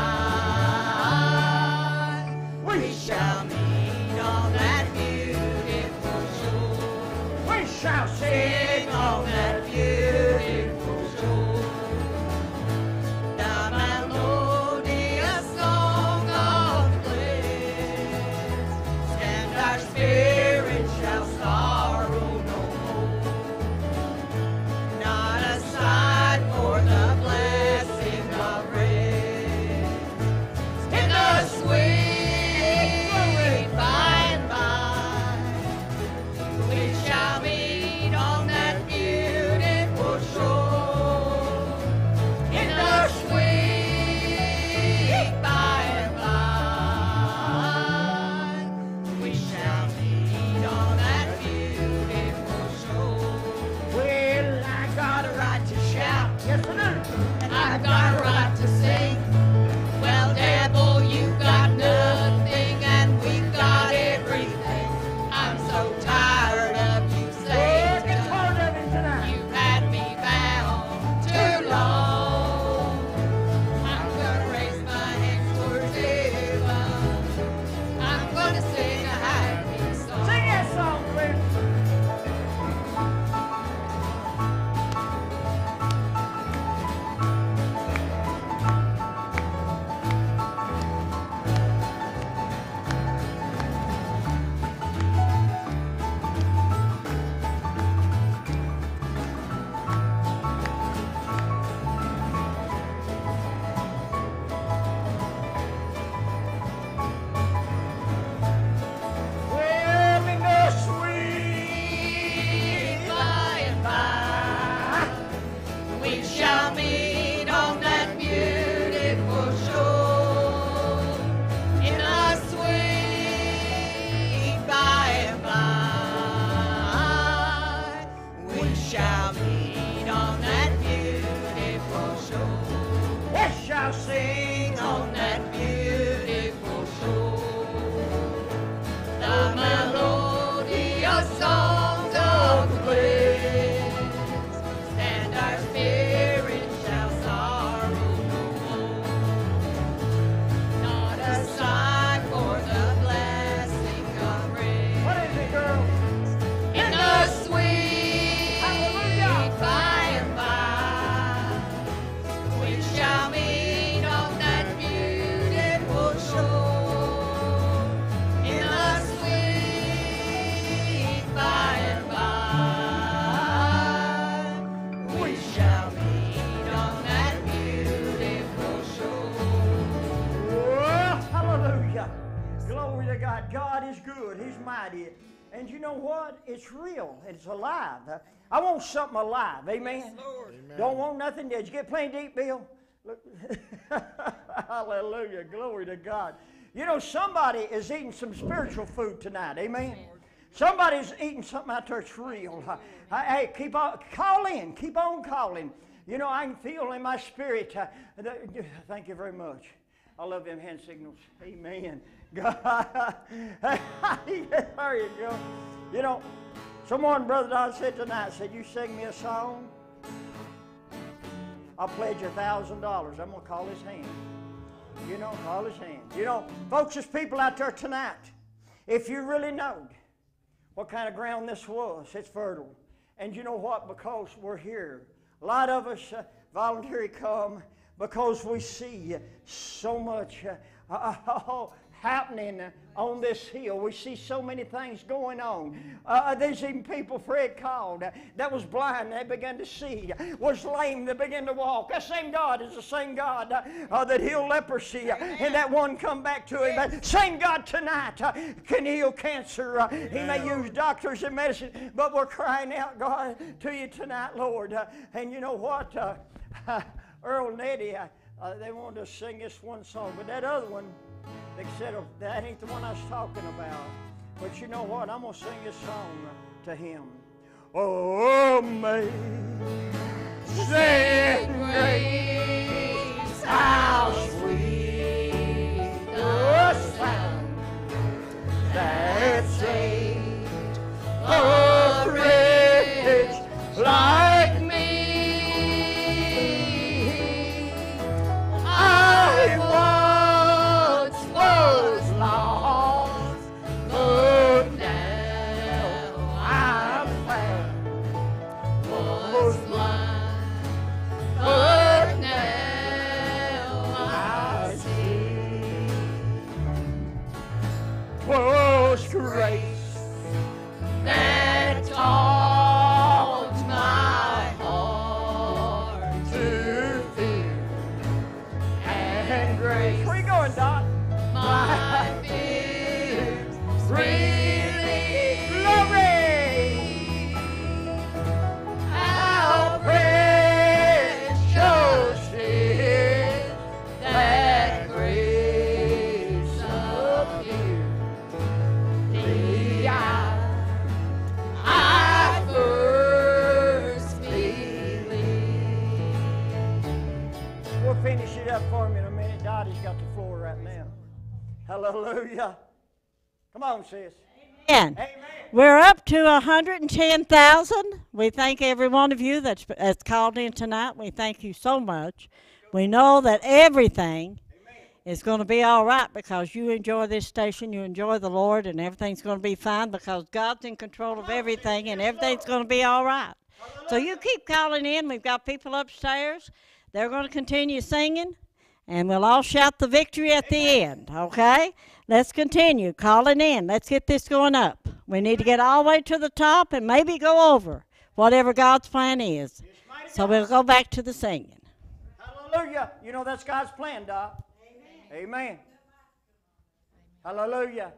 S15: by, we shall meet on that beautiful shore. We shall sing on that beautiful shore. The melodious song of bliss, and our spirit shall sorrow no more. Not a sign for the blessing of rest. In the sweet by and by, we shall meet on that beautiful shore. In the sweet by and by, we shall meet on that beautiful shore. Well, I got a right to shout, yes I do, and I got a right to sing. Well, devil, you got nothing, and we got everything. I'm so tired of you, Satan. You had me bound too long. I'm gonna raise my hands towards heaven. I'm gonna sing a happy song. Sing that song, please. Well, in the sweet by and by, we shall meet on that beautiful shore. In the sweet by and by, we shall meet on that beautiful shore. We shall sing on that beautiful shore. The melodious songs of bliss, and our spirit
S18: good. He's mighty. And you know what? It's real. It's alive. I want something alive. Amen? Yes, Lord. Amen. Don't want nothing dead. Did you get plenty to eat, Bill? Look. Hallelujah. Glory to God. You know, somebody is eating some spiritual food tonight. Amen? Somebody's eating something out there that's real. Hey, keep on, call in. Keep on calling. You know, I can feel in my spirit. Uh, thank you very much. I love them hand signals. Amen. God. There you go. You know, someone, Brother Don said tonight, said, you sing me a song, I'll pledge a thousand dollars. I'm going to call his hand. You know, call his hand. You know, folks, there's people out there tonight. If you really knowed what kind of ground this was, it's fertile. And you know what? Because we're here. A lot of us uh, voluntarily come because we see so much uh, uh, happening on this hill. We see so many things going on. Uh, there's even people Fred called uh, that was blind, they began to see, was lame, they began to walk. That same God is the same God uh, uh, that healed leprosy, uh, and that one come back to him. That same God tonight uh, can heal cancer. Uh, he may use doctors and medicine, but we're crying out, God, to you tonight, Lord. Uh, and you know what? Uh, Earl and Eddie, uh, uh, they wanted to sing this one song, but that other one, they said, oh, that ain't the one I was talking about. But you know what? I'm going to sing this song to him. Oh, amazing grace, how sweet the sound that saved a wretch like me. I once was lost, but now I'm found. Was blind, but now I see. 'Twas grace that taught my heart to fear, and grace. Where you going, Doc? My fears really glory. How precious is that grace appeared the hour I first believed. We'll finish it up for me in a minute. Dottie's got the floor right now. Hallelujah. Come on, sis.
S6: Amen. Amen. We're up to one hundred ten thousand. We thank every one of you that's, that's called in tonight. We thank you so much. We know that everything is going to be all right because you enjoy this station, you enjoy the Lord, and everything's going to be fine because God's in control of everything, and everything's going to be all right. So you keep calling in. We've got people upstairs. They're going to continue singing, and we'll all shout the victory at the end, okay? Let's continue calling in. Let's get this going up. We need to get all the way to the top and maybe go over whatever God's plan is. So we'll go back to the singing.
S18: Hallelujah. You know that's God's plan, Doc. Amen. Amen. Hallelujah.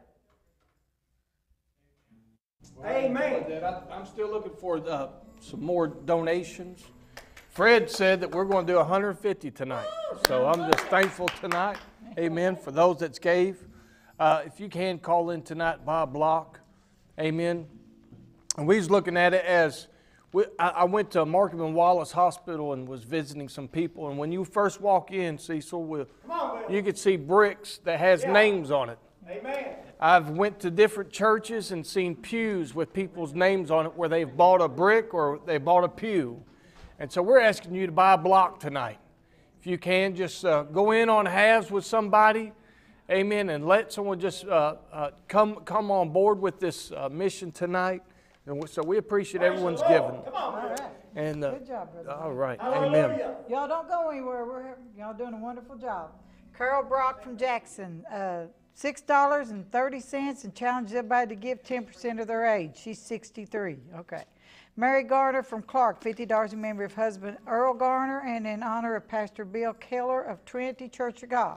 S18: Amen.
S7: I'm still looking for uh, some more donations. Fred said that we're going to do one hundred fifty tonight. So I'm just thankful tonight. Amen. For those that gave. Uh, if you can call in tonight by a block. Amen. And we was looking at it as, we, I, I went to Markham and Wallace Hospital and was visiting some people. And when you first walk in, Cecil, with, you could see bricks that has yeah. names on it.
S18: Amen.
S7: I've went to different churches and seen pews with people's names on it where they've bought a brick or they bought a pew. And so we're asking you to buy a block tonight. If you can, just uh, go in on halves with somebody. Amen. And let someone just uh, uh, come come on board with this uh, mission tonight. And so we appreciate everyone's giving.
S5: Come on, all right.
S7: And, uh,
S5: good job, brother.
S7: All right.
S5: Hallelujah.
S7: Amen.
S5: Y'all don't go anywhere. We're y'all doing a wonderful job. Carol Brock from Jackson, uh, six dollars and thirty cents, and challenges everybody to give ten percent of their age. She's sixty-three. Okay. Mary Garner from Clark, fifty dollars in memory of husband Earl Garner and in honor of Pastor Bill Keller of Trinity Church of God.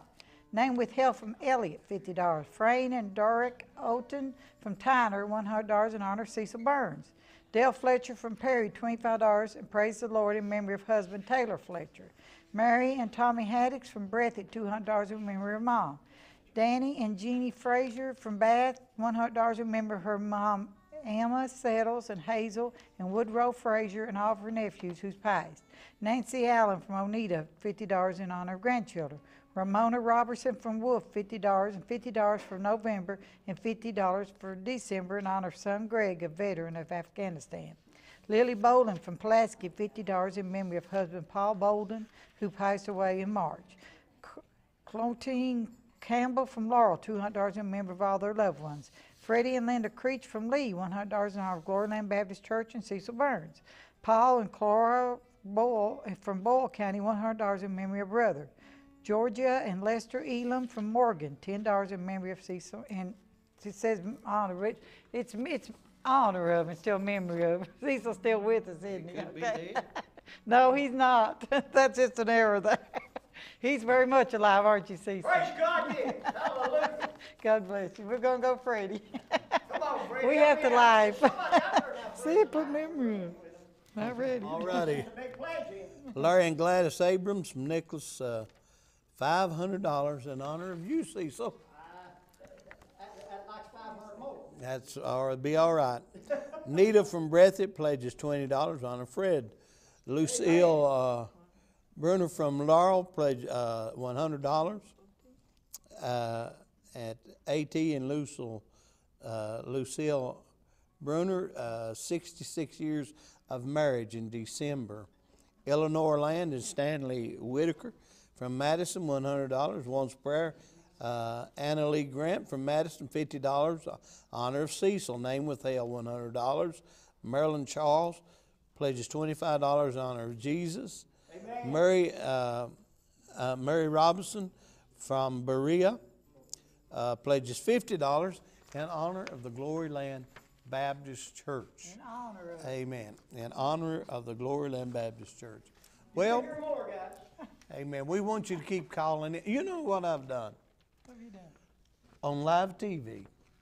S5: Name withheld from Elliott, fifty dollars. Frayne and Doric Oten from Tyner, one hundred dollars in honor of Cecil Burns. Dale Fletcher from Perry, twenty-five dollars, and praise the Lord in memory of husband Taylor Fletcher. Mary and Tommy Haddix from Breathitt, two hundred dollars in memory of mom. Danny and Jeannie Frazier from Bath, one hundred dollars in memory of her mom Emma Settles and Hazel and Woodrow Frazier and all of her nephews who's passed. Nancy Allen from Oneida, fifty dollars in honor of grandchildren. Ramona Robertson from Wolf, fifty dollars, and fifty dollars for November and fifty dollars for December in honor of son Greg, a veteran of Afghanistan. Lily Bolden from Pulaski, fifty dollars in memory of husband Paul Bolden, who passed away in March. Clontine Campbell from Laurel, two hundred dollars in memory of all their loved ones. Freddie and Linda Creech from Lee, one hundred dollars in honor of Gloryland Baptist Church and Cecil Burns. Paul and Clara Boyle from Boyle County, one hundred dollars in memory of brother. Georgia and Lester Elam from Morgan, ten dollars in memory of Cecil. And it says honor, it, it's, it's honor of and still memory of. Cecil's still with us, isn't he? Okay. No, he's not. That's just an error there. He's very much alive, aren't you, Cecil?
S18: Praise God, yes. Hallelujah.
S5: God bless you. We're going to go Freddie.
S18: Come on, Freddie.
S5: We have to live. See, put memory in. Not ready.
S4: All righty. Larry and Gladys Abrams from Nicholas, uh, five hundred dollars in honor of you, Cecil. That's all right, be all right. Nita from Breathitt pledges twenty dollars on a Fred. Lucille uh, Bruner from Laurel pledged uh, one hundred dollars. Uh, at AT and Lucille, uh, Lucille Bruner, uh, sixty-six years of marriage in December. Eleanor Land and Stanley Whitaker from Madison, one hundred dollars. Wants prayer. Uh, Anna Lee Grant from Madison, fifty dollars. Honor of Cecil, name withheld, one hundred dollars. Marilyn Charles pledges twenty-five dollars. Honor of Jesus. Amen. Mary, uh, uh, Mary Robinson from Berea uh, pledges fifty dollars in honor of the Gloryland Baptist Church.
S5: In honor of
S4: Amen. In honor of the Gloryland Baptist Church. Well,
S18: more, guys.
S4: amen. We want you to keep calling it. You know what I've done?
S5: What have you done?
S4: On live T V,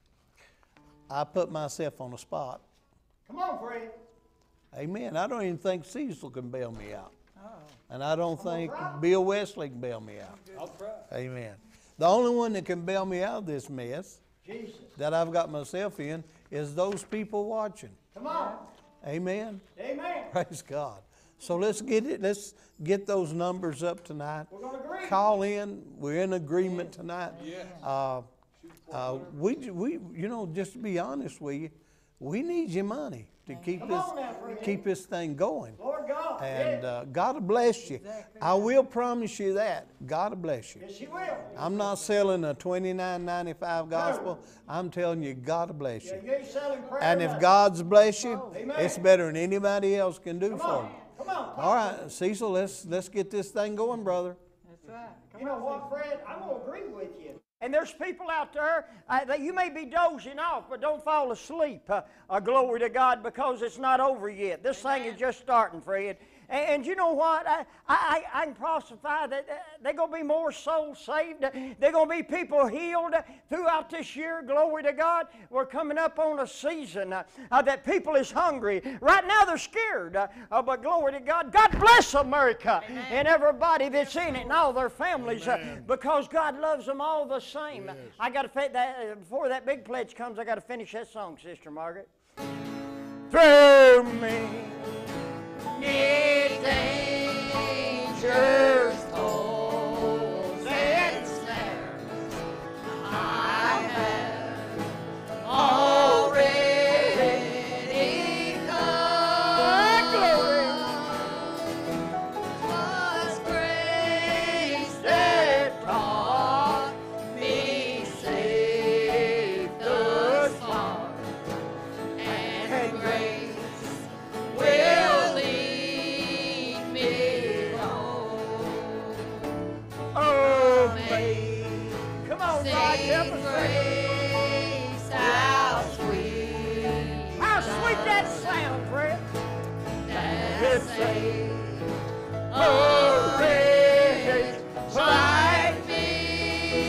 S4: I put myself on the spot.
S18: Come on, Fred.
S4: Amen. I don't even think Cecil can bail me out.
S5: Oh.
S4: And I don't think Bill Wesley can bail me out.
S18: I'll try.
S4: Amen. The only one that can bail me out of this mess
S18: Jesus.
S4: that I've got myself in is those people watching.
S18: Come on.
S4: Amen.
S18: Amen.
S4: Praise God. So let's get it. Let's get those numbers up tonight.
S18: We're going to agree.
S4: Call in. We're in agreement tonight.
S18: Yes.
S4: Uh, uh, we, we, you know, just to be honest with you, we need your money to keep
S18: Come
S4: this,
S18: on now, Fred.
S4: keep this thing going.
S18: Lord God.
S4: And
S18: yes.
S4: uh, God will bless you.
S5: Exactly.
S4: I will promise you that. God will bless you.
S18: Yes, He will.
S4: I'm not selling a twenty-nine ninety-five gospel. I'm telling you, God will bless
S18: Yeah,
S4: you.
S18: you ain't selling prayer.
S4: And if
S18: nothing.
S4: God's bless you,
S18: Amen.
S4: it's better than anybody else can do
S18: Come
S4: for
S18: on.
S4: you.
S18: Come on.
S4: All right, Cecil, let's let's get this thing going, brother.
S5: That's right. Come
S18: You know
S5: on,
S18: what, Fred? I'm going to agree with you. And there's people out there uh, that you may be dozing off, but don't fall asleep. Uh, uh, glory to God, because it's not over yet. This Amen. Thing is just starting, Fred. And, and you know what? I, I, I can prophesy that uh, there's going to be more souls saved. There's going to be people healed throughout this year. Glory to God. We're coming up on a season uh, uh, that people is hungry. Right now they're scared. Uh, uh, but glory to God. God bless America. Amen. And everybody that's in it and all their families uh, because God loves them all the same. Yes. I got to that uh, before that big pledge comes, I got to finish that song, Sister Margaret. Through me. Mid dangers, toils, and snares, I have already come. Glory. 'Twas grace that taught me safe thus far, and grace will lead me home. Oh, babe. Come on, Rod, help us. Grace, how sweet. How sweet that sound, Fred. That saved a wretch like me.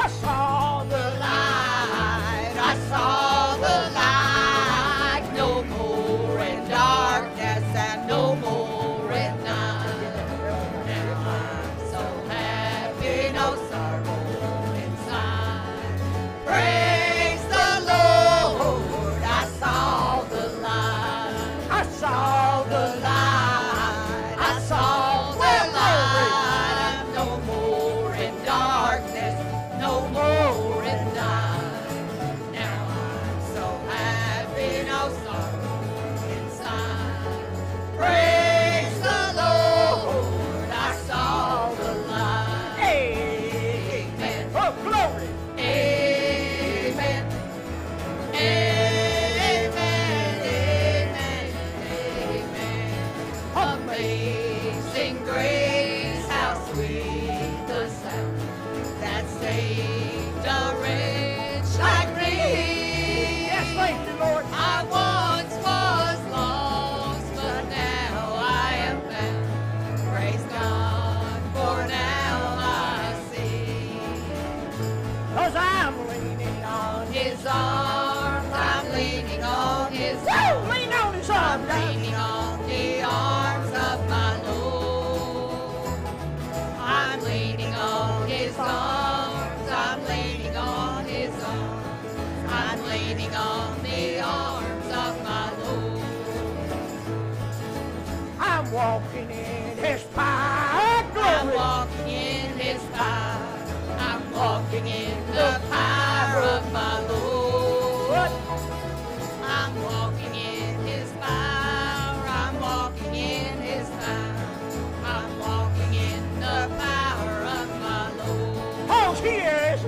S18: I saw the
S15: light. I saw the light. No more in darkness and no more in night. Now I'm so happy, no sorrow inside. Praise the Lord. I saw the light.
S18: I saw the
S15: light. I saw the light. No more in darkness, no more in night. Now I'm so happy, no sorrow inside. Praise the Lord. I saw the light. Amen.
S18: Oh, glory.
S15: Amen. Amen. Amen. Amen. Amazing grace, how sweet the sound that saved a wretch like me.
S18: Yes, thank you, Lord.
S15: I once was lost, but now I am found. Praise God, for now I see.
S18: 'Cause I'm leaning on
S15: His arms, I'm leaning on His
S18: Woo!
S15: arms.
S18: Lean on His
S15: I'm
S18: arms. now.
S15: leaning on the arms of my Lord. I'm leaning on His arms. I'm leaning on His arms. I'm leaning on the arms of my Lord.
S18: I'm walking in His power.
S15: I'm
S18: Glory.
S15: walking in His power. I'm walking in the power of my Lord. I'm walking in His power. I'm walking in His power. I'm walking in the power of my Lord.
S18: Oh, He is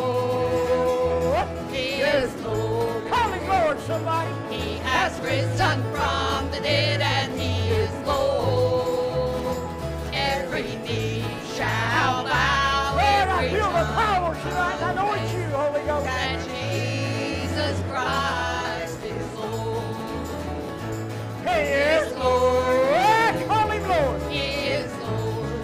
S18: Lord.
S15: He is Lord.
S18: Call Him Lord, somebody.
S15: He has risen from the dead and He is Lord. Every knee shall bow,
S18: Lord, I
S15: every
S18: feel the
S15: tongue
S18: power tonight. I know it's you, Holy Ghost.
S15: that Jesus Christ is Lord.
S18: He is Lord. Call Him Lord.
S15: He is Lord.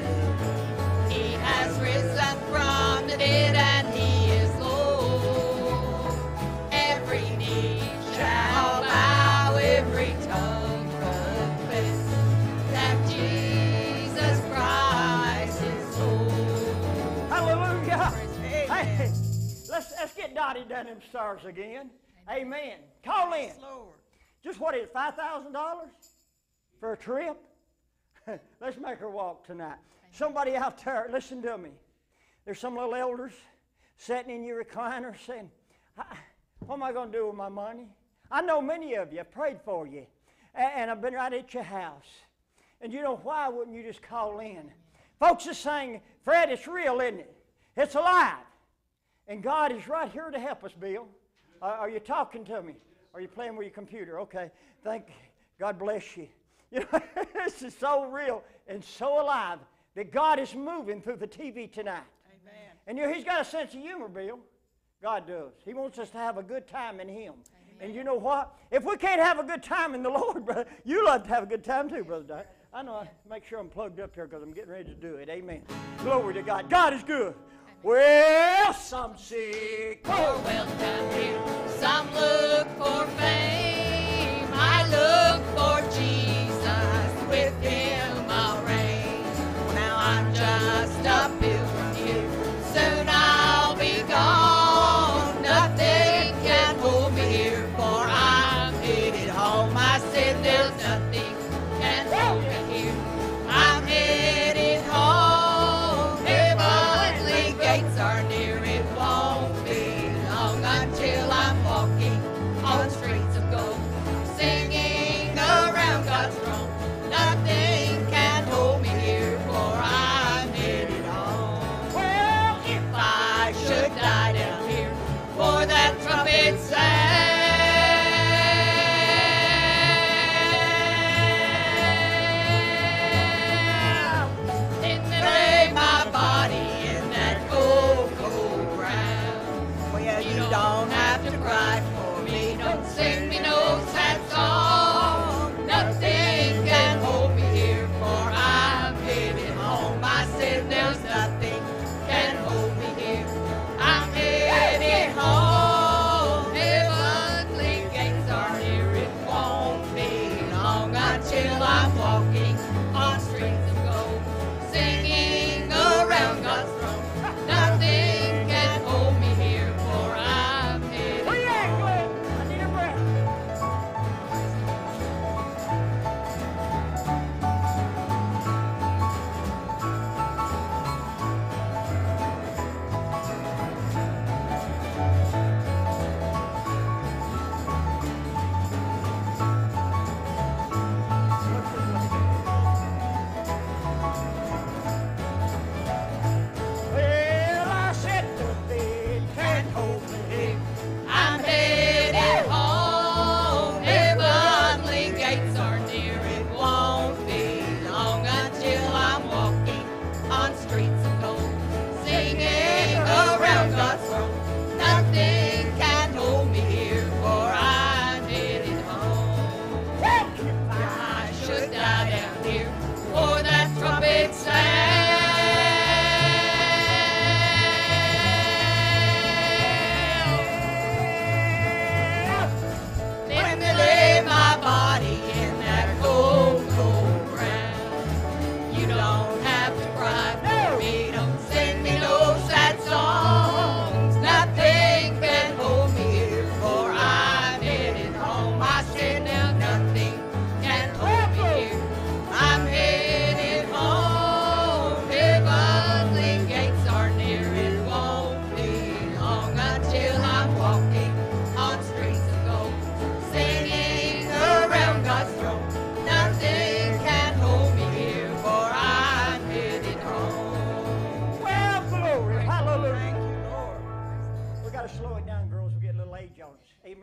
S15: He has risen from the dead and He is Lord. Every knee shall bow, every tongue confess that Jesus Christ is Lord.
S18: Hallelujah. Hey, let's, let's get Dottie down them stars again. Amen. Call in. Just what is it, five thousand dollars for a trip? Let's make her walk tonight. Somebody out there, listen to me. There's some little elders sitting in your recliner saying, what am I going to do with my money? I know many of you. I prayed for you. And I've been right at your house. And you know, why wouldn't you just call in? Folks are saying, Fred, it's real, isn't it? It's alive. And God is right here to help us, Bill. Uh, are you talking to me? Are you playing with your computer? Okay. Thank God bless you. You know, this is so real and so alive that God is moving through the T V tonight. Amen. And you know, He's got a sense of humor, Bill. God does. He wants us to have a good time in Him. Amen. And you know what? If we can't have a good time in the Lord, brother, you love to have a good time too, Brother Doc. I know. I make sure I'm plugged up here because I'm getting ready to do it. Amen. Glory to God. God is good. Well, some seek
S15: for wealth and fame, some look for fame. I look for Jesus, with Him I'll reign. Now I'm just a pilgrim here, soon I'll be gone. Nothing can hold me here, for I'm headed home. I said there's nothing can hold me here. I'm headed home. Heavenly gates are near, it won't be long until I'm walking on streets of gold, singing around God.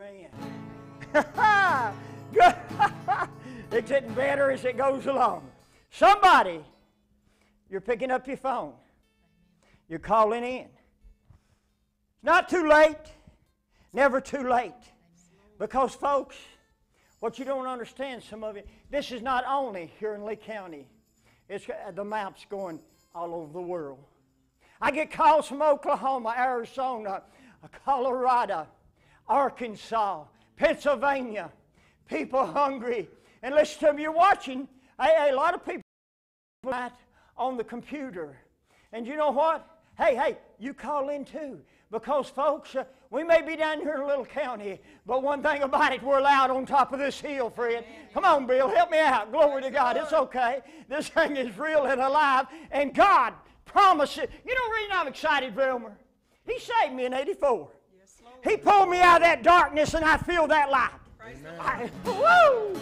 S18: Amen. Good. It's getting better as it goes along. Somebody, you're picking up your phone. You're calling in. It's not too late. Never too late. Because, folks, what you don't understand, some of you, this is not only here in Lee County. It's, the map's going all over the world. I get calls from Oklahoma, Arizona, Colorado, Arkansas, Pennsylvania. People hungry. And listen to me, you're watching. Hey, a lot of people on the computer. And you know what? Hey, hey, you call in too. Because, folks, uh, we may be down here in a little county, but one thing about it, we're loud on top of this hill, Fred. Come on, Bill, help me out. Glory to God. It's okay. This thing is real and alive, and God promises. You know the reason I'm excited, Vilmer? He saved me in eighty-four. Yes, he pulled me out of that darkness, and I feel that light. I, woo!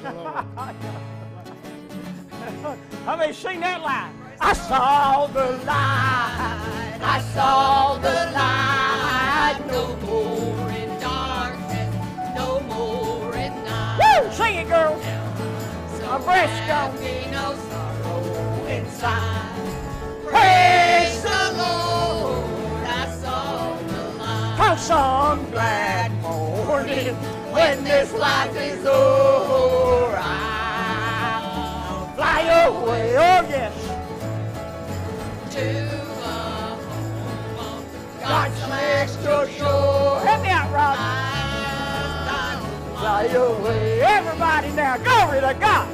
S18: How many seen that light? I saw the light. I saw the light. No more in darkness. No more in night. Woo! Sing it, girl. So my breast's gone. Be no sorrow inside. Praise the Lord. I saw the light. Come some glad morning when this life is over. I'll fly away. Oh yes. To a home on God's celestial shore. Help me out, Rob. I'll fly away. Everybody now, glory to God.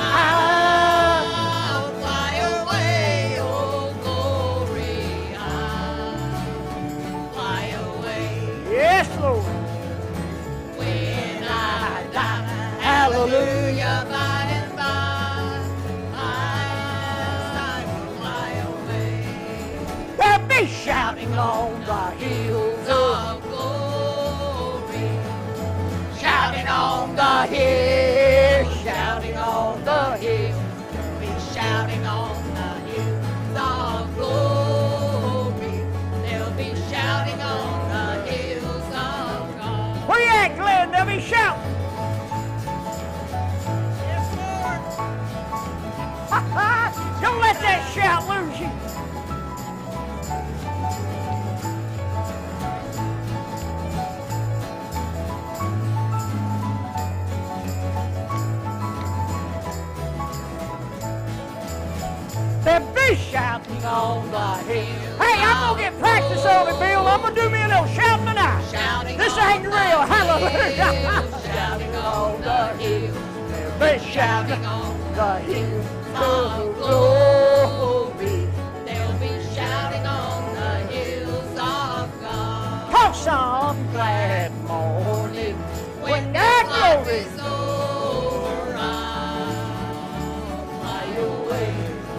S18: I'll fly away, oh glory. I'll fly away. Yes, Lord. When I die, hallelujah, by and by. Be shouting on the hills of glory, shouting on the hills, shouting on the hills, be shouting on the hills of glory. They'll be shouting on the hills of God. Where you at, Glenn? They'll be shouting. Yes, Lord. Don't let that shout lose you. They'll be shouting on the hill. Hey, I'm going to get practice on it, Bill. I'm going to do me a little shouting tonight. Shouting this ain't real. Hallelujah. Shouting on the hill. They'll be shouting on the hill of glory. They'll be shouting on the hills of God. Come some glad morning when that glory is over. I'll fly away.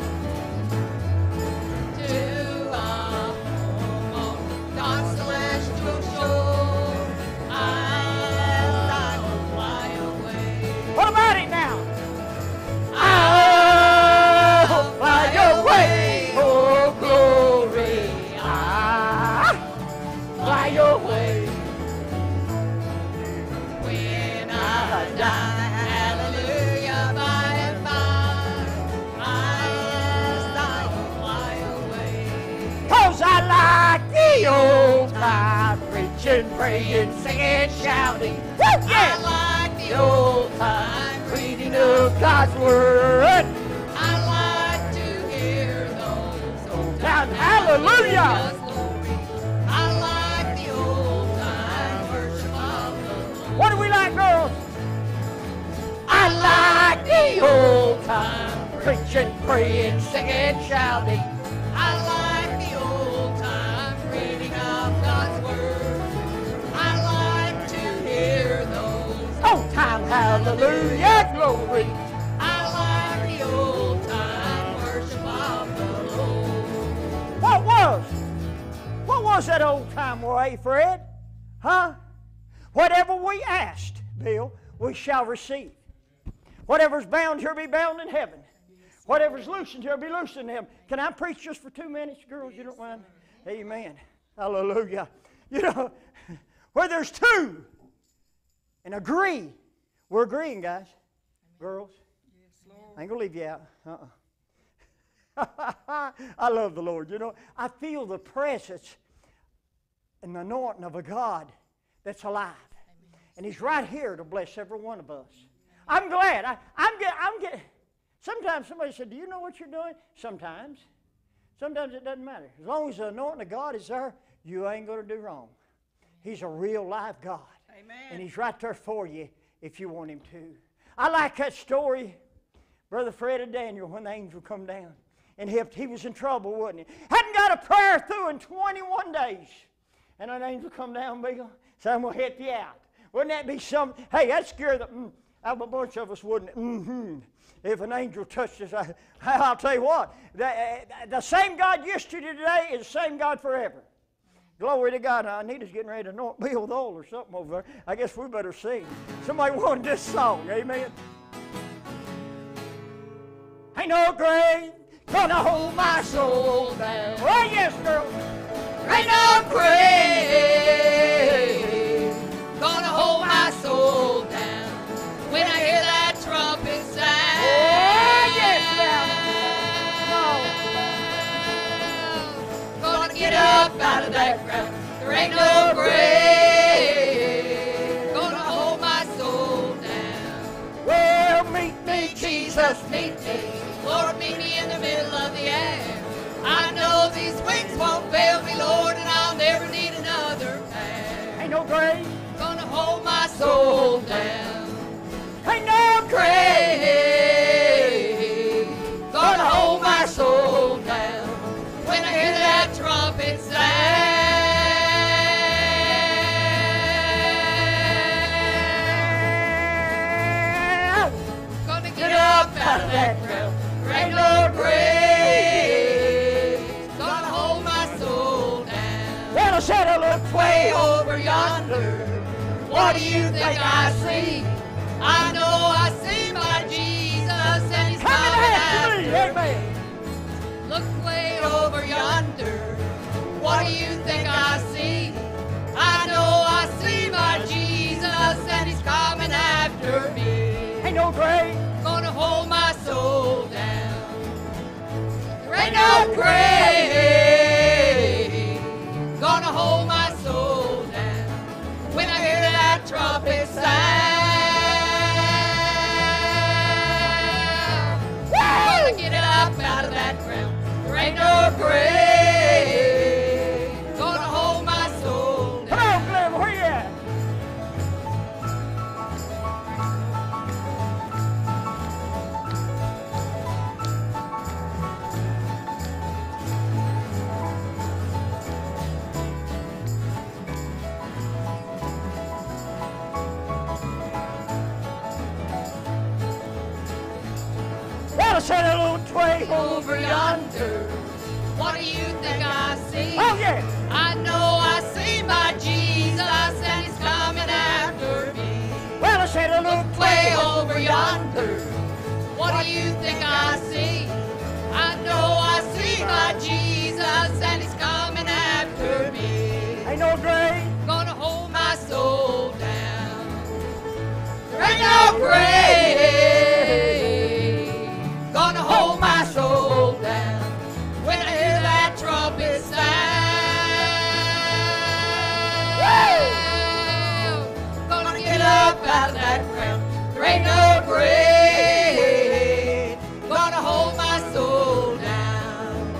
S18: What about it now? I'll fly away, oh glory. I'll fly away. When I die, hallelujah, by and by, I'll fly away. 'Cause I like the old time preaching, praying, singing, shouting. Woo, yeah. I like the old time reading of God's Word. I like to hear those old time hallelujah. I like the old time worship of the Lord. What do we like, girls? I like the old time preaching, praying, singing, shouting. I like the old time reading of God's Word. I like to hear those old time hallelujah glory. I like the old time worship of the Lord. What was? What was that old time way, Fred? Huh? Whatever we asked, Bill, we shall receive. Whatever's bound here be bound in heaven. Whatever's loosened here be loosened in heaven. Can I preach just for two minutes, girls? You don't mind? Amen. Hallelujah. You know, where there's two, and agree. We're agreeing, guys. Girls. I ain't going to leave you out. Uh-uh. I love the Lord. You know, I feel the presence and the anointing of a God that's alive. And He's right here to bless every one of us. I'm glad. I, I'm get, I'm get, sometimes somebody said, do you know what you're doing? Sometimes. Sometimes it doesn't matter. As long as the anointing of God is there, you ain't going to do wrong. He's a real live God.
S5: Amen.
S18: And He's right there for you if you want Him to. I like that story, Brother Fred and Daniel, when the angel come down. And he, he was in trouble, wasn't he? Hadn't got a prayer through in twenty-one days. And an angel come down, Bill, said, I'm going to help you out. Wouldn't that be some, hey, that scared the, mm, a bunch of us, wouldn't it? Mm-hmm. If an angel touched us, I, I'll tell you what, the, the same God yesterday today is the same God forever. Glory to God. Now, Anita's getting ready to anoint Bill with oil or something over there. I guess we better sing. Somebody wanted this song, amen? Ain't no grave gonna hold my soul down. Oh, yes, girl.
S15: Ain't no grave gonna hold my soul down when I hear that trumpet sound.
S18: Oh, yes,
S15: now. Gonna get up out of that ground. There ain't no grave gonna hold my soul down.
S18: Well, meet me, Jesus, meet me.
S15: Lord, meet me in the middle of the air. I know these wings won't fail me, Lord, and I'll never need another pair.
S18: Ain't no grave
S15: gonna hold my soul down.
S18: Ain't no
S15: grave gonna hold my soul down when I hear that trumpet sound. Gonna get up out of that ground. There ain't no grave gonna hold my soul down.
S18: Well, I said I look
S15: way over yonder. What do you think I see? I know I see my Jesus and He's coming after me.
S18: Amen.
S15: Look way over yonder. What do you think I see? I know I see my Jesus and He's coming after me.
S18: Ain't no grave
S15: gonna hold my soul down. There ain't no grave gonna hold my soul down when I hear that trumpet sound. Gonna get it up out of that ground. There ain't no grave gonna hold my soul down.
S18: Come on, Glenn, where you at? Well, I said a little tway
S15: over yonder. What do you think I see?
S18: Oh, yeah.
S15: I know I see my Jesus and He's coming after me.
S18: Well, I said a little
S15: way over yonder. What do you think I see? I know I see my Jesus and He's coming after me.
S18: Ain't no grave
S15: gonna hold my soul down. There ain't no grave gonna hold my soul down when I hear that trumpet sound. Gonna get up out of that ground. There ain't no grave gonna hold my soul down.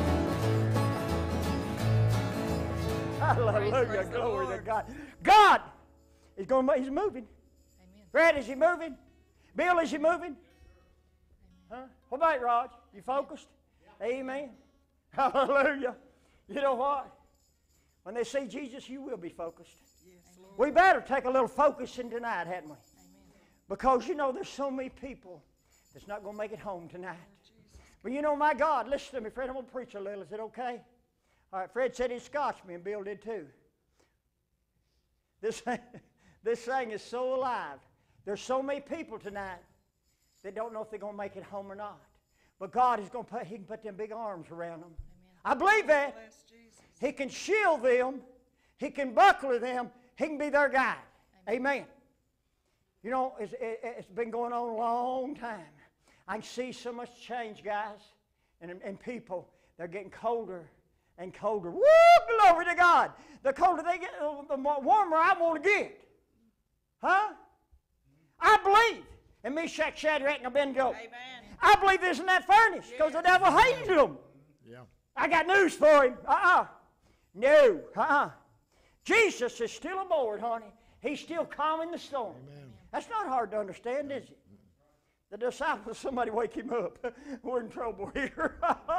S18: Hallelujah, glory to God. God is going to, He's moving. Amen. Brad, is He moving? Bill, is He moving? Huh? What about you, Raj? You focused? Yeah. Amen. Hallelujah. You know what? When they see Jesus, you will be focused. Yes, Lord. We better take a little focusing tonight, hadn't we? Amen. Because you know there's so many people that's not going to make it home tonight. But you know, my God, listen to me, Fred. I'm going to preach a little. Is it okay? All right, Fred said he's Scotchman, and Bill did too. This, this thing is so alive. There's so many people tonight that don't know if they're going to make it home or not. But God is going to put, He can put them big arms around them. Amen. I believe that. He can shield them. He can buckler them. He can be their guide. Amen. Amen. You know, it's, it, it's been going on a long time. I can see so much change, guys, and, and people. They're getting colder and colder. Woo! Glory to God. The colder they get, the more warmer I want to get. Huh? I believe in Meshach, Shadrach, and Abednego. Amen. I believe this in that furnace because the devil hated them.
S7: Yeah.
S18: I got news for him. Uh-uh. No. Uh-uh. Jesus is still aboard, honey. He's still calming the storm. Amen. That's not hard to understand, is it? The disciples, somebody wake him up. We're in trouble here.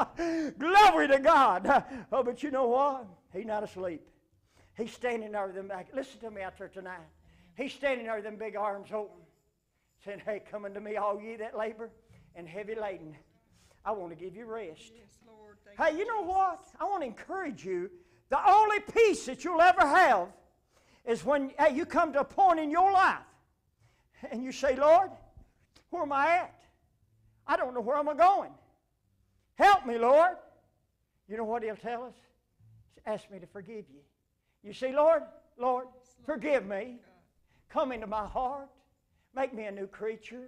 S18: Glory to God. Oh, but you know what? He's not asleep. He's standing there with them back. Listen to me out there tonight. He's standing there with them big arms open, saying, hey, come unto me, all ye that labor and heavy laden. I want to give you rest. Yes, Lord. Hey, you know what? I want to encourage you. The only peace that you'll ever have is when hey, you come to a point in your life and you say, Lord, where am I at? I don't know where I'm going. Help me, Lord. You know what he'll tell us? Ask me to forgive you. You say, Lord, Lord, forgive me. Come into my heart. Make me a new creature.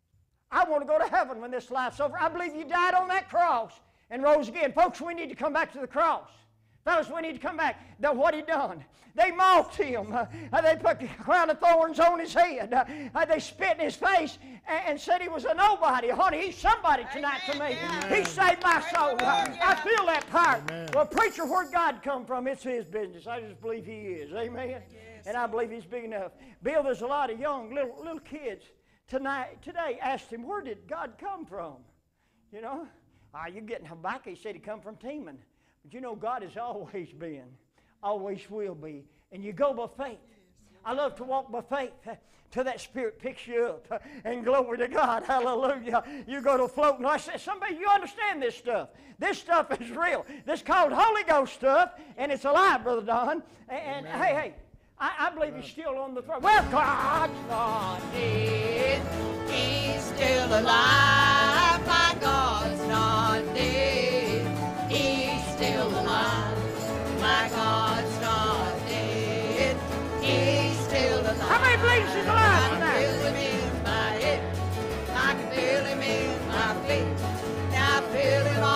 S18: I want to go to heaven when this life's over. I believe you died on that cross and rose again. Folks, we need to come back to the cross. Fellas, we need to come back. Now, what he done? They mocked him. Uh, they put a crown of thorns on his head. Uh, they spit in his face and, and said he was a nobody. Honey, he's somebody tonight to me. Amen. He saved my soul. I, I feel that part. Amen. Well, preacher, where'd God come from? It's his business. I just believe he is. Amen? Yes. And I believe he's big enough. Bill, there's a lot of young little, little kids tonight, today asked him, where did God come from? You know? Ah, you're getting Habakkuk. He said he come from Teman. But you know, God has always been, always will be. And you go by faith. I love to walk by faith till that Spirit picks you up. And glory to God, hallelujah. You go to float. And I said, somebody, you understand this stuff. This stuff is real. This is called Holy Ghost stuff, and it's alive, Brother Don. And, and hey, hey, I, I believe he's still on the throne. Well, God's not dead.
S15: He's still alive. My God's not dead. He's still alive. My God's not dead. He's still alive.
S18: How many believes he's alive tonight?
S15: I can feel him in my head. I can feel him in my feet. Now I feel him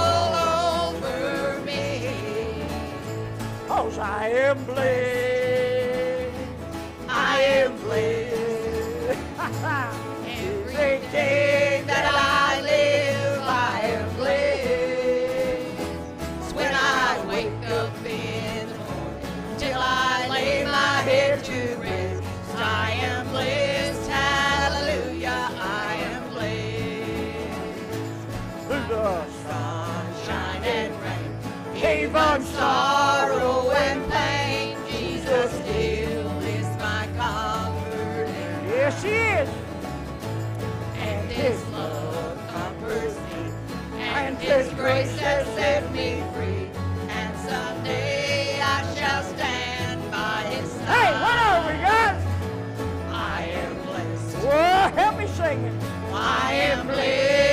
S15: all over me.
S18: 'Cause I am blessed. I am blessed.
S15: Every day that I live, I am blessed. It's when I wake up in the morning till I lay my head to rest. I am blessed, hallelujah, I am blessed. The sunshine and rain, even sorrow and pain, Jesus still is my comfort.
S18: Yes, he is.
S15: And his love comforts me, and his grace has set me free. And someday I shall stand by his side.
S18: Hey, what are we, guys?
S15: I am blessed.
S18: Well, help me sing it.
S15: I am blessed.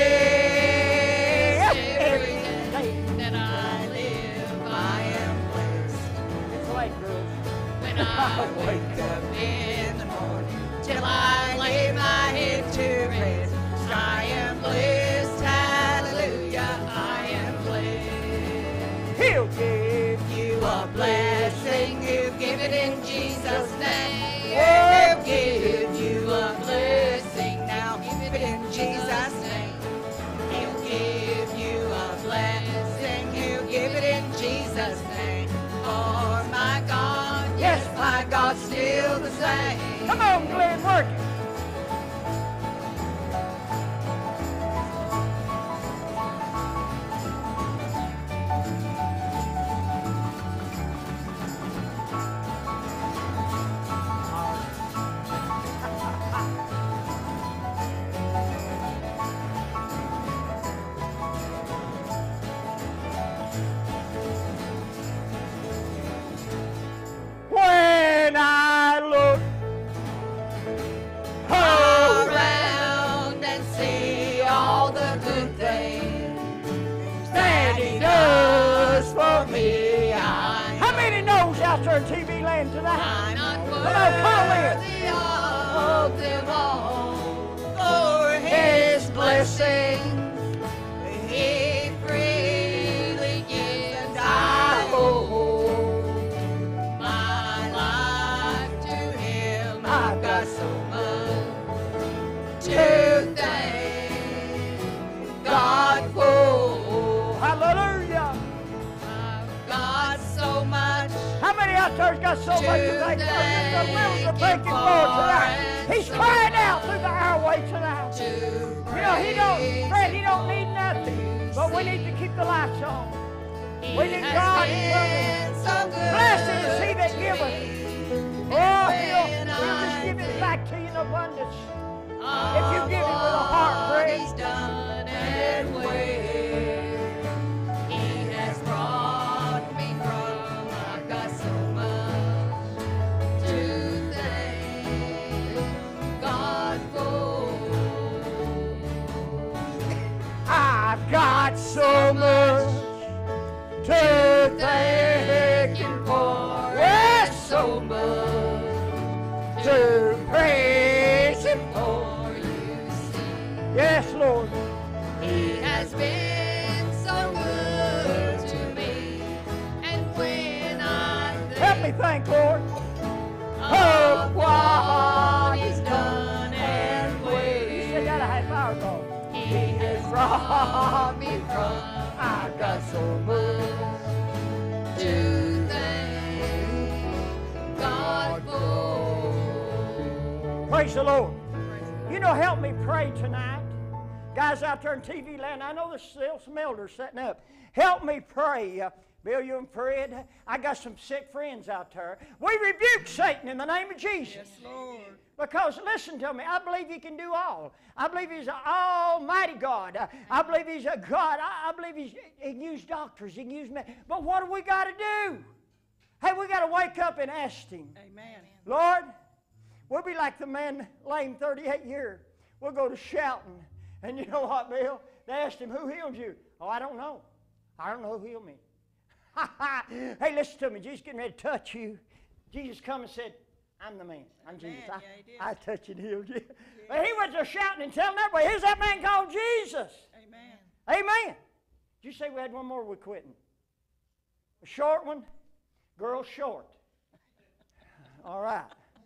S15: Every day that I live, I am blessed.
S18: It's late, girls.
S15: When I wake up in the morning till I lay my head to rest, I am blessed, hallelujah, I am blessed.
S18: He'll give
S15: you a blessing, he'll give it in Jesus' name. He'll give you a blessing, now give it in Jesus' name. He'll give you a blessing, he'll give it in Jesus' name. For my God, yes, my God's still the same.
S18: Come on, Glenn, work it. When I look
S15: around and see all the good things that he does for me, I
S18: How many knows out there in T V land tonight?
S15: I'm not
S18: Come on, call in.
S15: worthy of hold them all for His blessings. He freely gives, and I hold my life to Him. I've got so much to thank God for.
S18: Hallelujah.
S15: I've got so much.
S18: How many out there's got so much to thank God? Just a little to thank Him for tonight. He's crying out through the airway tonight. You know, He don't, Fred, He don't need nothing, but we need to keep the lights on. We need God to love us. Blessed is He that giveth. Oh, He'll, he'll just give it back to you in abundance. If you give Him with a heart, Fred.
S15: He's done and where He has brought me from. I've got so much to thank God for.
S18: I've got so much to thank Him for. Yes, so much to praise Him for. Yes, Lord.
S15: He has been so good to me, and when I think
S18: Help me thank, Lord,
S15: of what He's done and where
S18: You said that a half hour ago.
S15: He has brought me from, I've got so much to thank God for.
S18: Praise the Lord. You know, help me pray tonight. Guys out there in T V land, I know there's still some elders setting up. Help me pray. Uh, Bill, you and Fred, I got some sick friends out there. We rebuke Satan in the name of Jesus. Yes, Lord. Because, listen to me, I believe He can do all. I believe He's an almighty God. I, I believe He's a God. I, I believe he's, He can use doctors. He can use men. But what do we got to do? Hey, we got to wake up and ask Him.
S5: Amen.
S18: Lord, we'll be like the man lame thirty-eight years. We'll go to shouting. And you know what, Bill? They asked him, who healed you? Oh, I don't know. I don't know who healed me. Hey, listen to me. Jesus getting ready to touch you. Jesus come and said, I'm the man. I'm
S5: Amen.
S18: Jesus. I,
S5: Yeah,
S18: I touched and healed you. Yeah. But he was just shouting and telling everybody, here's that man called Jesus.
S5: Amen.
S18: Amen. Did you say we had one more? We're quitting. A short one. Girl short. All right.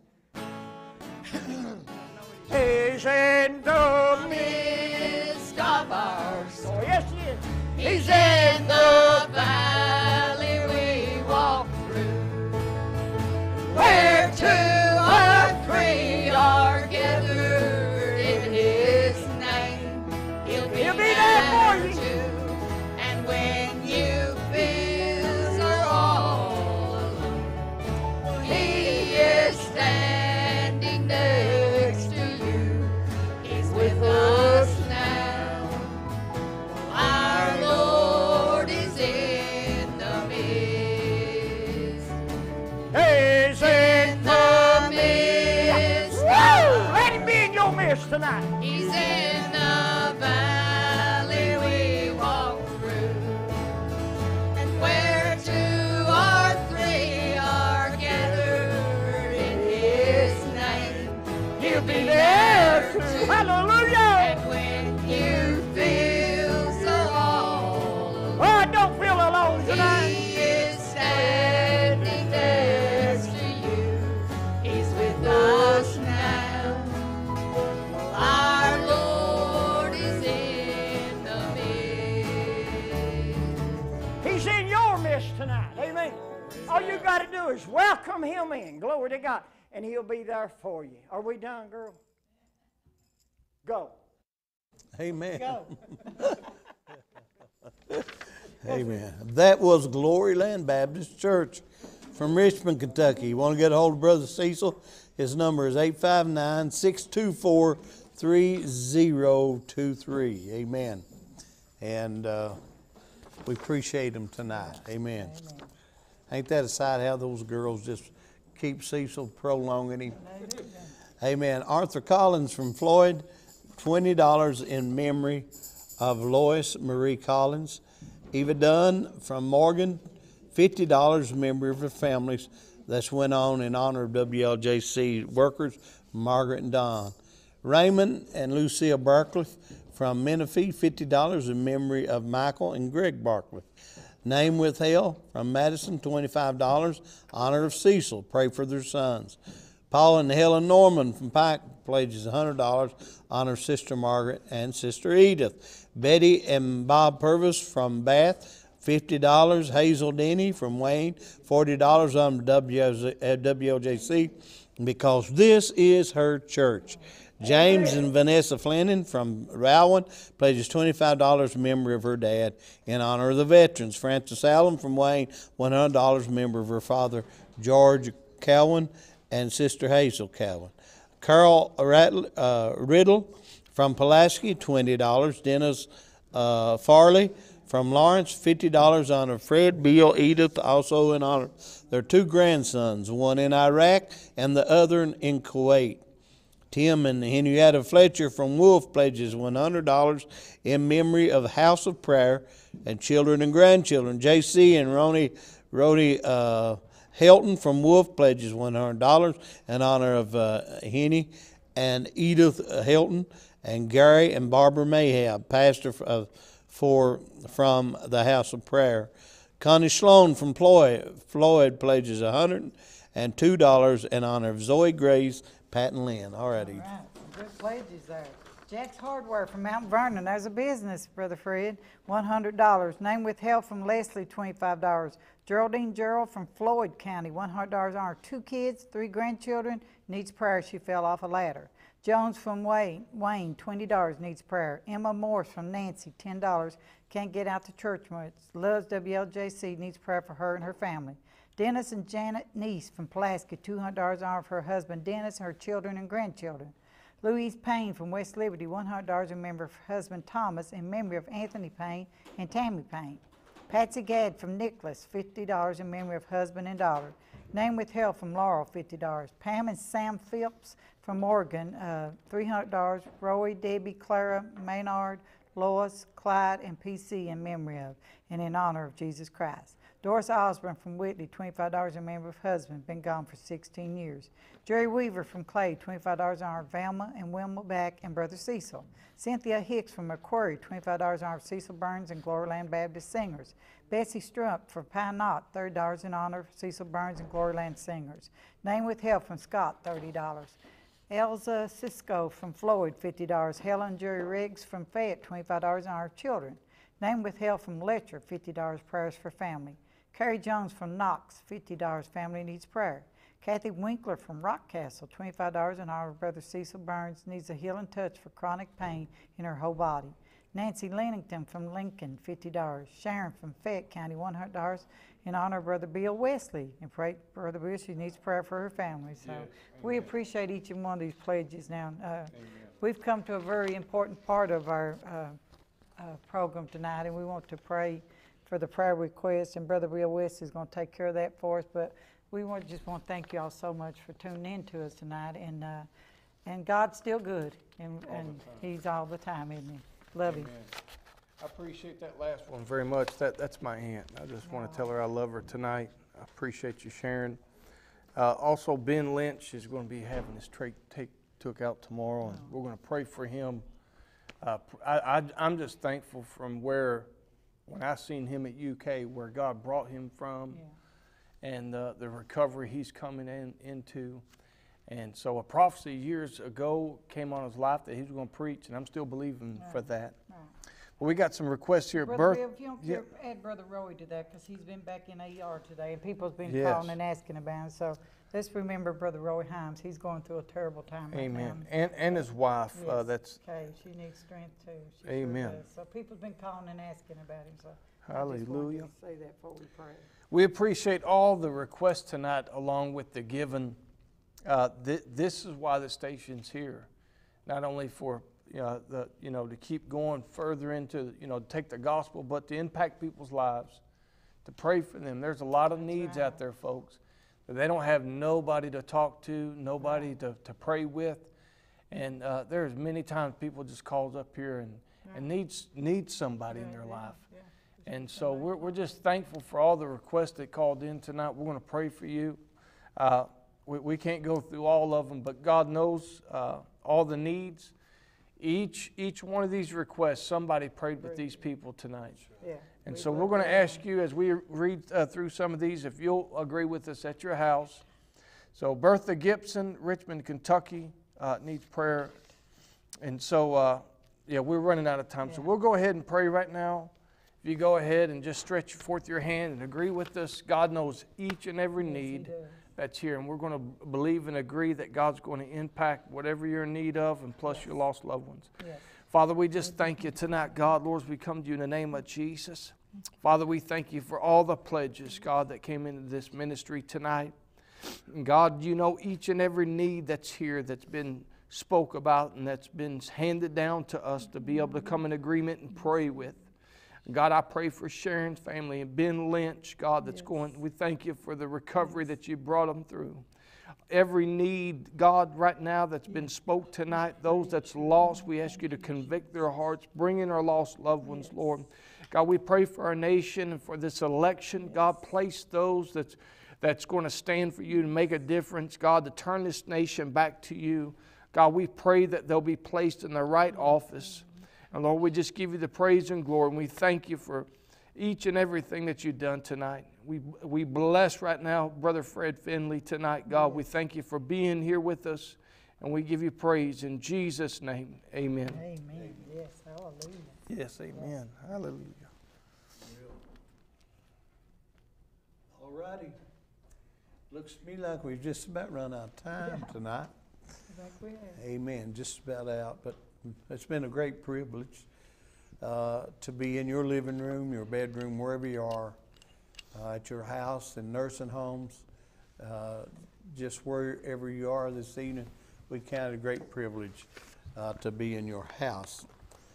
S18: He's in the midst of our soul. Oh, yes, He is.
S15: He's in the valley we walk through, where two or three are gathered in His name. He'll be,
S18: He'll be there for you.
S15: too. And when you feel you're all alone, He is standing next to you. He's with us now. Our Lord is in the midst.
S18: He's in the
S15: midst.
S18: Woo! Let Him be in your midst tonight.
S15: He's in the valley we walk through, and where two or three are gathered in His name, He'll be there too.
S18: Hallelujah.
S15: And when you feel so all alone,
S18: Oh, I don't feel alone tonight.
S15: He is standing next to you. He's with us now. Our Lord is in the midst.
S18: He's in your midst tonight. Amen. All you got to do is welcome Him in. Glory to God. And He'll be there for you. Are we done, girl? Go.
S4: Amen.
S18: Go.
S4: Amen. That was Gloryland Baptist Church from Richmond, Kentucky. You want to get a hold of Brother Cecil? His number is eight five nine, six two four, three zero two three. Amen. And uh, we appreciate him tonight. Amen. Amen. Ain't that a sight how those girls just keep Cecil prolonging him? Amen. Arthur Collins from Floyd, twenty dollars in memory of Lois Marie Collins. Eva Dunn from Morgan, fifty dollars in memory of her families. That's went on in honor of W L J C workers Margaret and Don. Raymond and Lucille Barkley from Menifee, fifty dollars in memory of Michael and Greg Barkley. Name withheld from Madison, twenty-five dollars, honor of Cecil. Pray for their sons. Paul and Helen Norman from Pike pledges one hundred dollars, honor Sister Margaret and Sister Edith. Betty and Bob Purvis from Bath, fifty dollars. Hazel Denny from Wayne, forty dollars on W L J C, because this is her church. James and Vanessa Flannan from Rowan pledges twenty-five dollars in memory of her dad in honor of the veterans. Frances Allen from Wayne, one hundred dollars in memory of her father, George Cowan, and Sister Hazel Cowan. Carl Rattle, uh, Riddle from Pulaski, twenty dollars. Dennis uh, Farley from Lawrence, fifty dollars in honor of Fred, Bill, Edith, also in honor of their two grandsons, one in Iraq and the other in Kuwait. Tim and Henrietta Fletcher from Wolf pledges one hundred dollars in memory of House of Prayer and children and grandchildren. J C and Ronnie, Rhodey uh, Helton from Wolf pledges one hundred dollars in honor of uh, Henny and Edith Helton, and Gary and Barbara Mayhab, pastor of, for, from the House of Prayer. Connie Sloan from Floyd, Floyd pledges one hundred two dollars in honor of Zoe Grace, Pat and Lynn. All right, Edith.
S5: All right. Good pledges there. Jack's Hardware from Mount Vernon. There's a business, Brother Fred. one hundred dollars. Name withheld from Leslie, twenty-five dollars. Geraldine Gerald from Floyd County, one hundred dollars on her. Two kids, three grandchildren, needs prayer. She fell off a ladder. Jones from Wayne, Wayne twenty dollars, needs prayer. Emma Morse from Nancy, ten dollars. Can't get out to church much. Loves W L J C, needs prayer for her and her family. Dennis and Janet Neese from Pulaski, two hundred dollars on for her husband Dennis and her children and grandchildren. Louise Payne from West Liberty, one hundred dollars in memory of her husband Thomas, in memory of Anthony Payne and Tammy Payne. Patsy Gadd from Nicholas, fifty dollars in memory of husband and daughter. Name withheld from Laurel, fifty dollars. Pam and Sam Phillips from Morgan, uh, three hundred dollars. Roy, Debbie, Clara, Maynard, Lois, Clyde, and P C in memory of and in honor of Jesus Christ. Doris Osborne from Whitley, twenty-five dollars in memory of husband, been gone for sixteen years. Jerry Weaver from Clay, twenty-five dollars in honor of Velma and Wilma Back and Brother Cecil. Cynthia Hicks from McQuarrie, twenty-five dollars in honor of Cecil Burns and Gloryland Baptist Singers. Betsy Strump from Pine Knot, thirty dollars in honor of Cecil Burns and Gloryland Singers. Name withheld from Scott, thirty dollars. Elza Cisco from Floyd, fifty dollars. Helen Jerry Riggs from Fayette, twenty-five dollars in honor of children. Name withheld from Letcher, fifty dollars, prayers for family. Carrie Jones from Knox, fifty dollars, family needs prayer. Kathy Winkler from Rockcastle, twenty-five dollars in honor of Brother Cecil Burns, needs a healing touch for chronic pain in her whole body. Nancy Lennington from Lincoln, fifty dollars. Sharon from Fayette County, one hundred dollars in honor of Brother Bill Wesley. And pray, Brother Bill, she needs prayer for her family. So yes, we appreciate each and one of these pledges now. Uh, we've come to a very important part of our uh, uh, program tonight, and we want to pray for the prayer request, and Brother Bill West is going to take care of that for us. But we want, just want to thank you all so much for tuning in to us tonight. And uh, and God's still good, and, and He's all the time, isn't He? Love Amen. Him.
S7: I appreciate that last one very much. That That's my aunt. I just want to tell her I love her tonight. I appreciate you sharing. Uh, also, Ben Lynch is going to be having his trait take took out tomorrow, and we're going to pray for him. Uh, I, I, I'm just thankful from where, when I seen him at U K, where God brought him from, yeah. and uh, the recovery he's coming in into. And so a prophecy years ago came on his life that he was going to preach, and I'm still believing right. for that. Right. Well, we got some requests here.
S5: Brother
S7: Birth,
S5: Bill, if you don't
S7: yeah.
S5: care, add Brother Roy to that, because he's been back in A R today, and people's been
S7: yes.
S5: calling and asking about him. So let's remember Brother Roy Himes. He's going through a terrible time right
S7: Amen.
S5: now.
S7: And and his wife.
S5: Yes.
S7: Uh, that's
S5: okay. She needs strength too. She
S7: Amen.
S5: Sure does. So people's been calling and asking about him. So
S7: hallelujah.
S5: I just wanted to say that before we pray.
S7: We appreciate all the requests tonight, along with the giving. Uh, th this is why the station's here, not only for you know, the you know to keep going further into you know take the gospel, but to impact people's lives, to pray for them. There's a lot of needs right. out there, folks. That they don't have nobody to talk to, nobody right. to, to pray with, and uh, there's many times people just calls up here and right. and needs needs somebody yeah, in their yeah, life. Yeah. And so we're we're just thankful for all the requests that called in tonight. We're going to pray for you. Uh, we, we can't go through all of them, but God knows uh, all the needs. Each each one of these requests, somebody prayed with these people tonight.
S5: Yeah.
S7: And so we're going to ask you as we read uh, through some of these, if you'll agree with us at your house. So Bertha Gibson, Richmond, Kentucky, uh, needs prayer. And so, uh, yeah, we're running out of time. Yeah. So we'll go ahead and pray right now. If you go ahead and just stretch forth your hand and agree with us, God knows each and every need that's here. And we're going to believe and agree that God's going to impact whatever you're in need of, and plus your lost loved ones. Yes. Father, we just thank you tonight, God. Lord, as we come to you in the name of Jesus. Father, we thank you for all the pledges, God, that came into this ministry tonight. And God, you know each and every need that's here that's been spoke about and that's been handed down to us to be able to come in agreement and pray with. God, I pray for Sharon's family and Ben Lynch, God, that's yes. going. We thank you for the recovery that you brought them through. Every need, God, right now that's been spoke tonight, those that's lost, we ask you to convict their hearts, bring in our lost loved ones, yes. Lord. God, we pray for our nation and for this election. Yes. God, place those that's, that's going to stand for you to make a difference, God, to turn this nation back to you. God, we pray that they'll be placed in the right office. And Lord, we just give you the praise and glory, and we thank you for each and everything that you've done tonight. We, we bless right now Brother Fred Finley tonight, God. We thank you for being here with us, and we give you praise in Jesus' name. Amen.
S5: Amen. Yes, hallelujah.
S7: Yes, amen. Hallelujah.
S4: All righty. Looks to me like we've just about run out of time tonight.
S5: I think we have.
S4: Amen. Just about out, but it's been a great privilege uh, to be in your living room, your bedroom, wherever you are, uh, at your house, in nursing homes, uh, just wherever you are this evening. We count it a great privilege uh, to be in your house.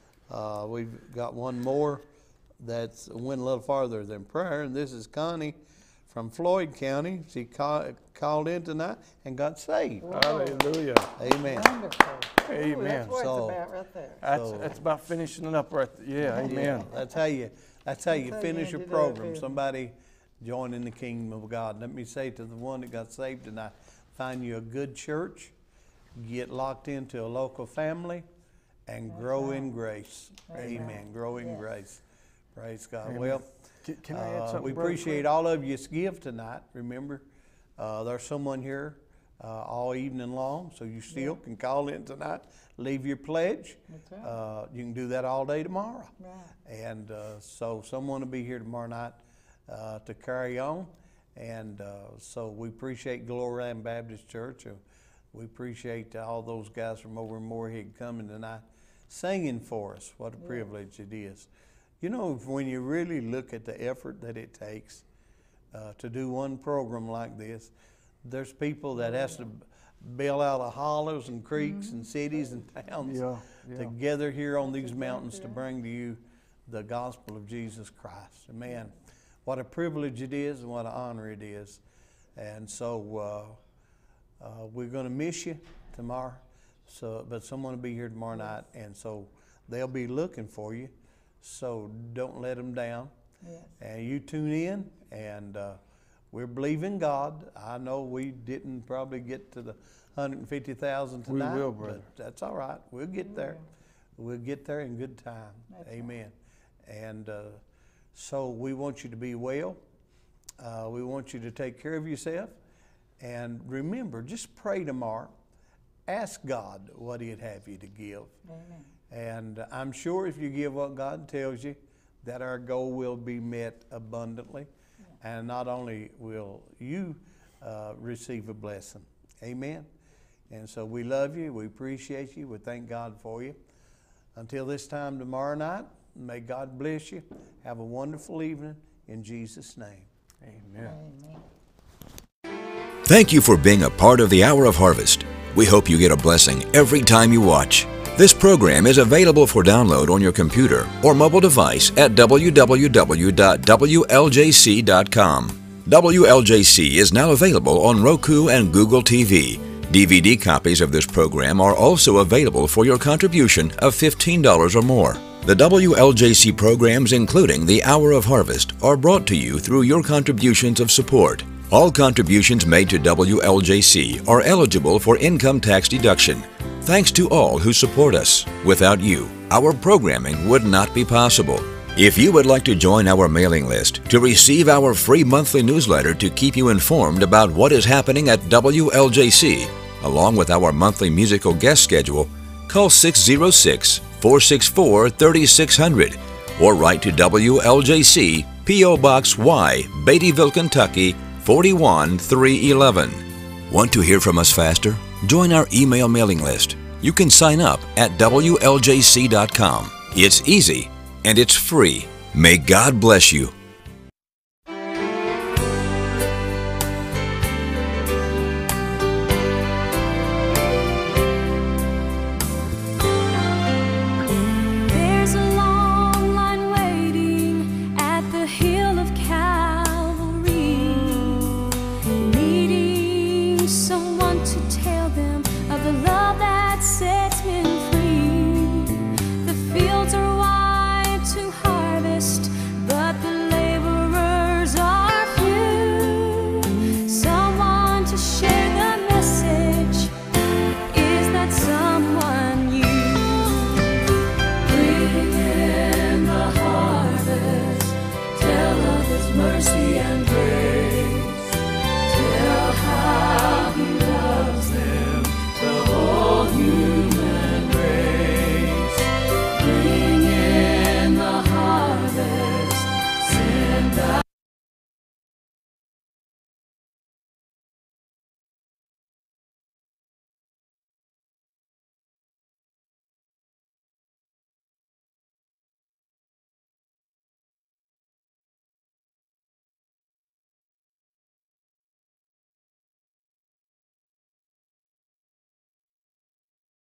S4: Uh, we've got one more that's went a little farther than prayer, and this is Connie from Floyd County. She call, called in tonight and got saved.
S7: Whoa. Hallelujah.
S4: Amen.
S5: Wonderful.
S7: Amen.
S5: Ooh, that's what
S4: So-
S5: it's about right there.
S7: That's,
S4: So-
S7: that's about finishing it up right there. Yeah, amen.
S4: Yeah, that's how you. That's how you
S5: That's how you
S4: finish a
S5: ended up
S4: program.
S5: here.
S4: Somebody joining the kingdom of God. Let me say to the one that got saved tonight: find you a good church, get locked into a local family, and
S5: That's
S4: grow
S5: right.
S4: in grace.
S5: That's
S4: Amen.
S5: right.
S4: Grow in
S5: Yes.
S4: grace. Praise God.
S7: Amen.
S4: Well,
S7: Can, can I add
S4: uh,
S7: something?
S4: we
S7: Brother
S4: appreciate
S7: Fred?
S4: all of you give tonight. Remember, uh, there's someone here uh, all evening long, so you still
S5: Yeah.
S4: can call in tonight. Leave your pledge.
S5: That's right.
S4: Uh, you can do that all day tomorrow.
S5: Right.
S4: And uh, so someone will be here tomorrow night uh, to carry on. And uh, so we appreciate Gloryland Baptist Church. Uh, we appreciate all those guys from over in Moorhead coming tonight, singing for us. What a
S5: Yeah.
S4: privilege it is. You know, when you really look at the effort that it takes uh, to do one program like this, there's people that has to bail out of hollows and creeks and cities and towns
S7: Yeah, yeah.
S4: together here on these mountains to bring to you the gospel of Jesus Christ. And man, what a privilege it is and what an honor it is. And so uh, uh, we're going to miss you tomorrow, so but someone will be here tomorrow night, and so they'll be looking for you. So don't let them down.
S5: Yes.
S4: And you tune in, and uh, we're believing God. I know we didn't probably get to the one hundred fifty thousand
S7: We
S4: tonight,
S7: will, brother.
S4: but that's all right. We'll get there. We'll get there in good time.
S5: That's
S4: Amen. And uh, so we want you to be well. Uh, we want you to take care of yourself. And remember, just pray tomorrow. Ask God what He'd have you to give.
S5: Amen.
S4: And I'm sure if you give what God tells you, that our goal will be met abundantly. Yeah. And not only will you uh, receive a blessing. Amen. And so we love you. We appreciate you. We thank God for you. Until this time tomorrow night, may God bless you. Have a wonderful evening in Jesus' name.
S7: Amen.
S5: Amen.
S2: Thank you for being a part of the Hour of Harvest. We hope you get a blessing every time you watch. This program is available for download on your computer or mobile device at w w w dot w l j c dot com. W L J C is now available on Roku and Google T V. D V D copies of this program are also available for your contribution of fifteen dollars or more. The W L J C programs, including the Hour of Harvest, are brought to you through your contributions of support. All contributions made to W L J C are eligible for income tax deduction. Thanks to all who support us. Without you, our programming would not be possible. If you would like to join our mailing list to receive our free monthly newsletter to keep you informed about what is happening at W L J C, along with our monthly musical guest schedule, call six oh six, four six four, three six zero zero or write to W L J C, P O Box Y, Beattyville, Kentucky, forty-one three eleven. Want to hear from us faster? Join our email mailing list. You can sign up at W L J C dot com. It's easy and it's free. May God bless you.